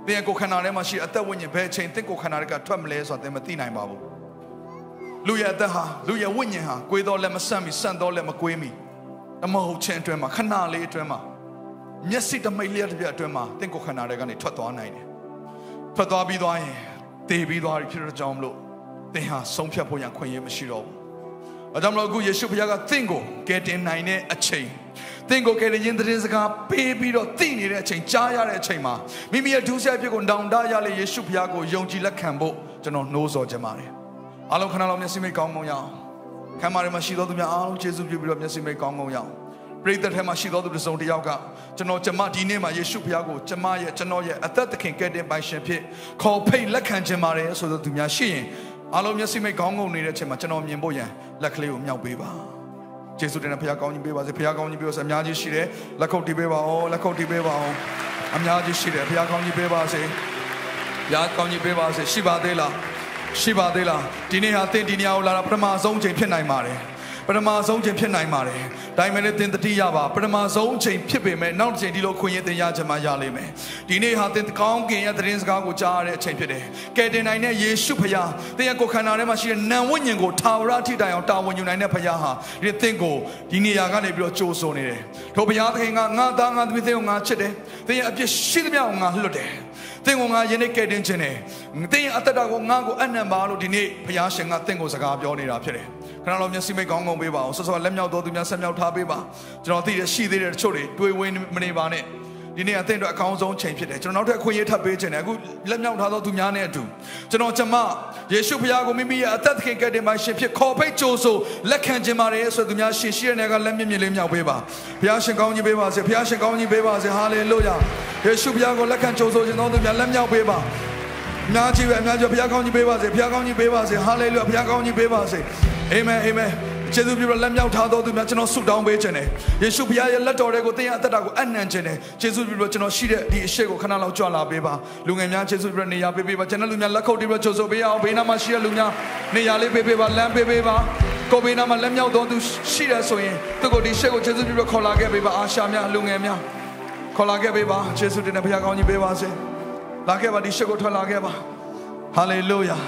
သင်ကိုခန္ဓာထဲမှာရှိအသက်ဝိညာဉ်ဘယ်အချိန်သင်ကိုခန္ဓာတွေကထွက်မလဲဆိုတာသင်မသိနိုင်ပါဘူးလူရဲ့အသက်ဟာလူရဲ့ဝိညာဉ်ဟာကိုယ်တော်လည်းမဆန့်မီဆန့်တော်လည်းမကွေးမီအမဟုတ်ချင်းအတွင်းမှာခဏလေးအတွင်းမှာမျက်စိတမိတ်လျက်တစ်ပြက်အတွင်းမှာသင်ကိုခန္ဓာတွေကနေထွက်သွားနိုင်တယ်ထွက်သွားပြီးသွားရင်တည်ပြီးသွားပြီဖြစ်တဲ့ကြောင့်မလို့သင်ဟာဆုံးဖြတ်ဖို့ရန်ခွင့်ရမရှိတော့ဘူး။အဲကြောင့်မလို့အခုယေရှုဘုရားကသင်ကိုကယ်တင်နိုင်တဲ့အချိန်သင်ကိုကယ်တင်ခြင်းသတင်းစကားပေးပြီးတော့သိနေတဲ့အချိန်ကြားရတဲ့အချိန်မှာမိမိရဲ့ဒုစရိုက်ဖြစ်ကိုတောင်တရလေယေရှုဘုရားကိုယုံကြည်လက်ခံဖို့ကျွန်တော်နှိုးဆော်ခြင်းပါတယ်။အားလုံးခဏလောက်မျက်စိမိတ်ကောင်းကောင်းရအောင်။ခမ်းမထဲမှာရှိသောသူများအားလုံးယေရှုပြုပြီးတော့မျက်စိမိတ်ကောင်းကောင်းရအောင်။ပရိသတ်ထဲမှာရှိသောသူတစ်စုံတစ်ယောက်ကကျွန်တော်ကျမဒီနေ့မှာယေရှုဘုရားကိုကျမရဲ့ကျွန်တော်ရဲ့အသက်သခင်ကယ်တင်ပိုင်ရှင်ဖြစ်ခေါ်ဖိတ်လက်ခံခြင်းပါတယ်ဆိုသောသူများရှိရင်အားလုံးမျက်စိမိတ်ကောင်းကောင်းနေတဲ့အချိန်မှာကျွန်တော်မြင်ဖို့ရန်လက်ကလေးကိုမြောက်ပေးပါယေရှုတင်တဲ့ဘုရားကောင်းကြီးပေးပါစေဘုရားကောင်းကြီးပေးပါစေအများကြီးရှိတယ်လက်ခုပ်တီးပေးပါဦးလက်ခုပ်တီးပေးပါဦးအများကြီးရှိတယ်ဘုရားကောင်းကြီးပေးပါစေဘုရားကောင်းကြီးပေးပါစေရှိပါသေးလားရှိပါသေးလားဒီနေ့ဟာသင်ဒီနေရာကိုလာတာပထမဆုံးချိန်ဖြစ်နိုင်ပါတယ်ပထမဆုံးချိန်ဖြစ်နိုင်ပါတယ်ဒါပေမဲ့လည်းသင်တတိယပါပထမဆုံးချိန်ဖြစ်ပေမဲ့နောက်တစ်ချိန်ဒီလိုခွင့်ရသင်ရချင်မှရလိမ့်မယ်ဒီနေ့ဟာသင်ကောင်းကင်ရဲ့သတင်းစကားကိုကြားရတဲ့အချိန်ဖြစ်တယ်ကယ်တင်နိုင်တဲ့ယေရှုဖခင်သင်ရဲ့ကိုယ်ခန္ဓာထဲမှာရှိတဲ့နာမ်ဝိညာဉ်ကိုထာဝရအထိတိုင်အောင်တာဝန်ယူနိုင်တဲ့ဖခင်ဟာဒီသင်ကိုဒီနေရာကနေပြီးတော့ကြိုးဆိုနေတယ်ထိုဘုရားသခင်ကငါသားငါသမီးသင်ကိုငါချစ်တယ်သင်ရဲ့အပြစ်ရှိသမျှကိုငါလွတ်တယ်သင်ကိုငါယနေ့ကယ်တင်ခြင်းနဲ့သင်ရဲ့အသက်တာကိုငါ့ကိုအနံ့ပါလို့ဒီနေ့ဘုရားရှင်ကသင်ကိုစကားပြောနေတာဖြစ်တယ်ခဏလောက်မျက်စိမိတ်ကောင်းကောင်းပေးပါအောင်ဆော့ဆော့လက်မြောက်တော်သူများဆက်မြောက်ထားပေးပါကျွန်တော်သိတယ်ရှိသေးတယ်တချို့တွေတွေးဝင်းမနေပါနဲ့ဒီနေ့အသင်တို့အကောင်းဆုံးချိန်ဖြစ်တယ်ကျွန်တော်နောက်ထပ်အခွင့်အရေးထပ်ပေးခြင်းတယ်အခုလက်မြောက်ထားသောသူများနဲ့အတူကျွန်တော်ကျမယေရှုဖခင်ကိုမိမိရဲ့အသက်သခင်ကယ်တင်ပါရှင်ဖြစ်ခေါ်ဖိတ်ကြိုးဆိုလက်ခံခြင်းပါတယ်ဆိုသူများရှင်ရှိတဲ့နေရာကလက်မြင့်မြင့်လေးမြောက်ပေးပါဘုရားရှင်ကောင်းကြီးပေးပါစေဘုရားရှင်ကောင်းကြီးပေးပါစေဟာလေလုယာယေရှုဖခင်ကိုလက်ခံကြိုးဆိုခြင်းသောသူများလက်မြောက်ပေးပါအများကြီးပဲအများကြီးဘုရားကောင်းကြီးပေးပါစေဘုရားကောင်းကြီးပေးပါစေဟာလေလုယာဘုရားကောင်းကြီးပေးပါစေအာမင်အာမင်ကျေးဇူးပြုလို့လက်မြောက်ထားတော်သူများကျွန်တော်ဆုတောင်းပေးခြင်းတယ်ယေရှုဘုရားရဲ့လက်တော်တွေကိုသင်ရဲ့အသက်တာကိုအနံ့ခြင်းတယ်ကျေးဇူးပြုလို့ကျွန်တော်ရှိတဲ့ဒီအရှိကိုခဏလောက်ကြွလာပေးပါလူငယ်များကျေးဇူးပြုလို့နေရာပေးပေးပါကျွန်တော်လူများလက်ခုပ်တီးပြီးကြိုဆိုပေးအောင်ဘေးနားမှာရှိတဲ့လူများနေရာလေးပေးပေးပါလမ်းပေးပေးပါကိုဘေးနားမှာလက်မြောက်တော်သူရှိတယ်ဆိုရင်သူကိုဒီရှိကိုကျေးဇူးပြုလို့ခေါ်လာခဲ့ပေးပါအာရှာများလူငယ်များခေါ်လာခဲ့ပေးပါကျေးဇူးတင်တဲ့ဘုရားကောင်းကြီးပေးပါစေလာခဲ့ပါဒီရှိကိုထွက်လာခဲ့ပါဟာလေလုယာ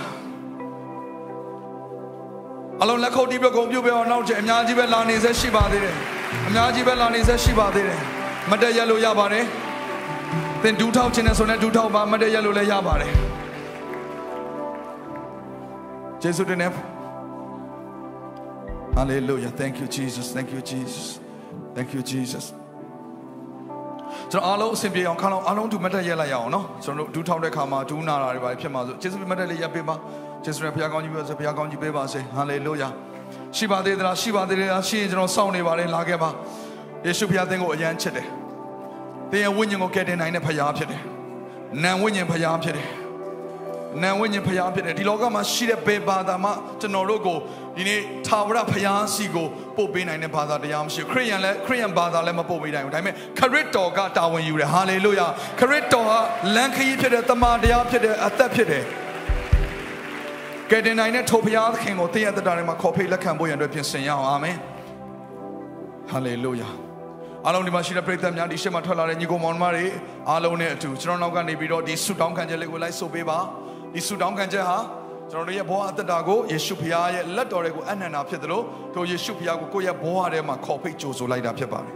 အလုံးလက်ခုပ်တီးပြီးဂုဏ်ပြုပေးအောင်နောက်ကျအများကြီးပဲလာနေဆက်ရှိပါသေးတယ်အများကြီးပဲလာနေဆက်ရှိပါသေးတယ်မတ်တက်ရက်လို့ရပါတယ်သင်ဒူးထောက်ခြင်းနဲ့ဆိုရင်ဒူးထောက်ပါမတ်တက်ရက်လို့လည်းရပါတယ်ယေရှုတင်နေ Hallelujah thank you Jesus thank you Jesus thank you Jesus ကျွန်တော်အားလုံးအဆင်ပြေအောင်ခါလုံးအားလုံးဒူမတ်တက်ရက်လိုက်ရအောင်နော်ကျွန်တော်တို့ဒူးထောက်တဲ့ခါမှာဒူးနာတာတွေပါဖြစ်မှာဆိုယေရှုမတ်တက်လေးရပ်ပေးပါကျေးဇူးတော်ဘုရားကောင်းကြီးပေးပါစေဘုရားကောင်းကြီးပေးပါစေဟာလေလုယာရှိပါသေးသလားရှိပါသေးလားရှိရင်ကျွန်တော်စောင့်နေပါတယ်လာခဲ့ပါယေရှုဘုရားသင်ကိုအယမ်းချစ်တယ်သင်ရဲ့ဝိညာဉ်ကိုကယ်တင်နိုင်တဲ့ဘုရားဖြစ်တယ်နာမ်ဝိညာဉ်ဘုရားဖြစ်တယ်နာမ်ဝိညာဉ်ဘုရားဖြစ်တယ်ဒီလောကမှာရှိတဲ့ဘယ်ဘာသာမှကျွန်တော်တို့ကိုဒီနေ့ထာဝရဘုရားစီကိုပို့ပေးနိုင်တဲ့ဘာသာတရားမရှိခရစ်ယာန်လည်းခရစ်ယာန်ဘာသာလည်းမပို့ပေးနိုင်ဘူးဒါပေမဲ့ခရစ်တော်ကတာဝန်ယူတယ်ဟာလေလုယာခရစ်တော်ဟာလမ်းခရီးဖြစ်တဲ့တမန်တရားဖြစ်တဲ့အသက်ဖြစ်တယ်ကယ်တင်နိုင်တဲ့ထိုဘုရားသခင်ကိုသင်ရဲ့တရားတွေမှာခေါ်ဖိတ်လက်ခံဖို့ရန်အတွက်ပြင်ဆင်ရအောင်အာမင်ဟာလေလုယာအားလုံးဒီမှာရှိတဲ့ပရိသတ်များဒီရှေ့မှာထွက်လာတဲ့ညီကိုမောင်နှမတွေအားလုံးနဲ့အတူကျွန်တော်နောက်ကနေပြီးတော့ဒီဆုတောင်းခံချက်လေးကိုလိုက်ဆိုပေးပါဒီဆုတောင်းခံချက်ဟာကျွန်တော်တို့ရဲ့ဘဝအသက်တာကိုယေရှုဘုရားရဲ့လက်တော်တွေကိုအနန္တာဖြစ်သလိုထိုယေရှုဘုရားကိုကိုယ့်ရဲ့ဘဝထဲမှာခေါ်ဖိတ်ကြိုဆိုလိုက်တာဖြစ်ပါတယ်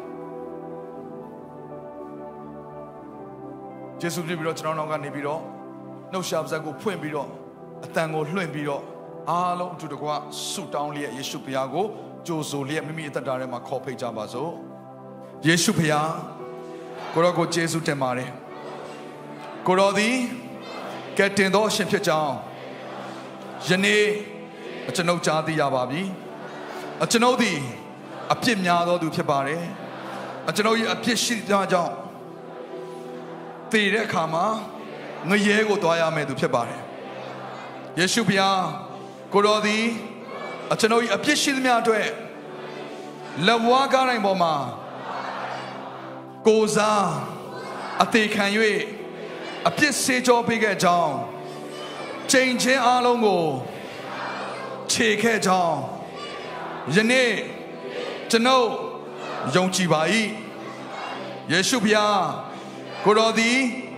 ယေရှုပြပြီးတော့ကျွန်တော်နောက်ကနေပြီးတော့နှုတ်ရှာပါးစပ်ကိုဖွင့်ပြီးတော့အတန်ကိုလွှင့်ပြီးတော့အားလုံးအတူတကွဆုတောင်းလျက်ယေရှုဘုရားကိုကြိုဆိုလျက်မိမိအသက်တာထဲမှာခေါ်ဖိတ်ကြပါစို့ယေရှုဘုရားကိုရောကိုယေရှုတင်ပါတယ်ကိုရောသည်ကယ်တင်သောအရှင်ဖြစ်ကြောင်းယနေ့အကျွန်ုပ်ကြားသိရပါပြီအကျွန်ုပ်သည်အပြစ်များသောသူဖြစ်ပါတယ်အကျွန်ုပ်၏အပြစ်ရှိသောကြောင့်တည်တဲ့အခါမှာငရဲကိုသွားရမယ်သူဖြစ်ပါတယ်ယေရှုဘုရားကိုတော်သည်အကျွန်ုပ်၏အပြစ်ရှိသမျှအတွက်လက်ဝါးကားတိုင်းပေါ်မှာကိုးစားအသေးခံ၍အပြစ်စေကြောပေးခဲ့ကြောင်းချိန်ချင်းအားလုံးကိုခြေခဲ့ကြောင်းယနေ့ကျွန်ုပ်ယုံကြည်ပါ၏ယေရှုဘုရားကိုတော်သည်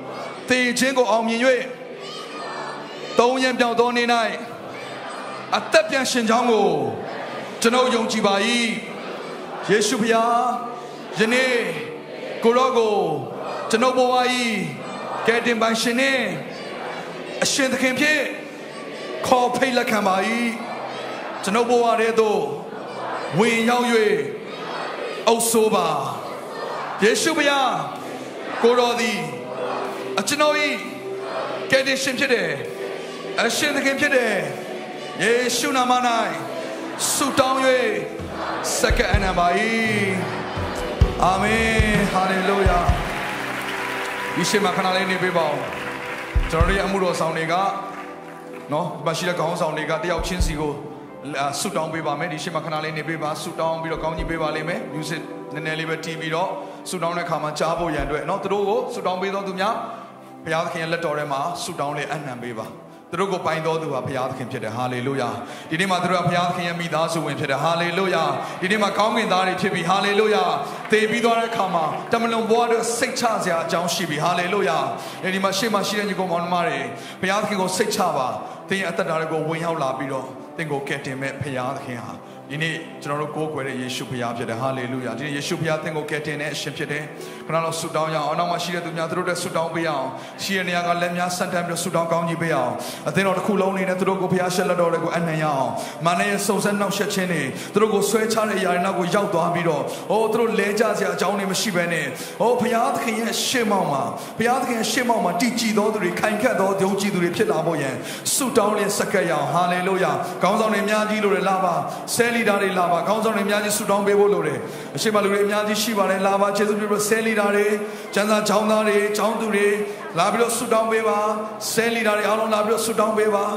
တေခြင်းကိုအောင်မြင်၍သုံးရန်ပြောင်းသောနေ့၌အသက်ပြန်ရှင်ကြောင်းကိုကျွန်ုပ်ယုံကြည်ပါ၏ယေရှုဖျားယနေ့ကိုရောကိုကျွန်ုပ်ဘဝ၏ကယ်တင်ပိုင်ရှင်နှင့်အရှင်သခင်ဖြင့်ခေါ်ဖိတ်လက်ခံပါ၏ကျွန်ုပ်ဘဝထဲသို့ဝင်ရောက်၍အုပ်ဆိုးပါယေရှုဖျားကိုရောသည်အကျွန်ုပ်၏ကယ်တင်ရှင်ဖြစ်တယ်အရှင်သခင်ဖြစ်တယ်ယေရှုနာမ၌ဆုတောင်း၍စက္ကန့်အနံပါ၏အာမင်ဟာလေလုယာဒီရှေ့မှာခဏလေးနေပေးပါဦးကျွန်တော်တို့ရဲ့အမှုတော်ဆောင်တွေကနော်မရှိတဲ့ခေါင်းဆောင်တွေကတယောက်ချင်းစီကိုဆုတောင်းပေးပါမယ်ဒီရှေ့မှာခဏလေးနေပေးပါဆုတောင်းပြီးတော့ကောင်းကြီးပေးပါလိမ့်မယ် music နည်းနည်းလေးပဲတီးပြီးတော့ဆုတောင်းတဲ့အခါမှာကြားဖို့ရန်အတွက်နော်သူတို့ကိုဆုတောင်းပေးသောသူများဘုရားသခင်ရဲ့လက်တော်ထဲမှာဆုတောင်းလေးအနံပေးပါသူတို့ကိုပိုင်တော်သူဟာဘုရားသခင်ဖြစ်တယ်ဟာလေလုယာဒီနေ့မှာသူတို့ကဘုရားသခင်ရဲ့မိသားစုဝင်ဖြစ်တယ်ဟာလေလုယာဒီနေ့မှာကောင်းကင်သားတွေဖြစ်ပြီဟာလေလုယာသေပြီးသွားတဲ့အခါမှာတမလွန်ဘဝတို့စိတ်ချစရာအကြောင်းရှိပြီဟာလေလုယာဒီမှာရှေ့မှာရှိတဲ့ညီကောင်မောင်နှမတွေဘုရားသခင်ကိုစိတ်ချပါသင်ရဲ့အသက်တာတွေကိုဝင်ရောက်လာပြီးတော့သင်ကိုကယ်တင်မဲ့ဘုရားသခင်ဟာဒီနေ့ကျွန်တော်တို့ကိုးကွယ်တဲ့ယေရှုဘုရားဖြစ်တယ်ဟာလေလုယာဒီနေ့ယေရှုဘုရားသင်ကိုကယ်တင်တဲ့အရှင်ဖြစ်တယ်ခဏတော့ဆုတောင်းရအောင်နောက်မှရှိတဲ့သူများသူတို့တဲ့ဆုတောင်းပေးအောင်ရှိတဲ့နေရာကလက်များဆန့်တမ်းပြီးတော့ဆုတောင်းကောင်းကြီးပေးအောင်အသင်းတော်တစ်ခုလုံးနေနဲ့သူတို့ကိုဘုရားရှက်လက်တော်တွေကိုအနံ့ရအောင်မာနရဲ့စုံစမ်းနှောက်ယှက်ခြင်းတွေသူတို့ကိုဆွဲချတဲ့အရာတွေနောက်ကိုရောက်သွားပြီးတော့အိုးသူတို့လဲကြစရာအကြောင်းတွေမရှိဘဲနဲ့အိုးဘုရားသခင်ရဲ့ရှေ့မှောက်မှာဘုရားသခင်ရဲ့ရှေ့မှောက်မှာတည်ကြည်သောသူတွေခိုင်ခန့်သောယုံကြည်သူတွေဖြစ်လာဖို့ရန်ဆုတောင်းလင်းစက္ကန့်ရအောင်ဟာလေလုယာခေါင်းဆောင်တွေအများကြီးလို့လာပါဆဲလီဒါတွေလာပါခေါင်းဆောင်တွေအများကြီးဆုတောင်းပေးဖို့လိုတယ်အရှိမလူတွေအများကြီးရှိပါတယ်လာပါယေရှုပြည့်ဆဲလီဒါတွေကျမ်းစာကျောင်းသားတွေကျောင်းသူတွေလာပြီးတော့ဆုတောင်းပေးပါဆဲလီဒါတွေအားလုံးလာပြီးတော့ဆုတောင်းပေးပါ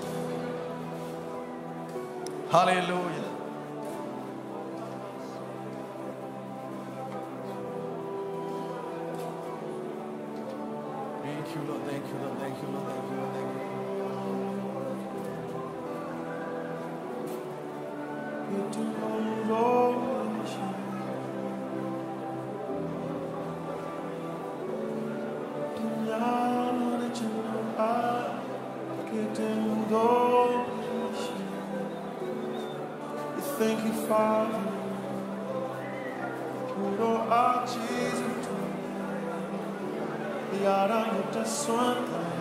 ဟာလေလုယာ Thank you Lord thank you Lord thank you Lord thank you Lord thank you Thank you, Father. Lord, our Jesus, we are on the sun.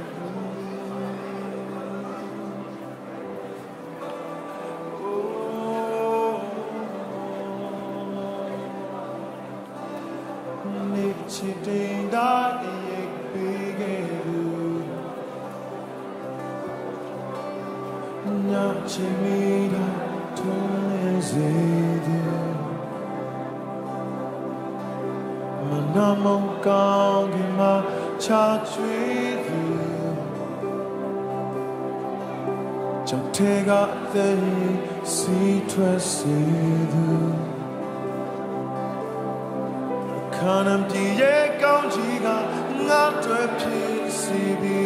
Manamong kang ma cha chui du Chang te ga the si twa si du Kanam ti ye kaung ji ga nga twa phi si bi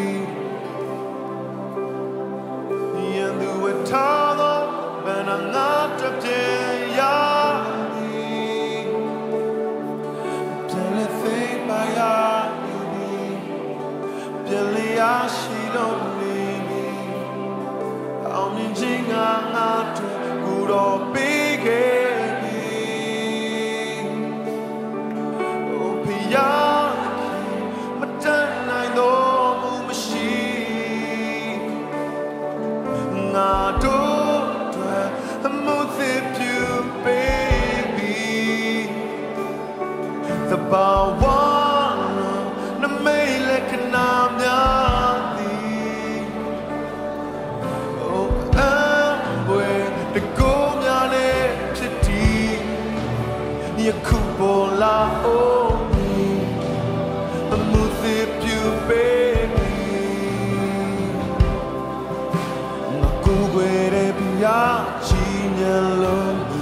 Yan du wa ta lo ban nga twa phi ya She don't leave me. I'm in Jinga, not good or big. Oh, Piaki, but then I know machine. Not do a mouth if you, baby. The bar one, the mail can I'm Kubola omi, a mouth you baby. Nakugwere biya chinyalo.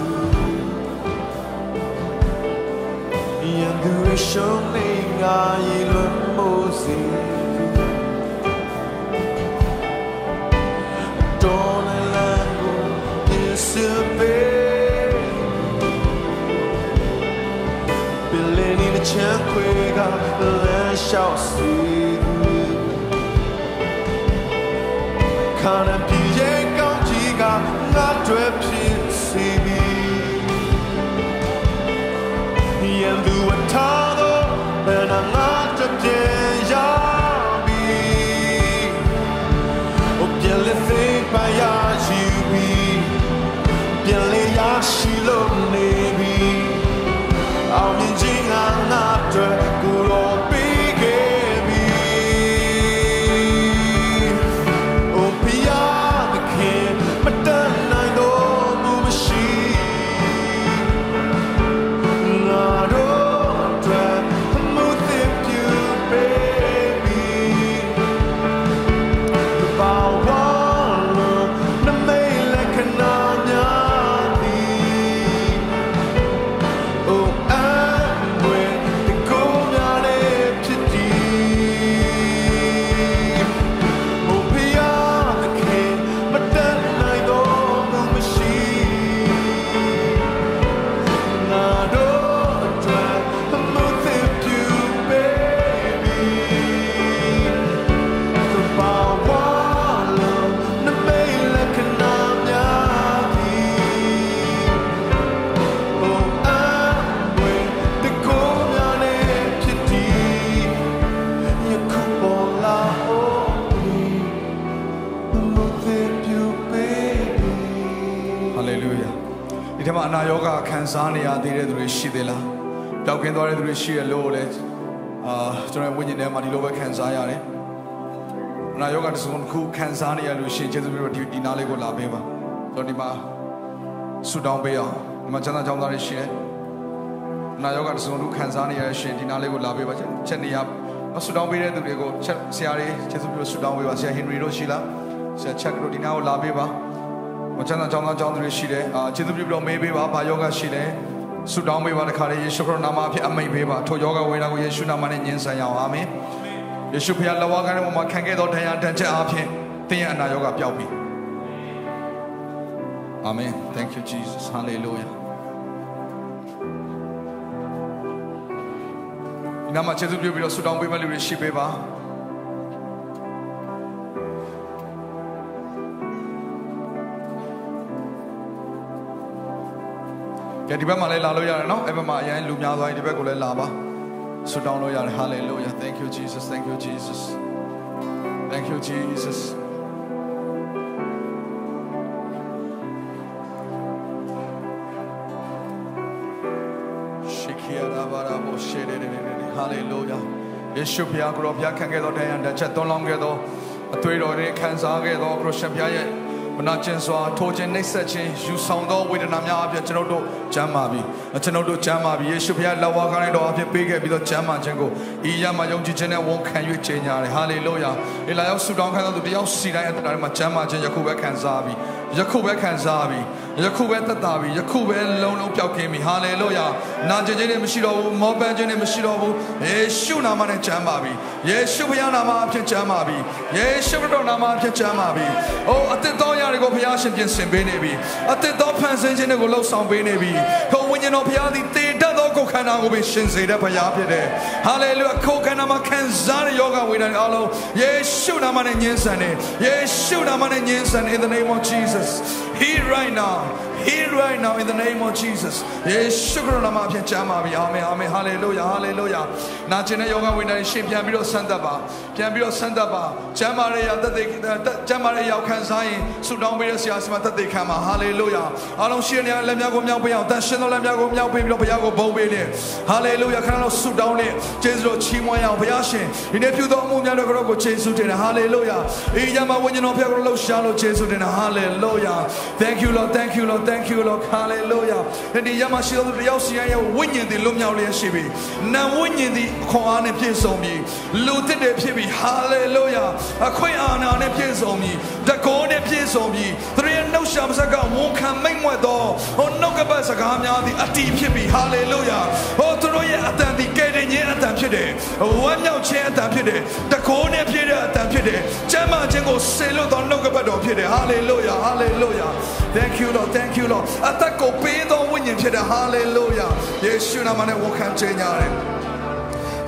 Yandure shoninga ilo mosi. Dona lango isilbe. Chan quega, the land shall see. Kana piye kaunjiga nga dwe pisi Yendu atado bena nga dwe yabi O biele think by yajibi Biele yashilo nebi Ao minjinga nga dwe kuro bigebi O pia the king Madana no mumashi Nado dwe muthip you baby The bawalo na mele kananya Oh amwe the gomyale piti Oh pia the king Madana no mumashi Nado dwe muthip you baby The bawalo na mele kananya Oh amwe the gomyale piti Yakubola holy muthip you baby Hallelujah. ဒီထက်မှအနာရောဂါခံစားနေရသေးတဲ့သူတွေရှိသေးလားပျောက်ကင်းသွားတဲ့သူတွေရှိရလို့လေအာကျွန်တော်ဝိညာဉ်ထဲမှာဒီလိုပဲခံစားရတယ်အနာရောဂါတစ်စုံတစ်ခုခံစားနေရလို့ရှိရင်ကျေးဇူးပြုလို့ဒီဒီနားလေးကိုလာပေးပါဆိုတော့ဒီမှာဆူတောင်းပေးအောင်ဒီမှာကျမ်းစာကျောင်းသားတွေရှိတယ်အနာရောဂါတစ်စုံတစ်ခုခံစားနေရတဲ့ရှင်ဒီနားလေးကိုလာပေးပါချက်နေရဆူတောင်းပေးတဲ့သူတွေကိုချက်ဆရာတွေကျေးဇူးပြုလို့ဆူတောင်းပေးပါဆရာဟင်နရီတို့ရှိလားဆရာချက်တို့ဒီနားကိုလာပေးပါမချမ်းသာကြောင်းသားကြောင်းတွေရှိတယ်အာကျေးဇူးပြုပြီးတော့မေးပေးပါဘာယောဂရှိလဲဆုတောင်းပေးပါတခါလေယေရှုခရစ်နာမအဖြစ်အမိန့်ပေးပါထိုယောဂဝေဒနာကိုယေရှုနာမနဲ့ညှင်းဆန်ရအောင်အာမင်ယေရှုဖခင်လက်ဝါးကတဲ့ဘုံမှာခံခဲ့သောတရားတန်ချက်အားဖြင့်သင်ရဲ့အနာရောဂါပျောက်ပြီအာမင် thank you jesus hallelujah ဒီနာမကျေးဇူးပြုပြီးတော့ဆုတောင်းပေးမဲ့လူတွေရှိပေးပါကဲဒီဘက်မှာလည်းလာလို့ရတယ်နော်အဲ့ဘက်မှာအရင်လူများသွားရင်ဒီဘက်ကိုလည်းလာပါဆုတောင်းလို့ရတယ် hallelujah thank you jesus thank you jesus thank you jesus shikiara bara bo shere de de hallelujah ယေရှုဖခင်ကိုရောဖခင်ခံခဲ့သောတရားတစ်ချက်သွန်လောင်းခဲ့သောအသွေးတော်တွေခံစားခဲ့သောခရစ်ယာန်ဖခင်ရဲ့မနာကျင်စွာထိုးခြင်းနှိပ်စက်ခြင်းယူဆောင်သောဝေဒနာများအပြင်ကျွန်တော်တို့ကျမ်းမာပြီကျွန်တော်တို့ကျမ်းမာပြီယေရှုဖခင်လက်ဝါးကားနဲ့တော်အဖြစ်ပေးခဲ့ပြီးတော့ကျမ်းမာခြင်းကိုဤရမှာယုံကြည်ခြင်းနဲ့ဝန်ခံ၍ကြေညာတယ်ဟာလေလုယာဒီလာရောက်ဆုတောင်းခံသောသူတယောက်စီတိုင်းအတ္တတွေမှာကျမ်းမာခြင်းယခုပဲခံစားပြီယခုပဲခံစားပြီယခုပဲသက်သာပြီယခုပဲလုံးလုံးပျောက်ကင်းပြီဟာလေလုယာနာကျင်ခြင်းတွေမရှိတော့ဘူးမောပန်းခြင်းတွေမရှိတော့ဘူးယေရှုနာမနဲ့ကျမ်းမာပြီယေရှုဖခင်နာမအဖြစ်ကျမ်းမာပြီယေရှုခရစ်တော်နာမအဖြစ်ကျမ်းမာပြီအိုးအသစ်သောရာတွေကိုဘုရားရှင်ပြင်ဆင်ပေးနေပြီအသစ်သောဖန်ဆင်းခြင်းတွေကိုလှုပ်ဆောင်ပေးနေပြီထိုဝိညာဉ်တော်ဘုရားသည်တည်တတ်သောကိုယ်ခန္ဓာကိုပဲရှင်စေတဲ့ဘုရားဖြစ်တယ်ဟာလေလုယာကိုယ်ခန္ဓာမှာခံစားတဲ့ယောဂဝေဒနာအလုံးယေရှုနာမနဲ့ညှင်းဆန်တယ်ယေရှုနာမနဲ့ညှင်းဆန် in the name of Jesus heal right now heal right now in the name of Jesus ယေရှုခရစ်တော်နာမအဖြစ်ကျမ်းပါပြီအာမင်အာမင် hallelujah hallelujah နာကျင်တဲ့ယောဂဝေဒနာရှင်ပြန်ပြီးတော့ဆန်းသက်ပါပြန်ပြီးတော့ဆန်းသက်ပါကျမ်းမာတဲ့ရောက်သက်သေကျမ်းမာတဲ့ရောက်ခံစားရင်ဆုတောင်းပေးတဲ့ဆရာစီမသက်သေခံပါ hallelujah အားလုံးရှင်နေလက်များကိုမြောက်ပေးအောင်တန်ရှင်သောလက်များကိုမြောက်ပေးပြီးတော့ဘုရားကိုဘုန်းပေးနေ hallelujah ခဏတော့ဆုတောင်းနေကျေးဇူးတော်ချီးမွမ်းရအောင်ဘုရားရှင်ဒီနေ့ပြုသောအမှုများတော်ကိုကျေးဇူးတင်တယ် hallelujah အေးရမှာဝိညာဉ်တော်ဖျက်ကိုလှုပ်ရှားလို့ကျေးဇူးတင်တယ် hallelujah thank you lord thank you lord thank you lord hallelujah ဒီရမှာရှိသောတယောက်စီရဲ့ဝိညာဉ်သည်လွတ်မြောက်လျက်ရှိပြီနာဝိညာဉ်သည်ခွန်အားနဲ့ပြည့်စုံပြီလူသစ်တွေဖြစ်ပြီ hallelujah အခွင့်အာဏာနဲ့ပြည့်စုံပြီတကောနဲ့ပြည့်စုံပြီသူတို့ရဲ့နှုတ်ရှာပစကဝန်ခံမိတ်မွက်သောဟိုနှုတ်ကပတ်စကားများသည်အတည်ဖြစ်ပြီ hallelujah ဟိုသူတို့ရဲ့အတန်သည်ကဲ့တင်ခြင်းအတန်ဖြစ်တယ်ဝမ်းမြောက်ခြင်းအတန်ဖြစ်တယ်တကောနဲ့ပြည့်တဲ့အတန်ဖြစ်တယ်ကျမ်းမာခြင်းကိုဆေလွတ်သောနှုတ်ကပတ်တော်ဖြစ်တယ် hallelujah hallelujah thank you lord thank you lord အသက်ကိုပေးသောဝိညာဉ်ဖြစ်တယ် hallelujah ယေရှုနာမနဲ့ဝန်ခံခြင်းညာတယ်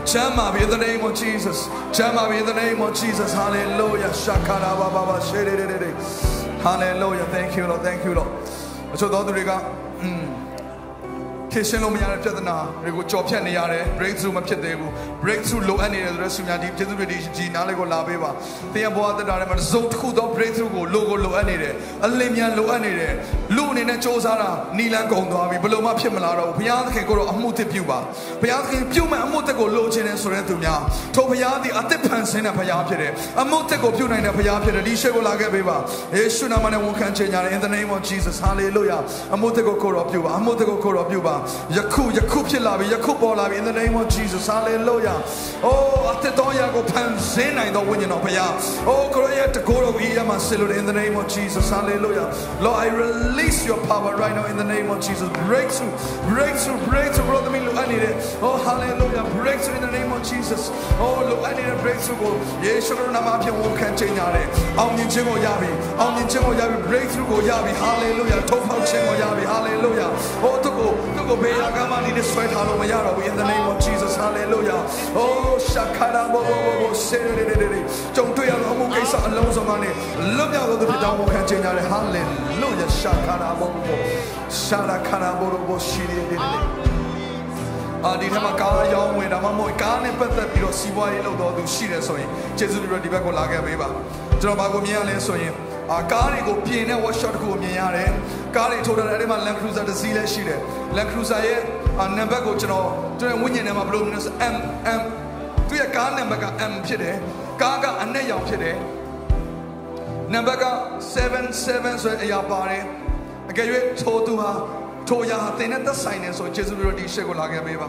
Chama in the name of Jesus. Chama in the name of Jesus. Hallelujah. Shakara baba shedede. Hallelujah. Thank you, Lord. Thank you, Lord. So the other guy. Kishin Lomia Pietana, Rigochopia Niare, breakthrough Mapidebu, breakthrough low and the rest of Yadi, Nalego Labeva, the Aboa the Diamond, Zotudo breakthrough, logo low anide, Alimian low anide, Lunin and Chosara, Nilan Gondavi, below Mapimalaro, Pianke Goro Amute Puba, Pianke Puma, Amotego Login and Soretunia, Topiadi, Atepans in a Payapire, Amotego Puna in a Payapire, Lishego Lagabeva, Eshunaman Wukanchina in the name of Jesus, hallelujah, Amotego Koro Puba, Amotego Koro Puba. Yakub, Yakub Lavi, Yakub Olavi, in the name of Jesus, hallelujah. Oh, Atetoya go Panzena in the winning of Paya. Oh, Korea to Goro Yamasilu in the name of Jesus, hallelujah. Lord, I release your power right now in the name of Jesus. Breakthrough, breakthrough, breakthrough, brother me, look, I need it. Oh, hallelujah, breakthrough in the name of Jesus. Oh, look, I need a breakthrough. Yes, you're not a won't can't change it. I'll need Jimo Yabi, I'll need Jimo Yabi, breakthrough go Yabi, hallelujah. Top out Jimo Yabi, hallelujah. Oh, to go, to go. In the name of Jesus, hallelujah. Oh, Shakara Bobo, don't do your home case alone. Look out the Pidamo Cantina, hallelujah. Shakara Bobo, Sharakara Bobo, Shiri. Ah, did have a car young when I'm a more gun and put the Piro Siwa, do she so Jesus Dibago Laga Beba, Drobago Miale so him. A car go Piena was shot go Miare. Car told her Edema Land Cruiser the Zile Shide. Land Cruiser and never go to know. To a winning and a blooms M M. To a car number M Pide. Gaga and Nayam Pide. Nambaga seven seven so a party. I gave it told to her. Toya thin at the sign so Jesus will be Shegolaga Beba.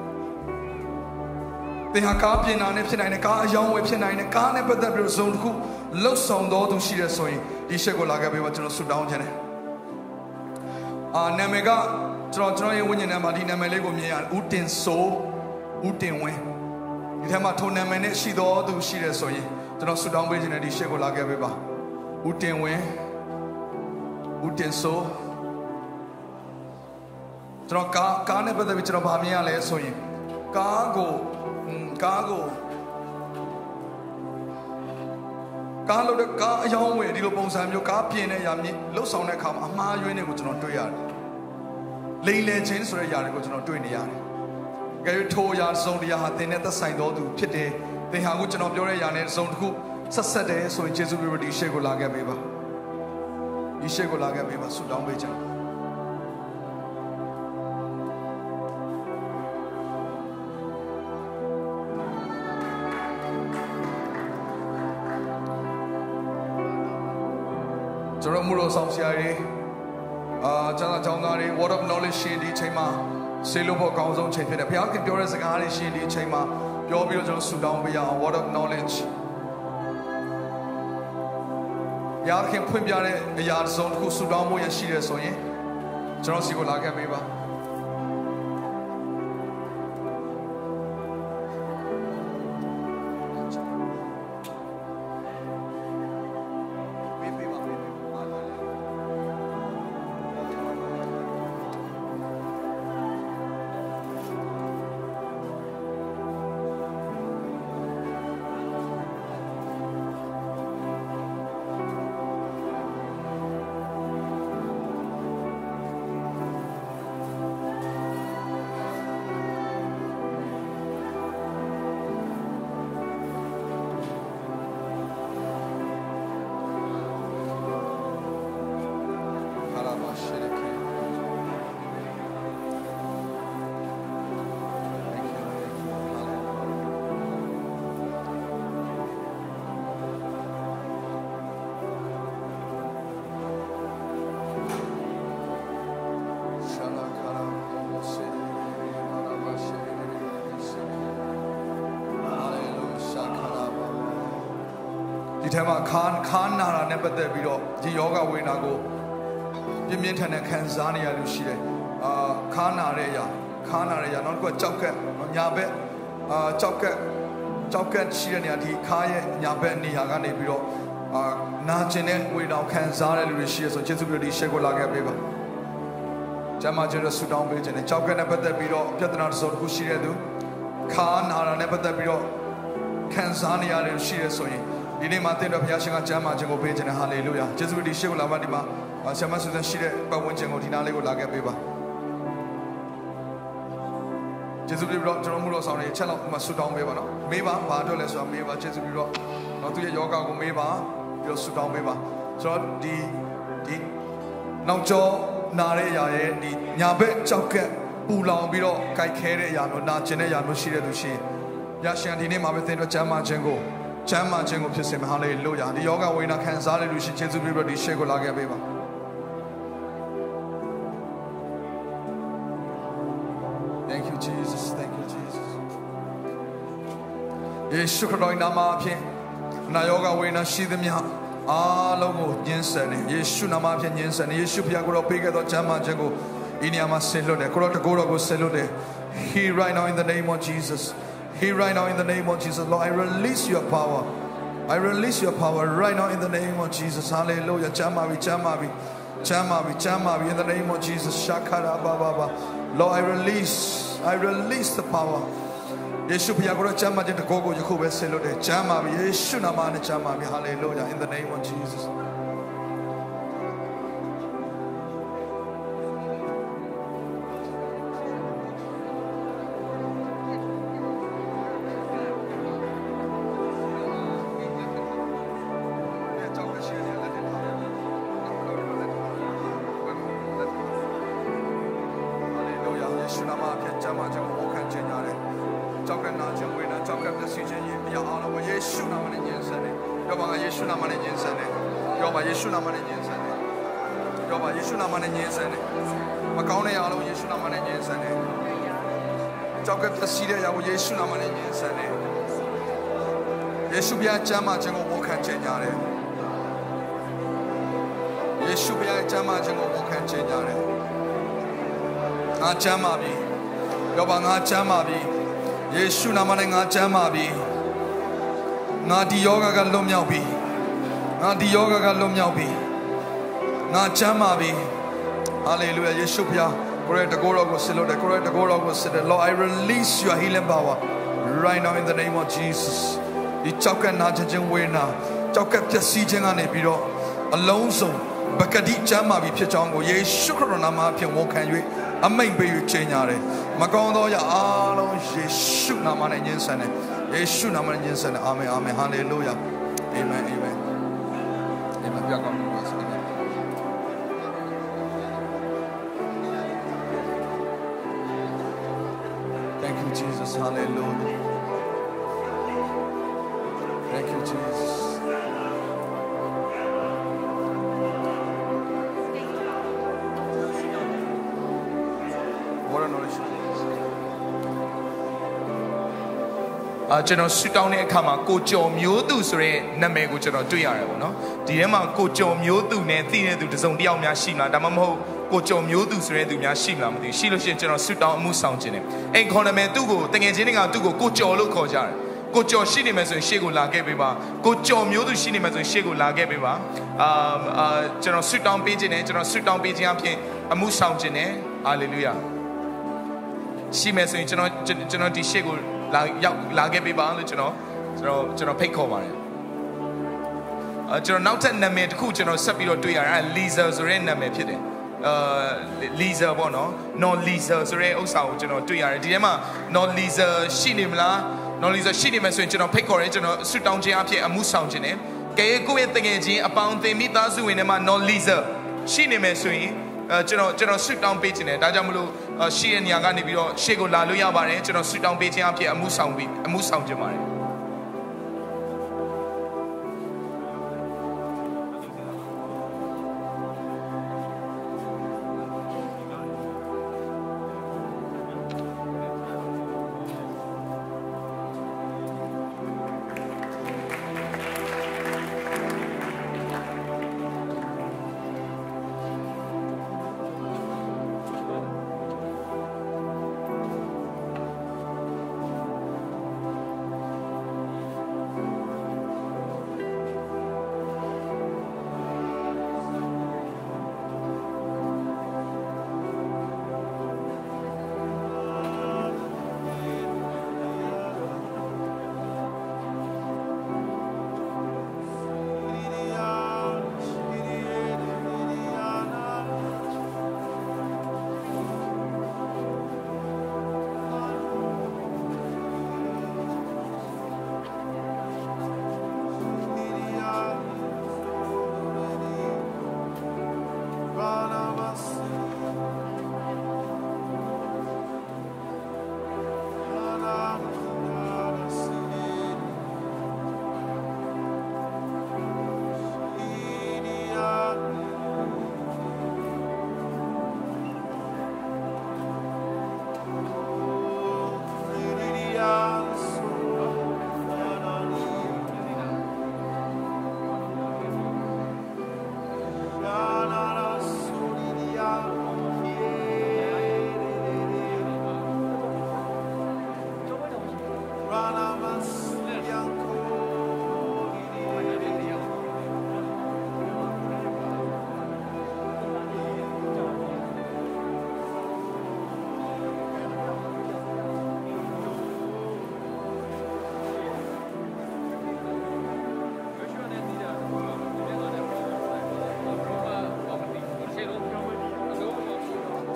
They have copy on it and a car, young whipping and a car, but the zone who lost on the to she so the Shegolaga Beba to Sudan. Ah, Namega, Troy, winning a Madina Melego Mia, Utin so, Utin win. It had my tone and minute she do do she so ye. To not Sudan waging at the Shegolaga Beba. Utin win, Utin so. Troca, Carnival the Witcher of Hamia so ye. Cargo. Cargo Carlo the car young way, the Lobos and your car piano yammy, low sound I come, a mile you ain't not do yard. Lay legends or a yard goes not doing the yard. Gary told yard zone the yard, they never signed all to pity. They have good of your yarn and zone who Saturday, so in Jesus will be Shegolaga Beba. Ishegolaga Beba, Sudan Wager. Muro Samsiari, Jana Jaunari, word of knowledge Shindi Chema, Silupo Kauzon Chapin, a Piakin Pure Sagari Shindi Chema, Yobio Sudan Bia, word of knowledge. Yarkin Pimbiare, a yard zone who Sudan Boya Shire Soye, Jonsigo Laga Beba. Tema Khan Khan Nara never there below the yoga winago. The Mintan and Kanzania Lucia, Khan area, Khan area, not good chocolate, Yabe, chocolate, chocolate, Shirania, Kaya, Yabe, Niagani below, Najanet without Kanzana Lucia, so just really Shegolaga Beba. Jamajera Sudan Beach and chocolate never there below, Pietana so who she do. ခါနာတာနဲ့ပတ်သက်ပြီးတော့ခံစားနေရတယ်ရှိရဆိုရင်ဒီနေ့မှာသင်တော်ဘုရားရှင်ကကျမ်းမာခြင်းကိုပေးခြင်းနဲ့ဟာလေလုယာယေရှုဒီရှေ့ကိုလာပါဒီမှာဆရာမဆုစံရှိတဲ့ပတ်ဝန်းကျင်ကိုဒီနားလေးကိုလာခဲ့ပေးပါယေရှုပြီးတော့ကျွန်တော်မှုတော်ဆောင်နေချက်လောက်မှဆူတောင်းပေးပါနော်မေးပါဘာအတွက်လဲဆိုတော့မေးပါယေရှုပြီးတော့တော့သူရဲ့ယောဂကိုမေးပါပြီးတော့ဆူတောင်းပေးပါဆိုတော့ဒီဒီနောက်ကျောနာတဲ့အရာရဲ့ဒီညာဘက်ကြောက်ကက်ပူလောင်ပြီးတော့ကြိုက်ခဲတဲ့အရာမျိုးနာကျင်တဲ့အရာမျိုးရှိတဲ့သူရှိရရှင်ဒီနေ့မှာပဲသင်တို့ကျမ်းမာခြင်းကိုကျမ်းမာခြင်းကိုဖြစ်စေမှာဟာလေလုယာဒီယောဂဝိညာဉ်ခံစားရတဲ့လူရှိယေရှုပြီးတော့ဒီရှေ့ကိုလာခဲ့ပေးပါThank you Jesus thank you Jesus ယေရှုခရစ်တော်နာမဖြင့်နာယောဂဝိညာဉ်ရှိသမျှအားလုံးကိုညှင်းဆန်တယ်ယေရှုနာမဖြင့်ညှင်းဆန်တယ်ယေရှုဘုရားကိုတော့ပေးခဲ့သောကျမ်းမာခြင်းကိုဒီနေရာမှာဆင်လွတ်တယ်ကိုတော့တကိုယ်တော်ကိုဆင်လွတ်တယ် He right now in the name of Jesus He right now in the name of Jesus Lord I release your power I release your power right now in the name of Jesus hallelujah ကျမ်းမာပြီကျမ်းမာပြီကျမ်းမာပြီကျမ်းမာပြီ in the name of Jesus shakara baba baba Lord I release I release the powerယေရှုဘုရားကိုကျမ်းမာခြင်းတကိုယ်ကိုယခုပဲဆင်လွတ်တယ်ကျမ်းမာပြီယေရှုနာမနဲ့ကျမ်းမာပြီ hallelujah in the name of Jesusယေရှုနာမနဲ့ညင်ဆန်တယ်ယေရှုဘုရားကျမ်းမာခြင်းကိုဝန်ခံခြင်းညာတယ်ယေရှုဘုရားကျမ်းမာခြင်းကိုဝန်ခံခြင်းညာတယ်ငါကျမ်းမာပြီပြောပါငါကျမ်းမာပြီယေရှုနာမနဲ့ငါကျမ်းမာပြီငါဒီယောဂကလွတ်မြောက်ပြီငါဒီယောဂကလွတ်မြောက်ပြီငါကျမ်းမာပြီဟာလေလုယာယေရှုဘုရားCorrect the God of God, correct the God of God. Lord, I release your healing power right now in the name of Jesus. The chocolate najan wena, chocolate pesijan ane biro, alone so. Bakadi jama bi pijango, ye shukrona pian wokan you, a main bay you change. Magondo ya alo, ye shoot naman and yensen, ye shoot naman and yensen. Amen, amen, hallelujah. Amen, amen. Amen. Jesus, hallelujah. Thank you, Jesus. What a knowledge. အာကျွန်တော်ဆူတောင်းတဲ့အခါမှာကိုကျော်မျိုးသူဆိုတဲ့နာမည်ကိုကျွန်တော်တွေ့ရတယ်ပေါ့နော်ဒီထဲမှာကိုကျော်မျိုးသူနဲ့သိတဲ့သူတစုံတစ်ယောက်များရှိမလားဒါမှမဟုတ်ကိုကျော်မျိုးသူဆိုတဲ့သူများရှိမလားမသိဘူးရှိလို့ရှိရင်ကျွန်တော်ဆူတောင်းအမှုဆောင်ခြင်းတယ်အဲ့ခေါ်နာမည်သူ့ကိုတကယ်ချင်းတွေကသူ့ကိုကိုကျော်လို့ခေါ်ကြတယ်ကိုကျော်ရှိနေမယ်ဆိုရင်ရှေ့ကိုလာခဲ့ပေးပါကိုကျော်မျိုးသူရှိနေမယ်ဆိုရင်ရှေ့ကိုလာခဲ့ပေးပါအာအာကျွန်တော်ဆူတောင်းပေးခြင်းတယ်ကျွန်တော်ဆူတောင်းပေးခြင်းအပြင်အမှုဆောင်ခြင်းတယ်ဟာလေလုယာရှိမယ်ဆိုရင်ကျွန်တော်ကျွန်တော်ဒီရှေ့ကိုလာရောက်လာခဲ့ပေးပါလို့ကျွန်တော်ကျွန်တော်ကျွန်တော်ဖိတ်ခေါ်ပါတယ်အဲကျွန်တော်နောက်ထပ်နာမည်တစ်ခုကျွန်တော်ဆက်ပြီးတော့တွေ့ရတယ်အဲ Lisa ဆိုတဲ့နာမည်ဖြစ်တယ်အာ Lisa ပေါ့နော် non Lisa ဆိုတဲ့ဥစ္စာကိုကျွန်တော်တွေ့ရတယ်ဒီထဲမှာ non Lisa ရှိနေမလား non Lisa ရှိနေမယ်ဆိုရင်ကျွန်တော်ဖိတ်ခေါ်ရဲကျွန်တော်ဆွတောင်းခြင်းအဖြစ်အမှုဆောင်ခြင်းနဲ့ကဲကိုယ့်ရဲ့တကယ်ချင်းအပေါင်းအသင်းမိသားစုဝင်တွေမှာ non Lisa ရှိနေမယ်ဆိုရင်အဲကျွန်တော်ကျွန်တော်ဆွတောင်းပေးခြင်းနဲ့ဒါကြောင့်မလို့ရှိတဲ့နေရာကနေပြီးတော့ရှေ့ကိုလာလို့ရပါတယ်ကျွန်တော်ဆွတောင်းပေးခြင်းအဖြစ်အမှုဆောင်ပြီးအမှုဆောင်ခြင်းပါတယ်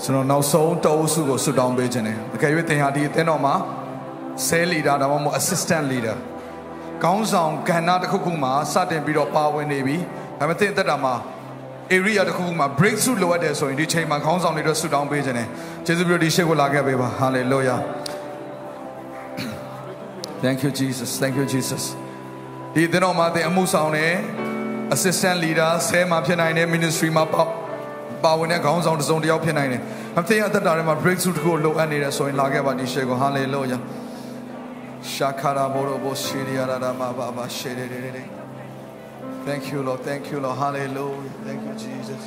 ကျွန်တော်နောက်ဆုံးတအုပ်စုကိုဆွတောင်းပေးခြင်းတယ်တကယ်၍သင်ဟာဒီအသင်းတော်မှာဆဲလီဒါဒါမှမဟုတ် assistant leader ခေါင်းဆောင်ကဏ္ဍတစ်ခုခုမှာစတင်ပြီးတော့ပါဝင်နေပြီဒါပေမဲ့သင်သက်တာမှာ area တစ်ခုခုမှာ breakthrough လိုအပ်တယ်ဆိုရင်ဒီချိန်မှာခေါင်းဆောင်တွေတော့ဆွတောင်းပေးခြင်းတယ်ကျေးဇူးပြုဒီရှေ့ကိုလာခဲ့ပေးပါ hallelujah thank you jesus thank you jesus ဒီသင်တော်မှာသင်အမှုဆောင်တယ် assistant leader ဆဲမှာဖြစ်နိုင်တယ် ministry မှာပေါ့ပါဝင်တဲ့ခေါင်းဆောင်တစ်စုံတစ်ယောက်ဖြစ်နိုင်တယ်အသင်အသက်တာထဲမှာ breakthrough တစ်ခုလိုအပ်နေတယ်ဆိုရင်လာခဲ့ပါဒီရှေ့ကို hallelujah shakara boro bo shiriya rara ma ba ba shere re re thank you lord thank you lord hallelujah thank you jesus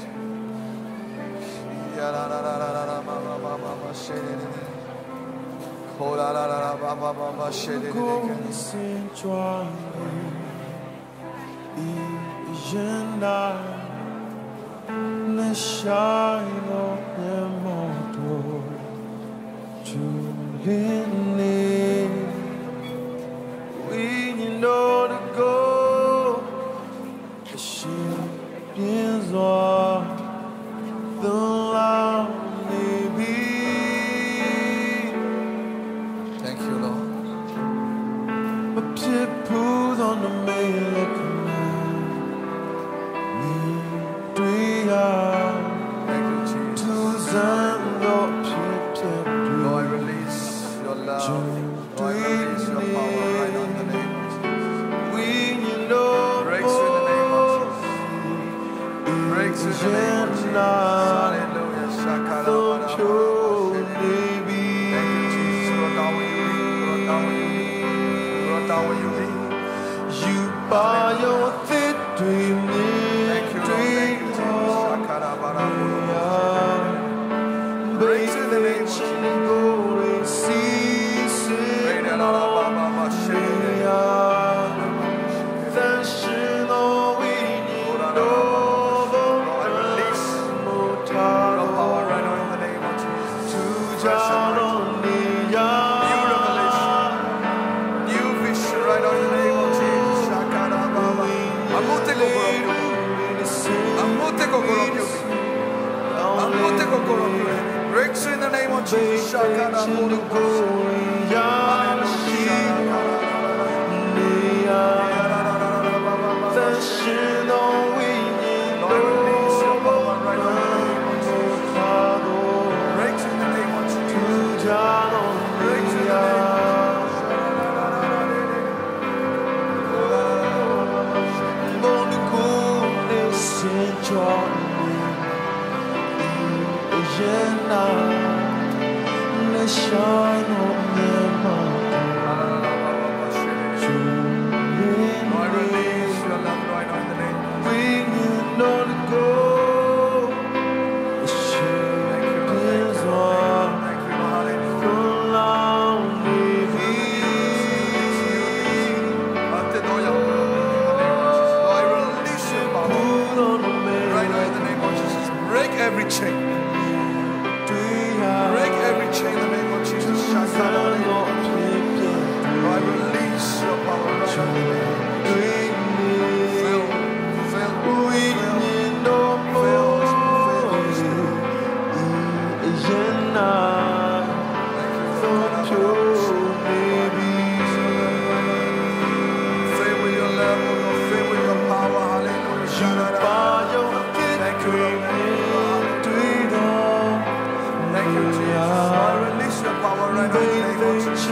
ya ra ra ra ra ma ba ba ba ba shere re re ko la la la ba ba ba ba shere re re Yenda ne shaino ne moto Julienne we know to go the champions of the lonely be thank you lord a pit put on the mail thank you jesus lord I release your love Lord I release your power right now in the name of Jesus breakthrough in the name of Jesus breakthrough in the name of Jesus hallelujah shakara bara thank you Jesus Lord down when you lead Lord down when you lead Lord down when you lead you by your victory thank you Lord thank you Jesus shakara bara breakthrough in the name of Jesus breakthrough in the name of Jesus. Shakara shine on them I release your love right now in the name of Jesus. bring it on the go the champions of the lonely be Lord I release your power right now in the name of Jesus. Break every chain. Break every chain in the name of Jesus. Shakara Lord I release your power right now. Fill, fill, fill with your love, fill with your power. Hallelujah. Thank you, Lord. Thank you, Jesus. I release your power right now in the name of Jesus.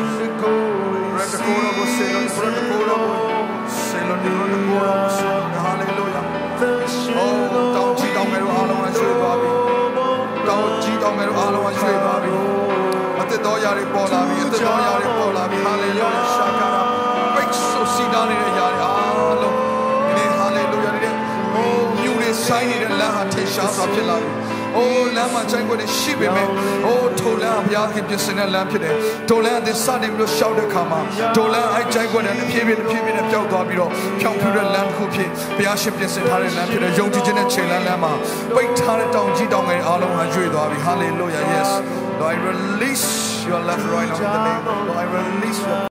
Hallelujah. Oh, don't cheat on me, all I say, Bobby. Don't cheat on me, all I say, Bobby. At the door, Yari Bola, at the door, Yari Bola, hallelujah. Shakara. Break so see down in the Yari. Hallelujah. Oh, you sign it and Laha Tesha of the love. Oh, Lama Jango de Shibime. Oh, Tola, Yaki, Pisina Lampide. Tola, the sun in the shout the Kama. Tola, I Jango and the Pibi, the Pibi, the Jogabiro. Computer lamp cookie. The Aship, the Sahara Lampide, Yogi Jena Chela Lama. Wait, Tara down, Gidong, and Alon Hadri. Hallelujah. Yes. Lord, I release your love right now in the name. Lord, I release your